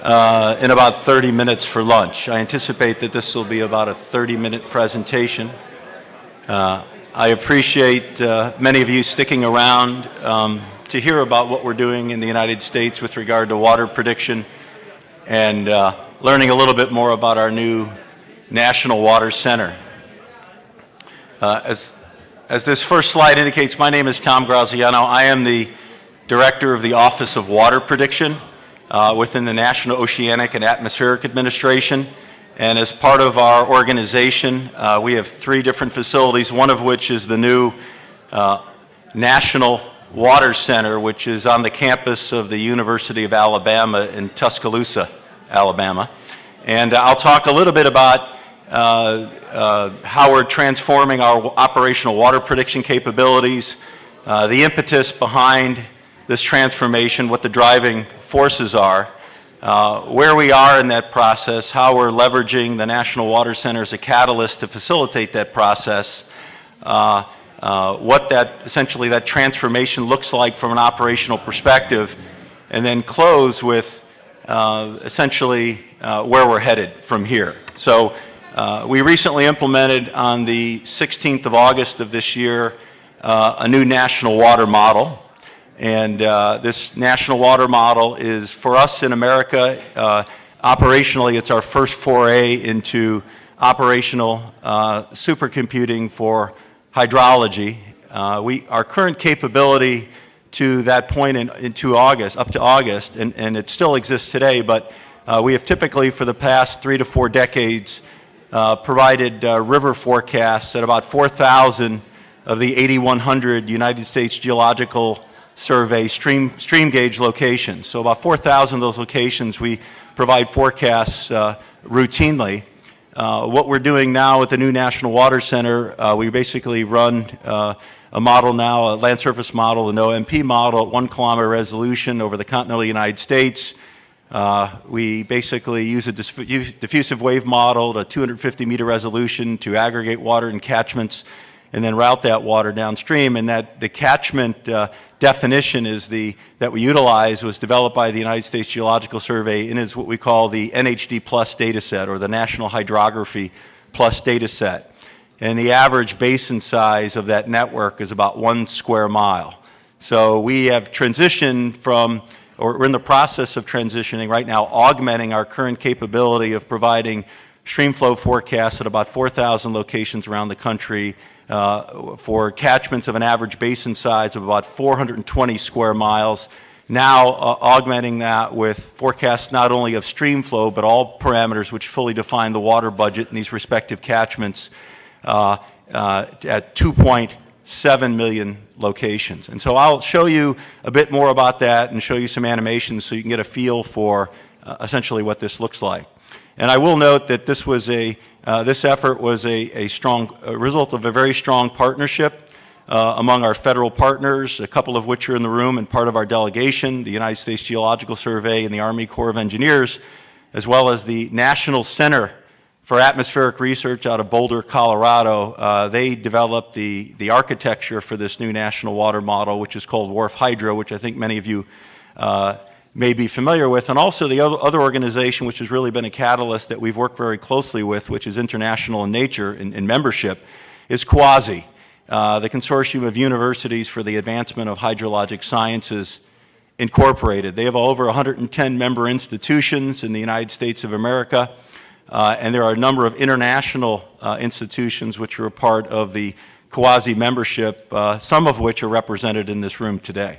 in about 30 minutes for lunch. I anticipate that this will be about a 30-minute presentation. I appreciate many of you sticking around to hear about what we're doing in the United States with regard to water prediction and learning a little bit more about our new National Water Center. As this first slide indicates, my name is Tom Graziano. I am the Director of the Office of Water Prediction within the National Oceanic and Atmospheric Administration. And as part of our organization, we have 3 different facilities, one of which is the new National Water Center, which is on the campus of the University of Alabama in Tuscaloosa, Alabama. And I'll talk a little bit about how we're transforming our operational water prediction capabilities, the impetus behind this transformation, what the driving forces are, where we are in that process, how we're leveraging the National Water Center as a catalyst to facilitate that process, what essentially that transformation looks like from an operational perspective, and then close with essentially where we're headed from here. So we recently implemented on the 16th of August of this year a new national water model. And this national water model is, for us in America, operationally, it's our first foray into operational supercomputing for hydrology. Our current capability to that point into August, up to August, and it still exists today, but we have typically for the past 3 to 4 decades provided river forecasts at about 4,000 of the 8,100 United States Geological Survey stream gauge locations. So about 4,000 of those locations we provide forecasts routinely. What we're doing now with the new National Water Center, we basically run a model now, a land surface model, an OMP model at 1 kilometer resolution over the continental United States. We basically use a diffusive wave model at 250 meter resolution to aggregate water in catchments and then route that water downstream. And that the catchment definition that we utilize was developed by the United States Geological Survey and is what we call the NHD Plus data set, or the National Hydrography Plus data set. And the average basin size of that network is about 1 square mile. So we have transitioned from, or we're in the process of transitioning right now, augmenting our current capability of providing streamflow forecasts at about 4,000 locations around the country for catchments of an average basin size of about 420 square miles. Now augmenting that with forecasts not only of streamflow, but all parameters which fully define the water budget in these respective catchments at 2.7 million locations. And so I'll show you a bit more about that and show you some animations so you can get a feel for essentially what this looks like. And I will note that this was this effort was a result of a very strong partnership among our federal partners, a couple of which are in the room and part of our delegation, the United States Geological Survey and the Army Corps of Engineers, as well as the National Center for Atmospheric Research out of Boulder, Colorado. They developed the architecture for this new national water model, which is called WRF Hydro, which I think many of you may be familiar with. And also the other organization, which has really been a catalyst that we've worked very closely with, which is international in nature in membership, is CWASI, the Consortium of Universities for the Advancement of Hydrologic Sciences Incorporated. They have over 110 member institutions in the United States of America. And there are a number of international institutions which are a part of the CWASI membership, some of which are represented in this room today.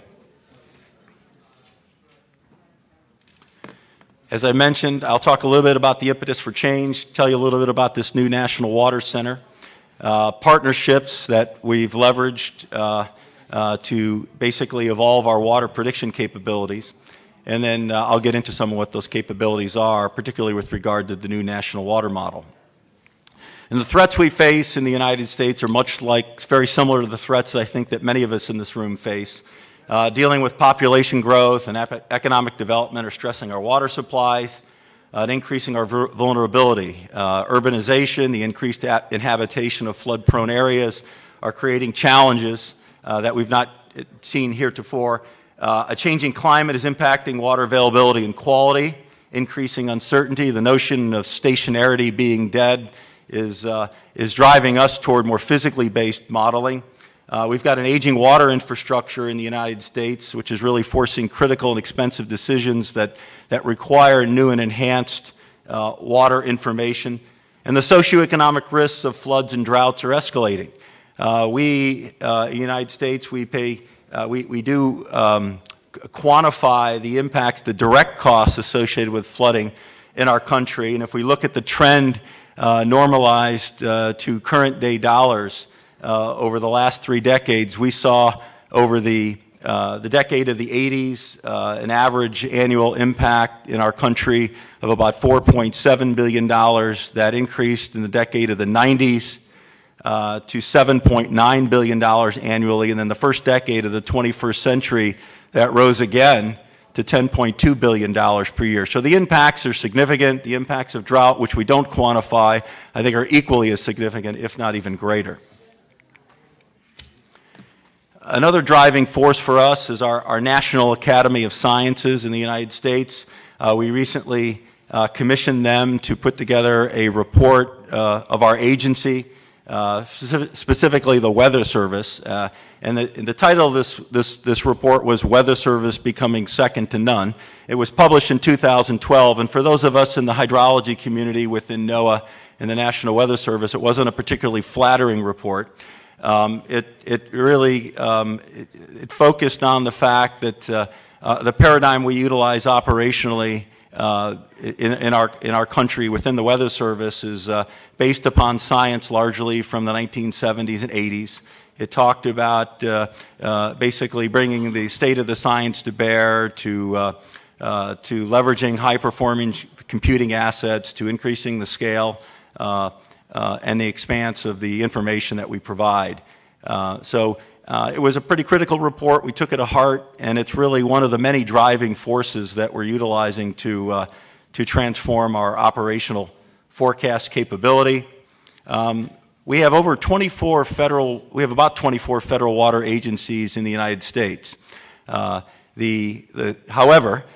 As I mentioned, I'll talk a little bit about the impetus for change, tell you a little bit about this new National Water Center, partnerships that we've leveraged to basically evolve our water prediction capabilities. And then I'll get into some of what those capabilities are, particularly with regard to the new national water model. And the threats we face in the United States are very similar to the threats that I think that many of us in this room face. Dealing with population growth and economic development are stressing our water supplies, and increasing our vulnerability. Urbanization, the increased inhabitation of flood-prone areas are creating challenges that we've not seen heretofore. A changing climate is impacting water availability and quality, increasing uncertainty. The notion of stationarity being dead is driving us toward more physically based modeling. We've got an aging water infrastructure in the United States, which is really forcing critical and expensive decisions that require new and enhanced water information. And the socioeconomic risks of floods and droughts are escalating. In the United States, we do quantify the impacts, the direct costs associated with flooding in our country. And if we look at the trend normalized to current day dollars over the last 3 decades, we saw over the decade of the 80s an average annual impact in our country of about $4.7 billion. That increased in the decade of the 90s to $7.9 billion annually, and then the first decade of the 21st century, that rose again to $10.2 billion per year. So the impacts are significant. The impacts of drought, which we don't quantify, I think are equally as significant, if not even greater. Another driving force for us is our National Academy of Sciences in the United States. We recently commissioned them to put together a report of our agency, specifically the Weather Service. And the title of this report was Weather Service Becoming Second to None. It was published in 2012, and for those of us in the hydrology community within NOAA and the National Weather Service, it wasn't a particularly flattering report. It really it focused on the fact that the paradigm we utilize operationally in our country within the Weather Service is based upon science largely from the 1970s and 80s. It talked about basically bringing the state of the science to bear to leveraging high-performing computing assets, to increasing the scale and the expanse of the information that we provide. It was a pretty critical report. We took it to heart, and it's really one of the many driving forces that we're utilizing to transform our operational forecast capability. We have about 24 federal water agencies in the United States. However,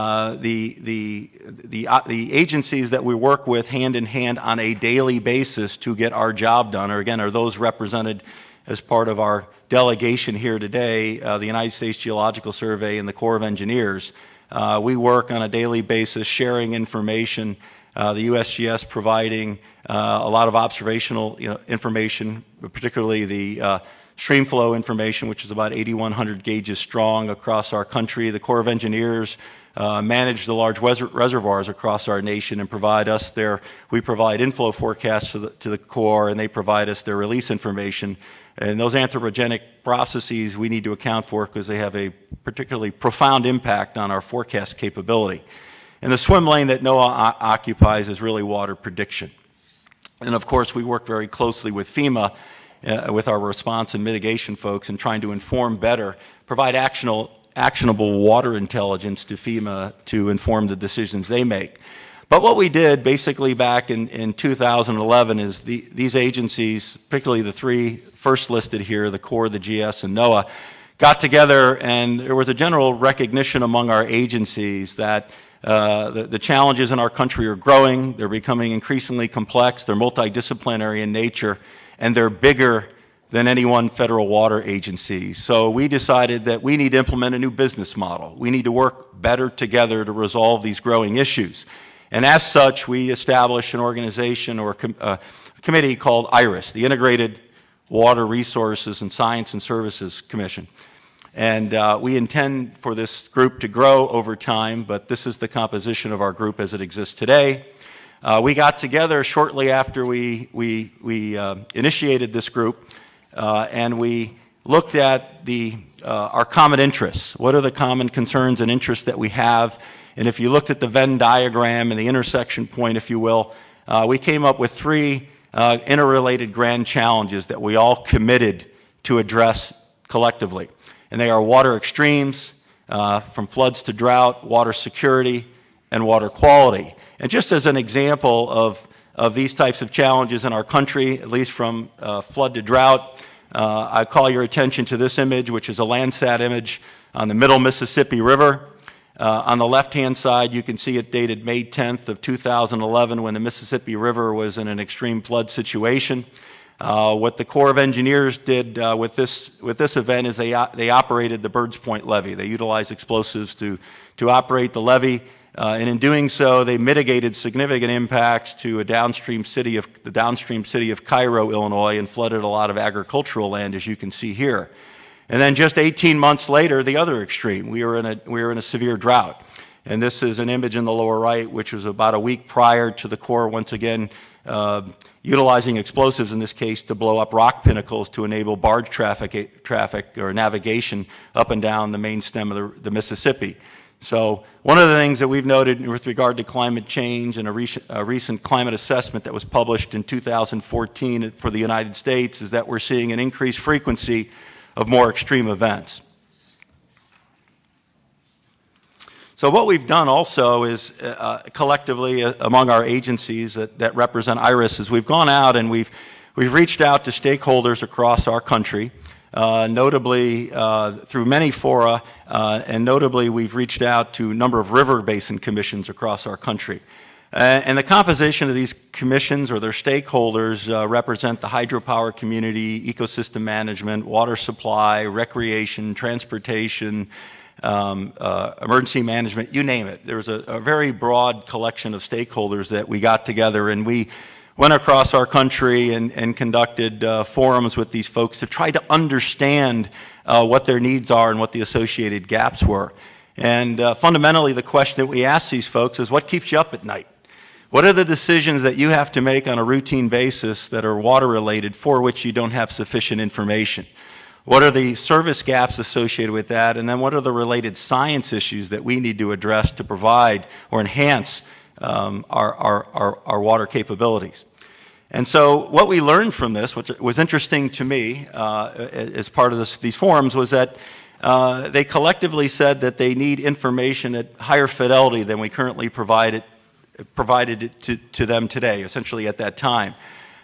the agencies that we work with hand in hand on a daily basis to get our job done are those represented as part of our delegation here today, the United States Geological Survey and the Corps of Engineers. We work on a daily basis sharing information, the USGS providing a lot of observational information, particularly the stream flow information, which is about 8,100 gauges strong across our country. The Corps of Engineers manage the large reservoirs across our nation and provide us we provide inflow forecasts to the Corps, and they provide us their release information. And those anthropogenic processes we need to account for because they have a particularly profound impact on our forecast capability. And the swim lane that NOAA occupies is really water prediction. And of course, we work very closely with FEMA, with our response and mitigation folks, in trying to inform better, provide actionable water intelligence to FEMA to inform the decisions they make. But what we did basically back in 2011 is these agencies, particularly the three first listed here, the Corps, the GS, and NOAA, got together, and there was a general recognition among our agencies that the challenges in our country are growing, they're becoming increasingly complex, they're multidisciplinary in nature, and they're bigger than any one federal water agency. So we decided that we need to implement a new business model. We need to work better together to resolve these growing issues. And as such, we established an organization or a committee called IRIS, the Integrated Water Resources and Science and Services Commission. And we intend for this group to grow over time, but this is the composition of our group as it exists today. We got together shortly after we initiated this group, and we looked at our common interests. What are the common concerns and interests that we have? And if you looked at the Venn diagram and the intersection point, if you will, we came up with three interrelated grand challenges that we all committed to address collectively. And they are water extremes, from floods to drought, water security, and water quality. And just as an example of these types of challenges in our country, at least from flood to drought, I call your attention to this image, which is a Landsat image on the Middle Mississippi River. On the left-hand side, you can see it dated May 10th of 2011 when the Mississippi River was in an extreme flood situation. What the Corps of Engineers did with this event is they operated the Birds Point levee. They utilized explosives to operate the levee, and in doing so, they mitigated significant impacts to the downstream city of Cairo, Illinois, and flooded a lot of agricultural land, as you can see here. And then just 18 months later, the other extreme, we were in a severe drought. And this is an image in the lower right, which was about a week prior to the Corps once again utilizing explosives in this case to blow up rock pinnacles to enable barge traffic or navigation up and down the main stem of the Mississippi. So one of the things that we've noted with regard to climate change and a recent climate assessment that was published in 2014 for the United States is that we're seeing an increased frequency of more extreme events. So what we've done also is collectively among our agencies that represent IRIS is we've gone out and we've reached out to stakeholders across our country, notably through many fora, and notably we've reached out to a number of river basin commissions across our country. And the composition of these commissions or their stakeholders represent the hydropower community, ecosystem management, water supply, recreation, transportation, emergency management, you name it. There was a very broad collection of stakeholders that we got together, and we went across our country and conducted forums with these folks to try to understand what their needs are and what the associated gaps were. And fundamentally, the question that we ask these folks is, what keeps you up at night? What are the decisions that you have to make on a routine basis that are water-related for which you don't have sufficient information? What are the service gaps associated with that? And then what are the related science issues that we need to address to provide or enhance our water capabilities? And so what we learned from this, which was interesting to me as part of these forums, was that they collectively said that they need information at higher fidelity than we currently provided it to them today, essentially at that time.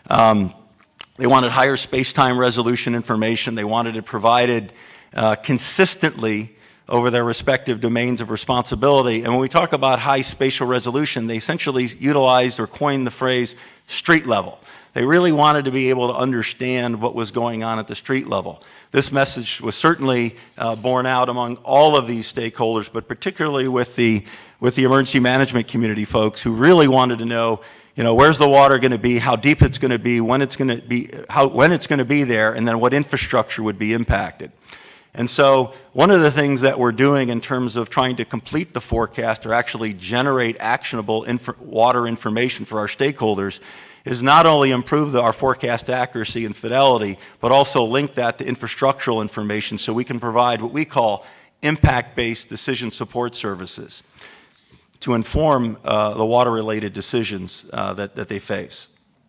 They wanted higher space-time resolution information. They wanted it provided consistently over their respective domains of responsibility. And when we talk about high spatial resolution, they essentially utilized or coined the phrase street level. They really wanted to be able to understand what was going on at the street level. This message was certainly borne out among all of these stakeholders, but particularly with the emergency management community folks who really wanted to know, where's the water going to be, how deep it's going to be, when it's going to be, when it's going to be there, and then what infrastructure would be impacted. And so one of the things that we're doing in terms of trying to complete the forecast or actually generate actionable water information for our stakeholders is not only improve our forecast accuracy and fidelity, but also link that to infrastructural information so we can provide what we call impact-based decision support services to inform the water-related decisions that they face.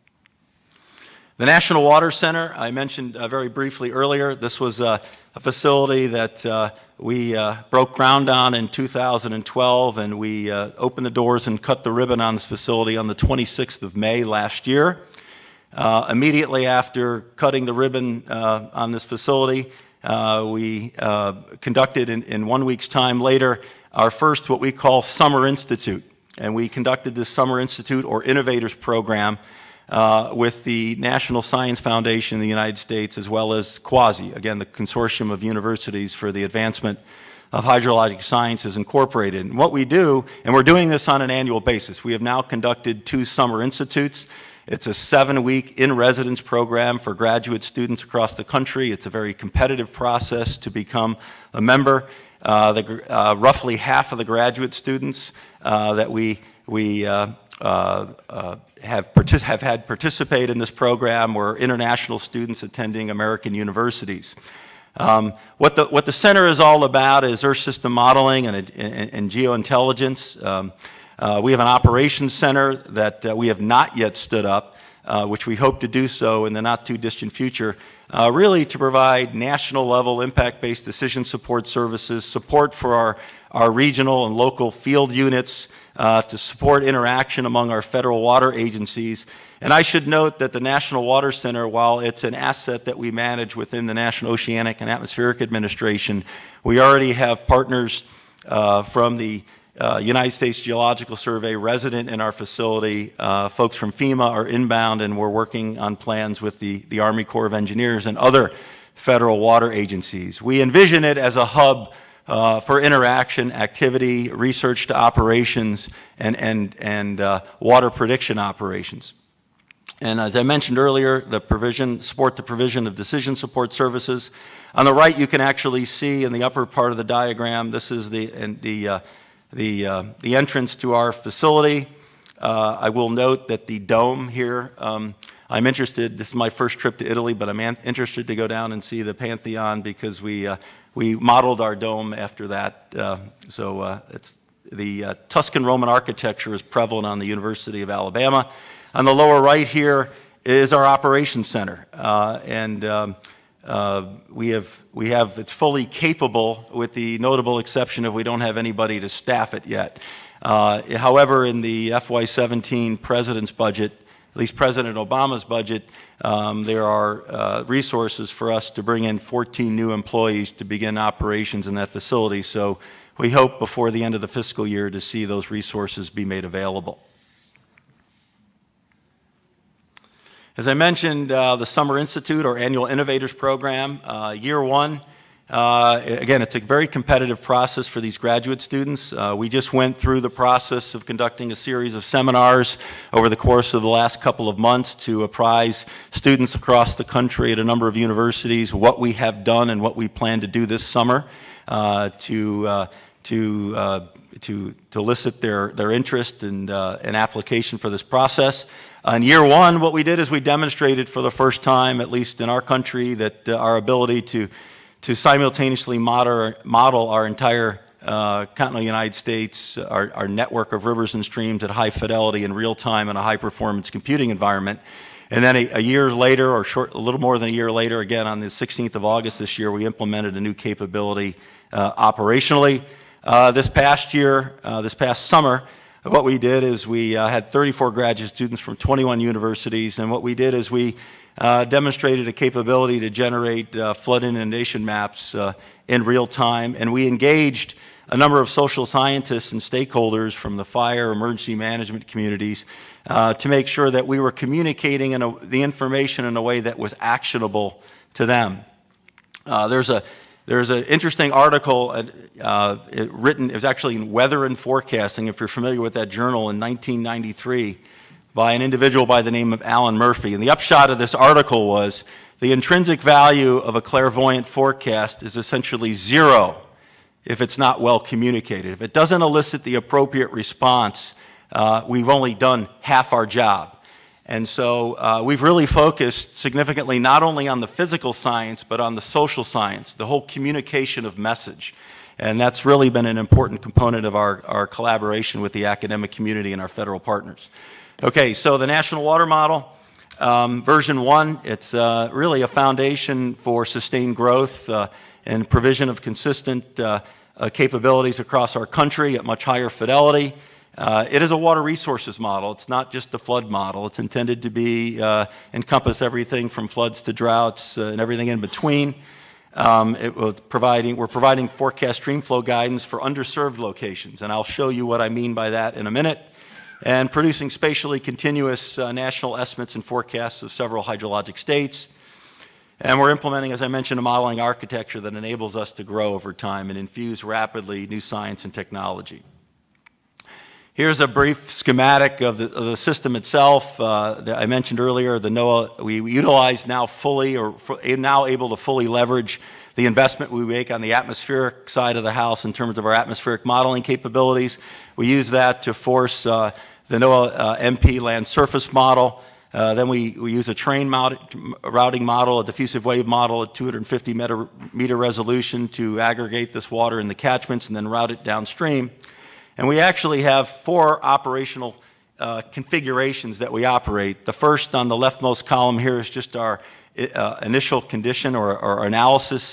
The National Water Center, I mentioned very briefly earlier, this was a facility that we broke ground on in 2012, and we opened the doors and cut the ribbon on this facility on the 26th of May last year. Immediately after cutting the ribbon on this facility, we conducted in 1 week's time later our first what we call Summer Institute. And we conducted this Summer Institute or Innovators Program with the National Science Foundation in the United States, as well as QUASI, again, the Consortium of Universities for the Advancement of Hydrologic Sciences Incorporated. And what we do, and we're doing this on an annual basis, we have now conducted 2 Summer Institutes. It's a 7-week in-residence program for graduate students across the country. It's a very competitive process to become a member. Roughly half of the graduate students that we have had participate in this program were international students attending American universities. What the center is all about is Earth system modeling and geointelligence. We have an operations center that we have not yet stood up, which we hope to do so in the not too distant future, really to provide national level impact-based decision support services, support for our regional and local field units, to support interaction among our federal water agencies. And I should note that the National Water Center, while it's an asset that we manage within the National Oceanic and Atmospheric Administration, we already have partners from the United States Geological Survey resident in our facility. Folks from FEMA are inbound, and we're working on plans with the Army Corps of Engineers and other federal water agencies. We envision it as a hub for interaction, activity, research to operations, and water prediction operations. And as I mentioned earlier, support the provision of decision support services. On the right, you can actually see in the upper part of the diagram, this is the entrance to our facility. I will note that the dome here, I'm interested, this is my first trip to Italy, but I'm interested to go down and see the Pantheon because we modeled our dome after that. It's the Tuscan Roman architecture is prevalent on the University of Alabama. On the lower right here is our operations center. It's fully capable with the notable exception of we don't have anybody to staff it yet. However, in the FY17 President's budget, at least President Obama's budget, there are resources for us to bring in 14 new employees to begin operations in that facility. So we hope before the end of the fiscal year to see those resources be made available. As I mentioned, the Summer Institute, or Annual Innovators Program, year one, Again, it's a very competitive process for these graduate students. We just went through the process of conducting a series of seminars over the course of the last couple of months to apprise students across the country at a number of universities what we have done and what we plan to do this summer to elicit their interest and application for this process. In year one, what we did is we demonstrated for the first time, at least in our country, that our ability to simultaneously model our entire continental United States, our network of rivers and streams at high fidelity in real time in a high performance computing environment. And then a year later, or a little more than a year later, again on the 16th of August this year, we implemented a new capability operationally. This past summer, what we did is we had 34 graduate students from 21 universities, and what we did is we demonstrated a capability to generate flood inundation maps in real time, and we engaged a number of social scientists and stakeholders from the fire emergency management communities to make sure that we were communicating the information in a way that was actionable to them. There's an interesting article written, it was actually in Weather and Forecasting, if you're familiar with that journal, in 1993, by an individual by the name of Alan Murphy. And the upshot of this article was the intrinsic value of a clairvoyant forecast is essentially zero if it's not well communicated. If it doesn't elicit the appropriate response, we've only done half our job. And so we've really focused significantly not only on the physical science, but on the social science, the whole communication of message. And that's really been an important component of our collaboration with the academic community and our federal partners. Okay, so the National Water Model, version 1, it's really a foundation for sustained growth and provision of consistent capabilities across our country at much higher fidelity. It is a water resources model. It's not just a flood model. It's intended to be encompass everything from floods to droughts and everything in between. We're providing forecast stream flow guidance for underserved locations, and I'll show you what I mean by that in a minute. And producing spatially continuous national estimates and forecasts of several hydrologic states. And we're implementing, as I mentioned, a modeling architecture that enables us to grow over time and infuse rapidly new science and technology. Here's a brief schematic of the system itself. That I mentioned earlier, the NOAA, we utilize now now able to fully leverage the investment we make on the atmospheric side of the house in terms of our atmospheric modeling capabilities. We use that to force the NOAA MP land surface model. Then we use a train routing model, a diffusive wave model at 250 meter resolution to aggregate this water in the catchments and then route it downstream. And we actually have 4 operational configurations that we operate. The first on the leftmost column here is just our initial condition or analysis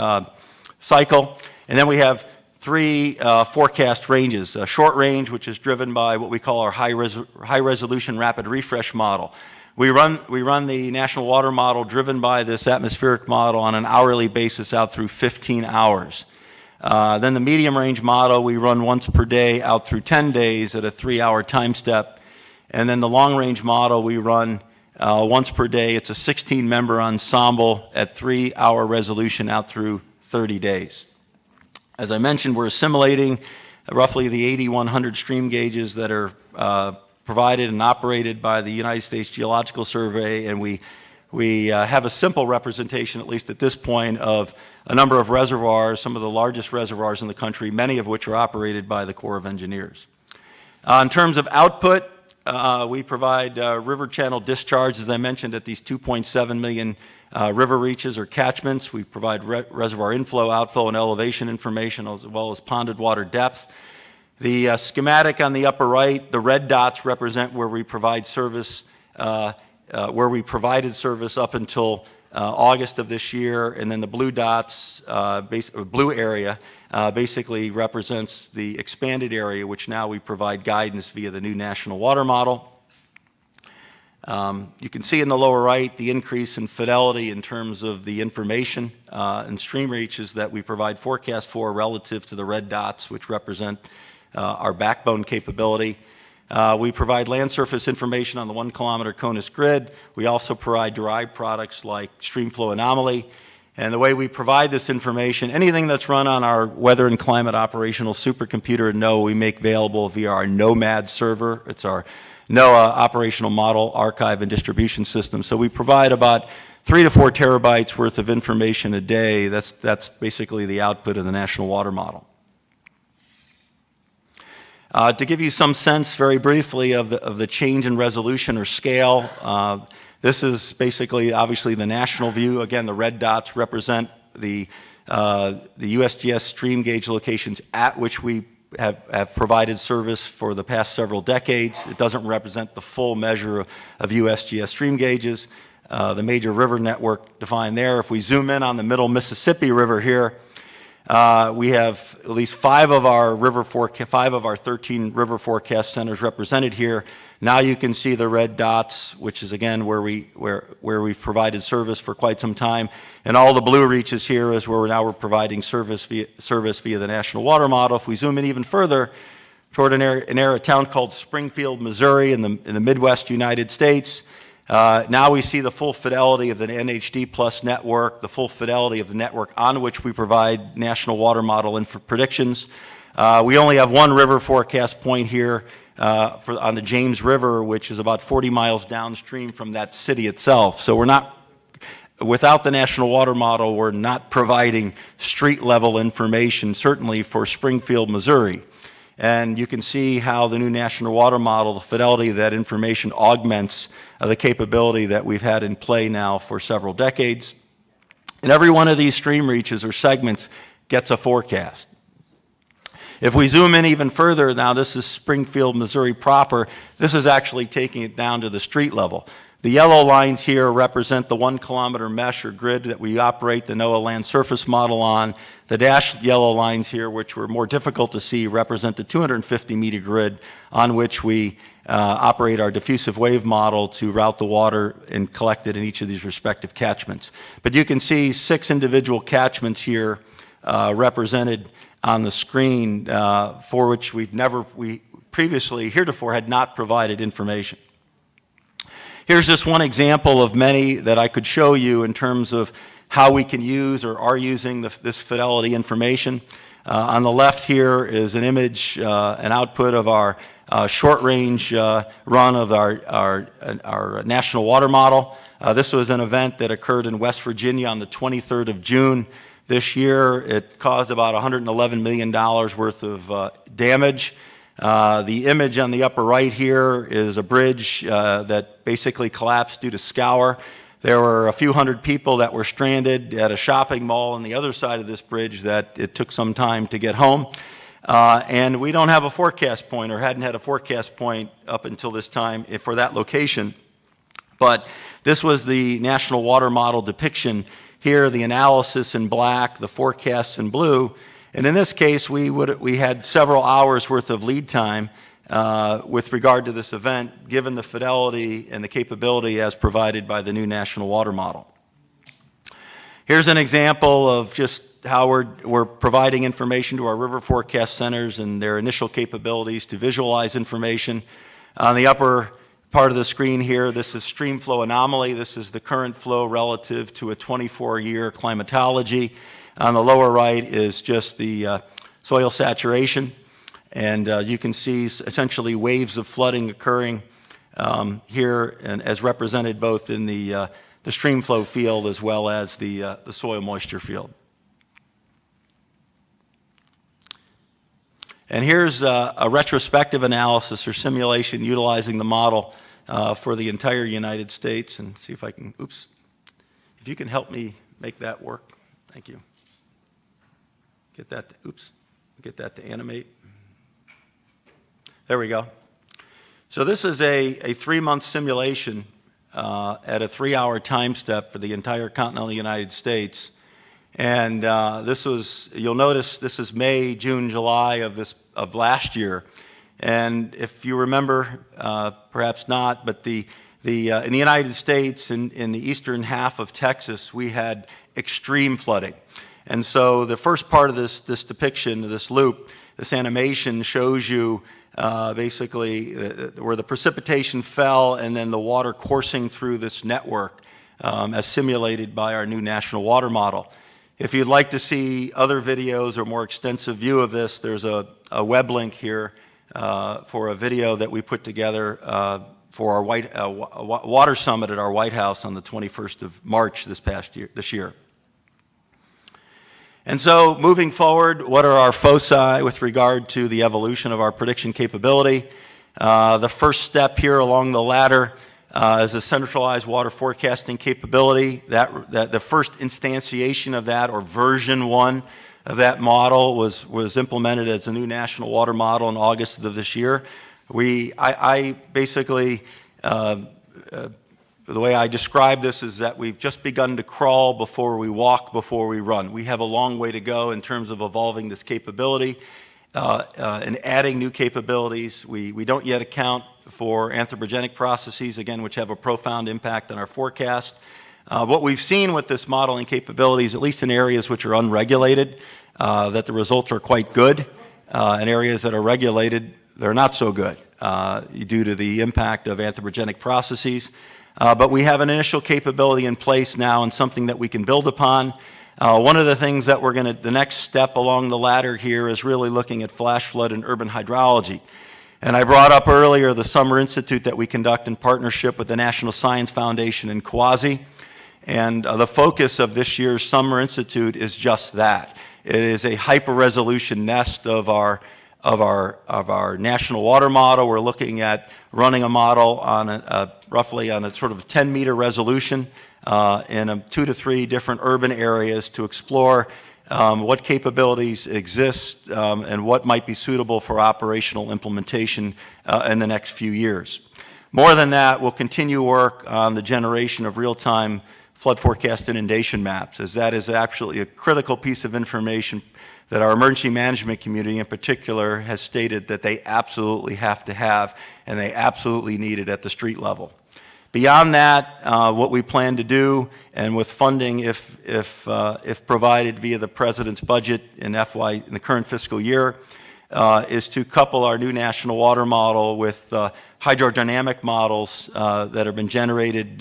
cycle. And then we have 3 forecast ranges. A short range, which is driven by what we call our high resolution rapid refresh model. We run the National Water Model driven by this atmospheric model on an hourly basis out through 15 hours. Then the medium range model we run once per day out through 10 days at a 3-hour time step. And then the long range model we run once per day. It's a 16-member ensemble at 3-hour resolution out through 30 days. As I mentioned, we're assimilating roughly the 8,100 stream gauges that are provided and operated by the United States Geological Survey, and we have a simple representation, at least at this point, of a number of reservoirs, some of the largest reservoirs in the country, many of which are operated by the Corps of Engineers. In terms of output, we provide river channel discharge, as I mentioned, at these 2.7 million river reaches or catchments. We provide reservoir inflow, outflow, and elevation information, as well as ponded water depth. The schematic on the upper right, the red dots represent where we provide service, where we provided service up until August of this year, and then the blue dots, blue area, basically represents the expanded area, which now we provide guidance via the new National Water Model. You can see in the lower right the increase in fidelity in terms of the information and stream reaches that we provide forecasts for relative to the red dots, which represent our backbone capability. We provide land surface information on the 1 kilometer CONUS grid. We also provide derived products like stream flow anomaly. And the way we provide this information, anything that's run on our weather and climate operational supercomputer at NOAA, we make available via our NOMAD server. It's our NOAA operational model, archive, and distribution system. So we provide about 3 to 4 terabytes worth of information a day. That's basically the output of the National Water Model. To give you some sense, very briefly, of the change in resolution or scale, this is basically, obviously, the national view. Again, the red dots represent the USGS stream gauge locations at which we have provided service for the past several decades. It doesn't represent the full measure of USGS stream gauges. The major river network defined there. If we zoom in on the middle Mississippi River here, we have at least 5 of our 13 river forecast centers represented here. Now you can see the red dots, which is again where we've provided service for quite some time, and all the blue reaches here is where we're providing service via the National Water Model. If we zoom in even further toward a town called Springfield, Missouri, in the Midwest United States, now we see the full fidelity of the NHD Plus network, the full fidelity of the network on which we provide National Water Model predictions. We only have one river forecast point here on the James River, which is about 40 miles downstream from that city itself. So we're not, without the National Water Model, we're not providing street level information, certainly for Springfield, Missouri. And you can see how the new National Water Model, the fidelity of that information augments the capability that we've had in play now for several decades. And every one of these stream reaches or segments gets a forecast. If we zoom in even further, now this is Springfield, Missouri proper, this is actually taking it down to the street level. The yellow lines here represent the 1 kilometer mesh or grid that we operate the NOAA land surface model on. The dashed yellow lines here, which were more difficult to see, represent the 250 meter grid on which we operate our diffusive wave model to route the water and collect it in each of these respective catchments. But you can see 6 individual catchments here represented on the screen for which we previously, heretofore, had not provided information. Here's just one example of many that I could show you in terms of how we can use or are using this fidelity information. On the left here is an image, an output of our short-range run of our National Water Model. This was an event that occurred in West Virginia on the 23rd of June this year. It caused about $111 million worth of damage. The image on the upper right here is a bridge that basically collapsed due to scour. There were a few hundred people that were stranded at a shopping mall on the other side of this bridge that it took some time to get home. And we don't have a forecast point, or hadn't had a forecast point up until this time for that location. But this was the National Water Model depiction. Here, the analysis in black, the forecasts in blue. And in this case, we had several hours worth of lead time with regard to this event, given the fidelity and the capability as provided by the new National Water Model. Here's an example of just how we're providing information to our river forecast centers and their initial capabilities to visualize information. On the upper part of the screen here, this is stream flow anomaly. This is the current flow relative to a 24-year climatology. On the lower right is just the soil saturation. And you can see essentially waves of flooding occurring here, and as represented both in the stream flow field as well as the soil moisture field. And here's a retrospective analysis or simulation utilizing the model for the entire United States. And see if I can, oops, if you can help me make that work. Thank you. Get that, get that to animate. There we go. So this is a 3-month simulation at a 3-hour time step for the entire continental United States. And this was, you'll notice this is May, June, July of last year. And if you remember, perhaps not, but in the United States, in the eastern half of Texas, we had extreme flooding. And so the first part of this depiction, this loop, this animation shows you basically where the precipitation fell and then the water coursing through this network as simulated by our new national water model. If you'd like to see other videos or more extensive view of this, there's a web link here for a video that we put together for our water summit at our White House on the 21st of March this year. And so moving forward, what are our foci with regard to the evolution of our prediction capability? The first step here along the ladder is a centralized water forecasting capability. The first instantiation of that, or version 1 of that model, was implemented as a new national water model in August of this year. I basically, the way I describe this is that we've just begun to crawl before we walk, before we run. We have a long way to go in terms of evolving this capability and adding new capabilities. We don't yet account for anthropogenic processes, again, which have a profound impact on our forecast. What we've seen with this modeling capabilities, at least in areas which are unregulated, that the results are quite good. In areas that are regulated, they're not so good due to the impact of anthropogenic processes. But we have an initial capability in place now and something that we can build upon. One of the things that the next step along the ladder here is really looking at flash flood and urban hydrology. And I brought up earlier the Summer Institute that we conduct in partnership with the National Science Foundation in Kwazi. And the focus of this year's Summer Institute is just that. It is a hyper-resolution nest of our national water model. We're looking at running a model on roughly on a sort of 10-meter resolution in 2 to 3 different urban areas to explore what capabilities exist and what might be suitable for operational implementation in the next few years. More than that, we'll continue work on the generation of real-time flood forecast inundation maps, as that is absolutely a critical piece of information that our emergency management community in particular has stated that they absolutely have to have and they absolutely need it at the street level. Beyond that, what we plan to do, and with funding if provided via the President's budget in the current fiscal year, is to couple our new national water model with hydrodynamic models that have been generated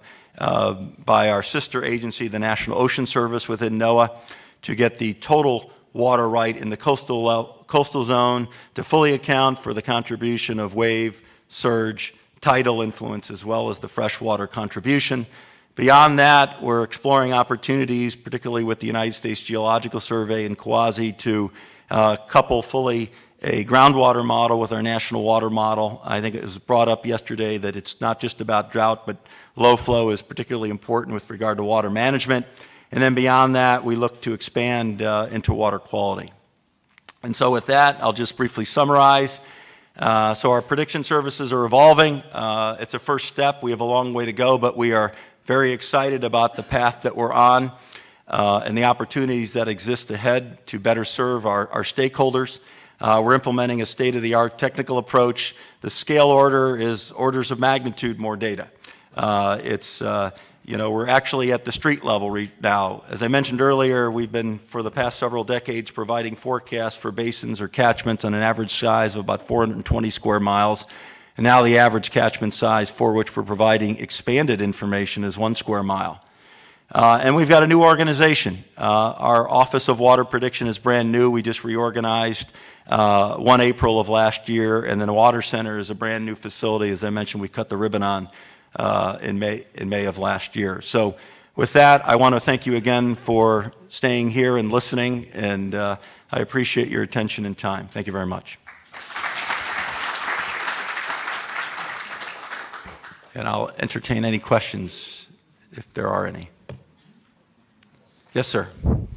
by our sister agency, the National Ocean Service within NOAA, to get the total water right in the coastal zone to fully account for the contribution of wave, surge, tidal influence, as well as the freshwater contribution. Beyond that, we're exploring opportunities, particularly with the United States Geological Survey in Kwazi, to couple fully a groundwater model with our national water model. I think it was brought up yesterday that it's not just about drought, but low flow is particularly important with regard to water management. And then beyond that, we look to expand into water quality. And so with that, I'll just briefly summarize. So our prediction services are evolving. It's a first step. We have a long way to go, but we are very excited about the path that we're on and the opportunities that exist ahead to better serve our stakeholders. We're implementing a state-of-the-art technical approach. The scale order is orders of magnitude more data. We're actually at the street level now. As I mentioned earlier, we've been, for the past several decades, providing forecasts for basins or catchments on an average size of about 420 square miles. And now the average catchment size for which we're providing expanded information is 1 square mile. And we've got a new organization. Our Office of Water Prediction is brand new. We just reorganized 1 April of last year, and then the Water Center is a brand new facility. As I mentioned, we cut the ribbon on in May of last year. So with that, I want to thank you again for staying here and listening, and I appreciate your attention and time. Thank you very much. And I'll entertain any questions if there are any. Yes, sir.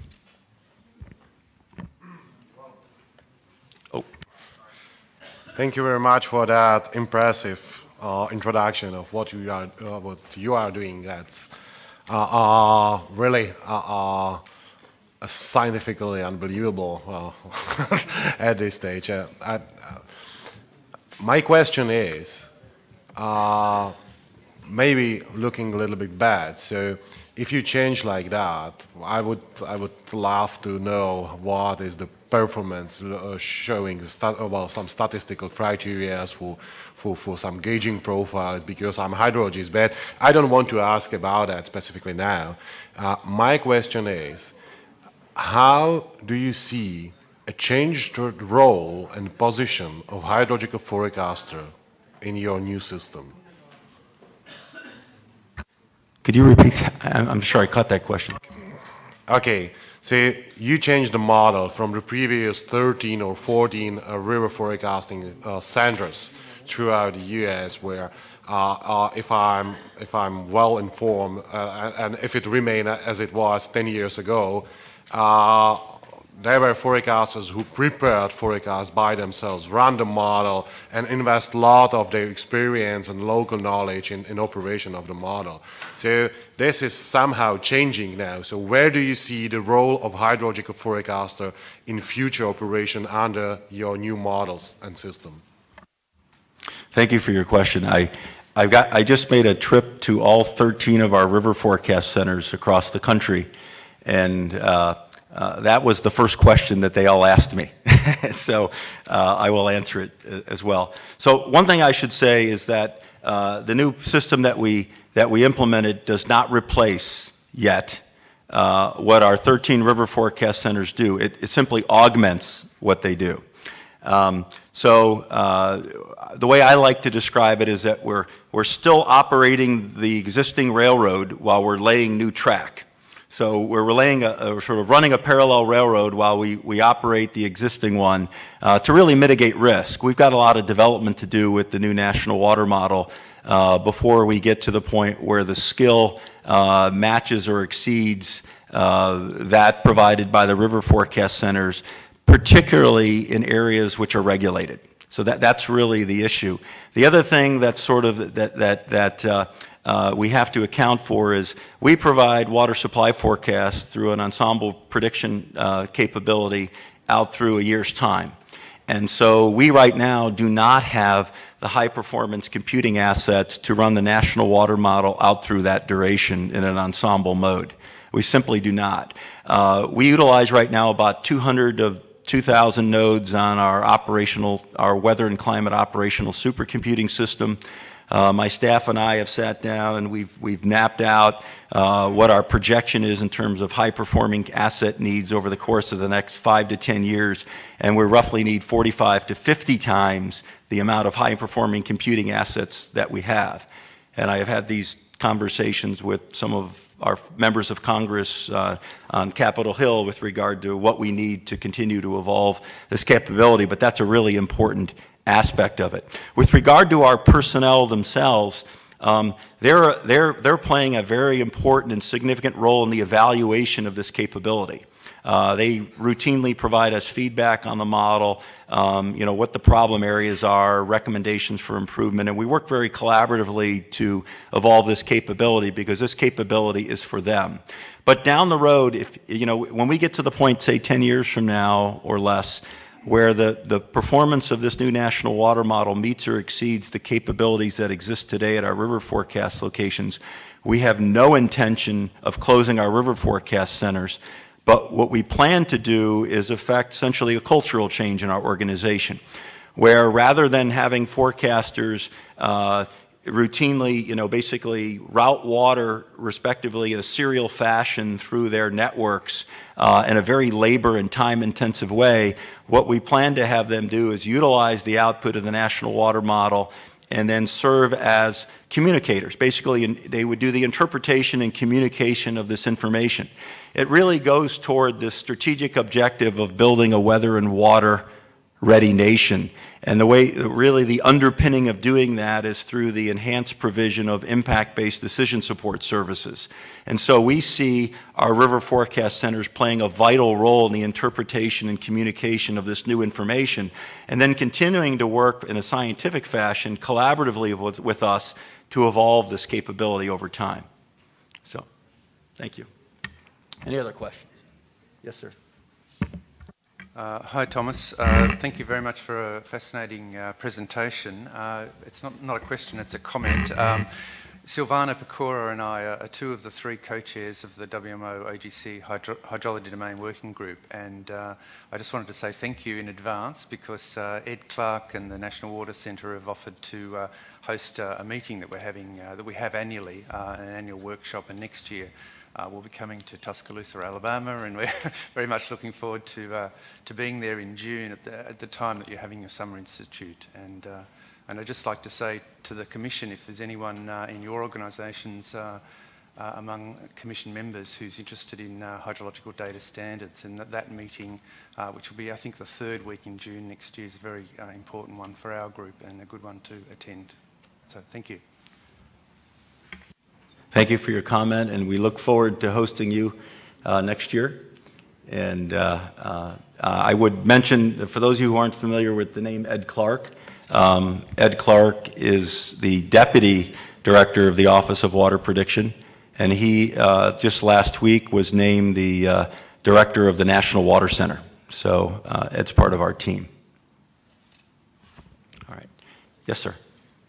Oh. Thank you very much for that impressive introduction of what you are doing. That's really scientifically unbelievable at this stage. My question is, maybe looking a little bit bad. So if you change like that, I would love to know what is the performance showing some statistical criteria for some gauging profiles, because hydrology is bad. I don't want to ask about that specifically now. My question is, how do you see a changed role and position of hydrological forecaster in your new system? Could you repeat that? I'm sure I caught that question. Okay, so you changed the model from the previous 13 or 14 river forecasting centers throughout the US, where if I'm well informed, and if it remained as it was 10 years ago, there were forecasters who prepared forecasts by themselves, run the model, and invest a lot of their experience and local knowledge in operation of the model. So this is somehow changing now. So where do you see the role of hydrological forecaster in future operation under your new models and system? Thank you for your question. I just made a trip to all 13 of our river forecast centers across the country, and that was the first question that they all asked me. So I will answer it as well. So one thing I should say is that the new system that we implemented does not replace yet what our 13 river forecast centers do. It simply augments what they do. The way I like to describe it is that we're still operating the existing railroad while we're laying new track. So we're sort of running a parallel railroad while we operate the existing one to really mitigate risk. We've got a lot of development to do with the new national water model before we get to the point where the skill matches or exceeds that provided by the river forecast centers, particularly in areas which are regulated. So that's really the issue. The other thing that's sort of we have to account for is we provide water supply forecasts through an ensemble prediction capability out through a year's time. And so we right now do not have the high performance computing assets to run the national water model out through that duration in an ensemble mode. We simply do not. We utilize right now about 200 of 2,000 nodes on our weather and climate operational supercomputing system. My staff and I have sat down and we've mapped out what our projection is in terms of high-performing asset needs over the course of the next 5 to 10 years, and we roughly need 45 to 50 times the amount of high-performing computing assets that we have. And I have had these conversations with some of our members of Congress on Capitol Hill with regard to what we need to continue to evolve this capability, but that's a really important aspect of it. With regard to our personnel themselves, they're playing a very important and significant role in the evaluation of this capability. They routinely provide us feedback on the model, what the problem areas are, recommendations for improvement, and we work very collaboratively to evolve this capability because this capability is for them. But down the road, when we get to the point, say 10 years from now or less, where the performance of this new national water model meets or exceeds the capabilities that exist today at our river forecast locations, we have no intention of closing our river forecast centers. But what we plan to do is affect essentially a cultural change in our organization, where rather than having forecasters routinely, basically route water respectively in a serial fashion through their networks in a very labor and time-intensive way, what we plan to have them do is utilize the output of the national water model and then serve as communicators. Basically, they would do the interpretation and communication of this information. It really goes toward the strategic objective of building a weather and water ready nation. And really the underpinning of doing that is through the enhanced provision of impact-based decision support services. And so we see our river forecast centers playing a vital role in the interpretation and communication of this new information, and then continuing to work in a scientific fashion collaboratively with us to evolve this capability over time. So, thank you. Any other questions? Yes, sir. Hi, Thomas. Thank you very much for a fascinating presentation. It's not a question, it's a comment. Silvana Pecora and I are two of the three co-chairs of the WMO OGC Hydrology Domain Working Group, and I just wanted to say thank you in advance because Ed Clark and the National Water Centre have offered to host a meeting that we're having, that we have annually, an annual workshop, and next year we'll be coming to Tuscaloosa, Alabama, and we're very much looking forward to being there in June at the time that you're having your Summer Institute. And I'd just like to say to the Commission, if there's anyone in your organisations among Commission members who's interested in hydrological data standards, and that meeting, which will be, I think, the third week in June next year, is a very important one for our group and a good one to attend. So thank you. Thank you for your comment, and we look forward to hosting you next year. And I would mention, for those of you who aren't familiar with the name Ed Clark, Ed Clark is the Deputy Director of the Office of Water Prediction, and he just last week was named the Director of the National Water Center. So Ed's part of our team. All right. Yes, sir.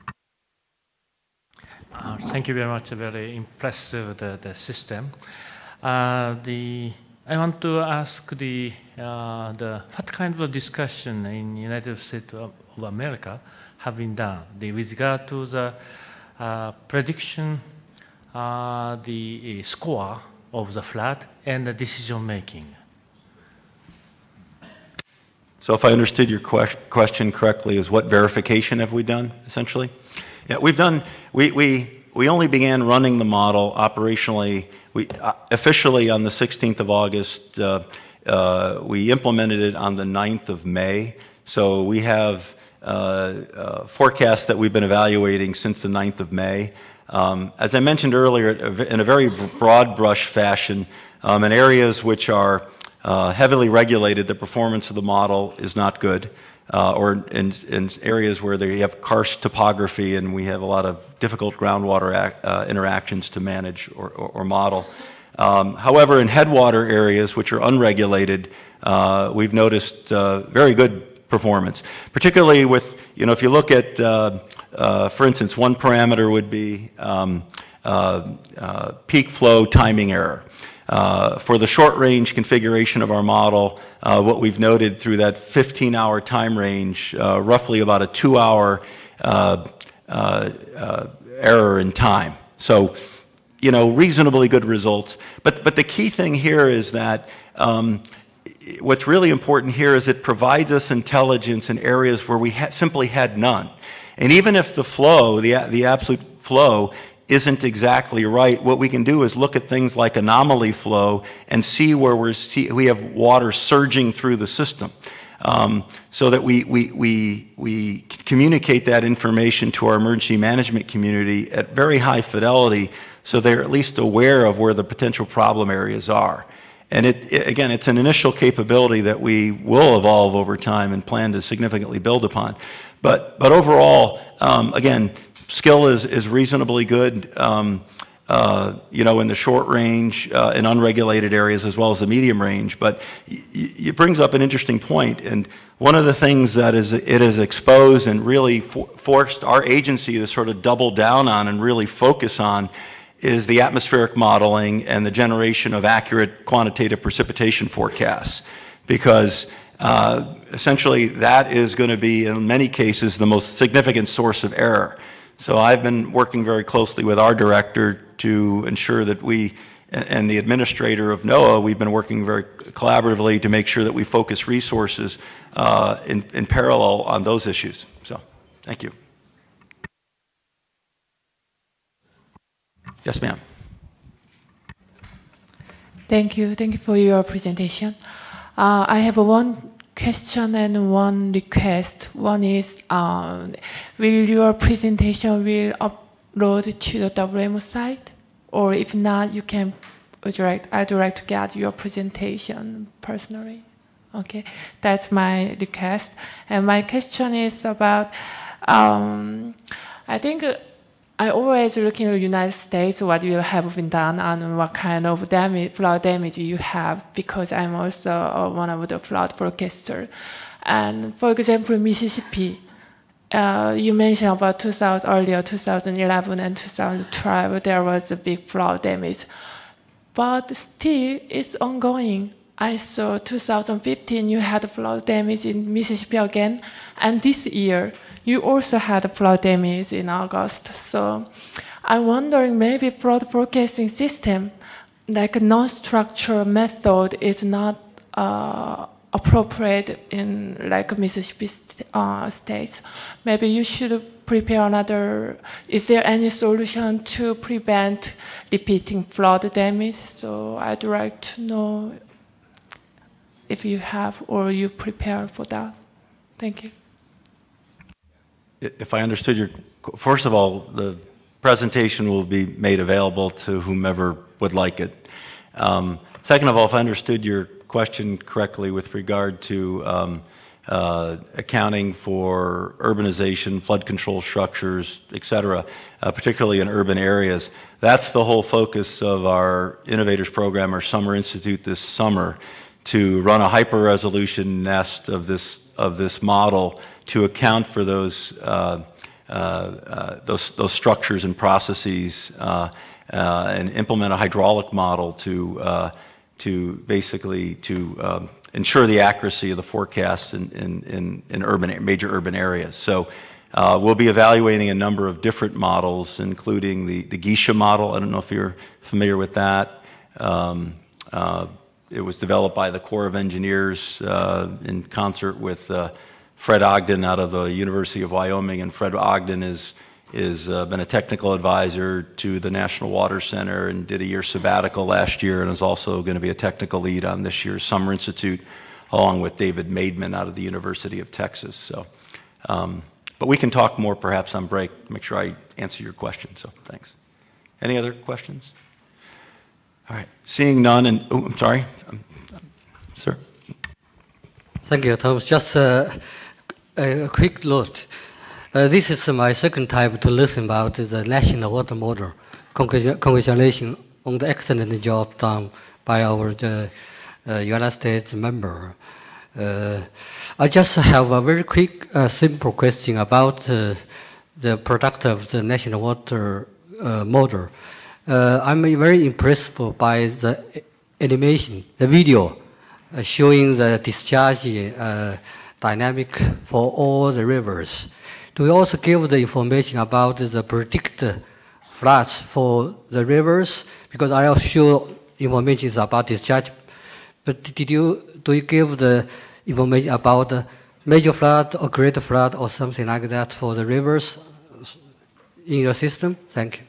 Thank you very much. Very impressive, the system. I want to ask what kind of discussion in the United States of America have been done with regard to the prediction, the score of the flood, and the decision making. So if I understood your question correctly, is what verification have we done, essentially? Yeah, we've done, we only began running the model operationally, officially on the 16th of August. We implemented it on the 9th of May. So we have forecasts that we've been evaluating since the 9th of May. As I mentioned earlier, in a very broad brush fashion, in areas which are heavily regulated, the performance of the model is not good. Or in areas where they have karst topography and we have a lot of difficult groundwater interactions to manage or model. However, in headwater areas which are unregulated, we've noticed very good performance, particularly with, if you look at, for instance, one parameter would be peak flow timing error. For the short-range configuration of our model, what we've noted through that 15-hour time range, roughly about a 2-hour error in time. So, reasonably good results. But the key thing here is that what's really important here is it provides us intelligence in areas where we simply had none. And even if the flow, the absolute flow, isn't exactly right, what we can do is look at things like anomaly flow and see where we have water surging through the system, so that we communicate that information to our emergency management community at very high fidelity, so they're at least aware of where the potential problem areas are. And again, it's an initial capability that we will evolve over time and plan to significantly build upon. But overall, again, skill is reasonably good, in the short range, in unregulated areas, as well as the medium range. But it brings up an interesting point. And one of the things that it has exposed and really forced our agency to sort of double down on and really focus on is the atmospheric modeling and the generation of accurate quantitative precipitation forecasts. Because essentially that is going to be, in many cases, the most significant source of error. So I've been working very closely with our director to ensure that we, and the administrator of NOAA, we've been working very collaboratively to make sure that we focus resources in parallel on those issues. So, thank you. Yes, ma'am. Thank you. Thank you for your presentation. I have one question and one request. One is, will your presentation will upload to the WMO site? Or if not, you can I'd like to get your presentation personally. Okay, that's my request. And my question is about, I think I always looking at the United States, what you have been done and what kind of damage, flood damage you have, because I'm also one of the flood forecaster. And for example, Mississippi, You mentioned about earlier 2011 and 2012, there was a big flood damage. But still, it's ongoing. I saw 2015, you had flood damage in Mississippi again. And this year, you also had flood damage in August. So I'm wondering maybe flood forecasting system, like a non-structural method, is not appropriate in like Mississippi states. Maybe you should prepare another. Is there any solution to prevent repeating flood damage? So I'd like to know if you have or you prepare for that. Thank you. If I understood your, first of all, the presentation will be made available to whomever would like it. Second of all, if I understood your question correctly with regard to accounting for urbanization, flood control structures, et cetera, particularly in urban areas, that's the whole focus of our Innovators Program, our Summer Institute this summer, to run a hyper-resolution nest of this model to account for those structures and processes and implement a hydraulic model to basically ensure the accuracy of the forecasts in major urban areas. So we'll be evaluating a number of different models, including the Geisha model. I don't know if you're familiar with that. It was developed by the Corps of Engineers in concert with Fred Ogden out of the University of Wyoming, and Fred Ogden has been a technical advisor to the National Water Center and did a year sabbatical last year, and is also going to be a technical lead on this year's Summer Institute, along with David Maidman out of the University of Texas. So, but we can talk more perhaps on break to make sure I answer your question. So thanks. Any other questions? All right. Seeing none, and oh, I'm sorry, sir. Thank you, Thomas. Just a quick note. This is my second time to listen about the national water model. Congratulations on the excellent job done by our United States member. I just have a very quick, simple question about the product of the national water model. I'm very impressed by the animation, the video showing the discharge dynamic for all the rivers. Do you also give the information about the predicted floods for the rivers? Because I am sure information is about discharge, but do you give the information about the major flood or greater flood or something like that for the rivers in your system? Thank you.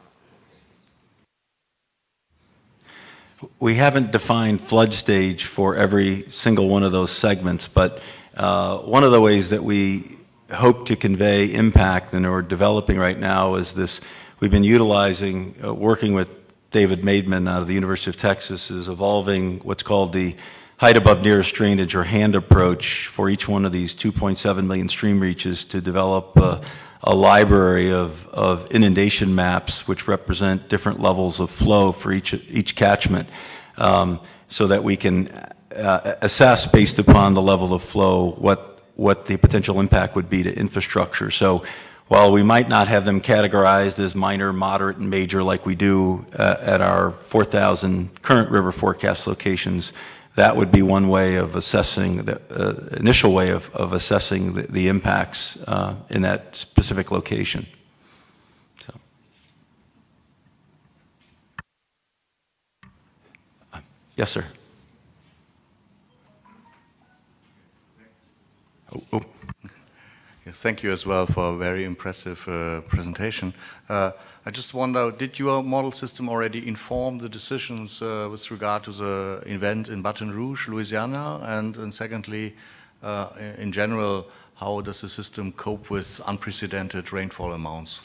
We haven't defined flood stage for every single one of those segments, but one of the ways that we hope to convey impact and are developing right now is this. We've been utilizing, working with David Maidman out of the University of Texas, is evolving what's called the height above nearest drainage or HAND approach for each one of these 2.7 million stream reaches to develop a library of inundation maps which represent different levels of flow for each catchment, so that we can assess based upon the level of flow what the potential impact would be to infrastructure. So while we might not have them categorized as minor, moderate, and major like we do at our 4,000 current river forecast locations, that would be one way of assessing, the initial way of assessing the impacts in that specific location. So. Yes, sir. Oh. Yes, thank you as well for a very impressive presentation. I just wonder, did your model system already inform the decisions with regard to the event in Baton Rouge, Louisiana? And secondly, in general, how does the system cope with unprecedented rainfall amounts?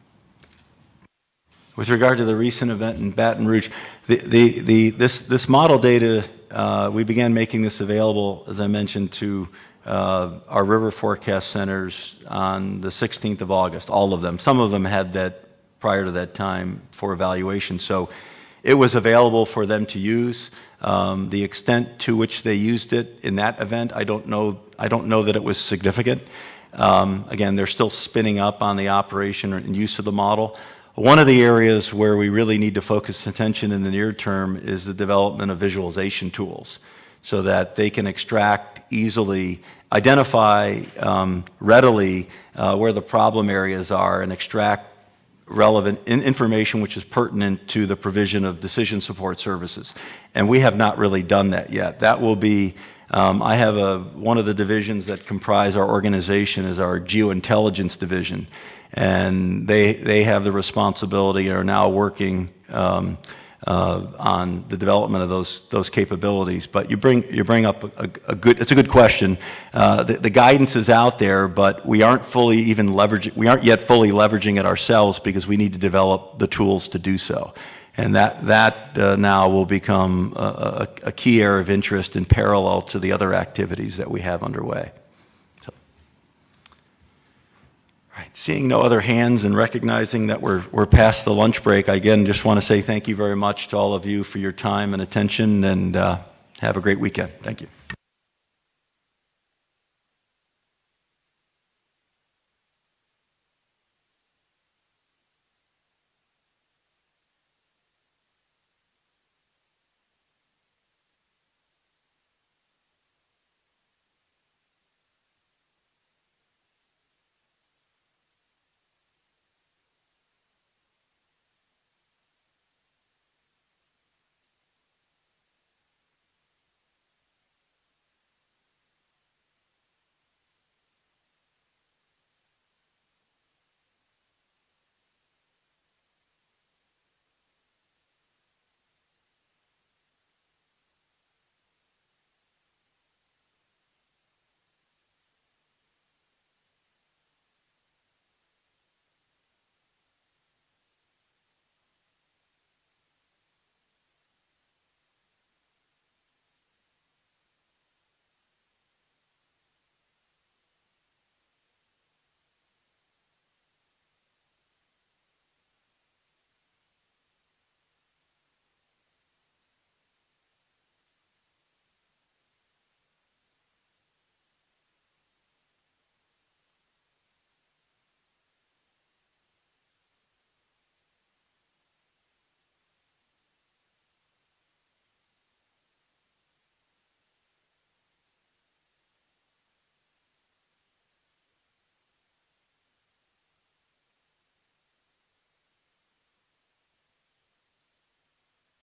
With regard to the recent event in Baton Rouge, this model data, we began making this available, as I mentioned, to our river forecast centers on the 16th of August, all of them. Some of them had that prior to that time for evaluation. So it was available for them to use. The extent to which they used it in that event, I don't know that it was significant. Again, they're still spinning up on the operation and use of the model. One of the areas where we really need to focus attention in the near term is the development of visualization tools so that they can extract easily, identify readily where the problem areas are and extract relevant information which is pertinent to the provision of decision support services. And we have not really done that yet. That will be, I have one of the divisions that comprise our organization is our geointelligence division. And they have the responsibility and are now working on the development of those capabilities. But you bring up it's a good question. The guidance is out there, but we aren't yet fully leveraging it ourselves because we need to develop the tools to do so. And that now will become a key area of interest in parallel to the other activities that we have underway. Right. Seeing no other hands and recognizing that we're past the lunch break, I again just want to say thank you very much to all of you for your time and attention, and have a great weekend. Thank you.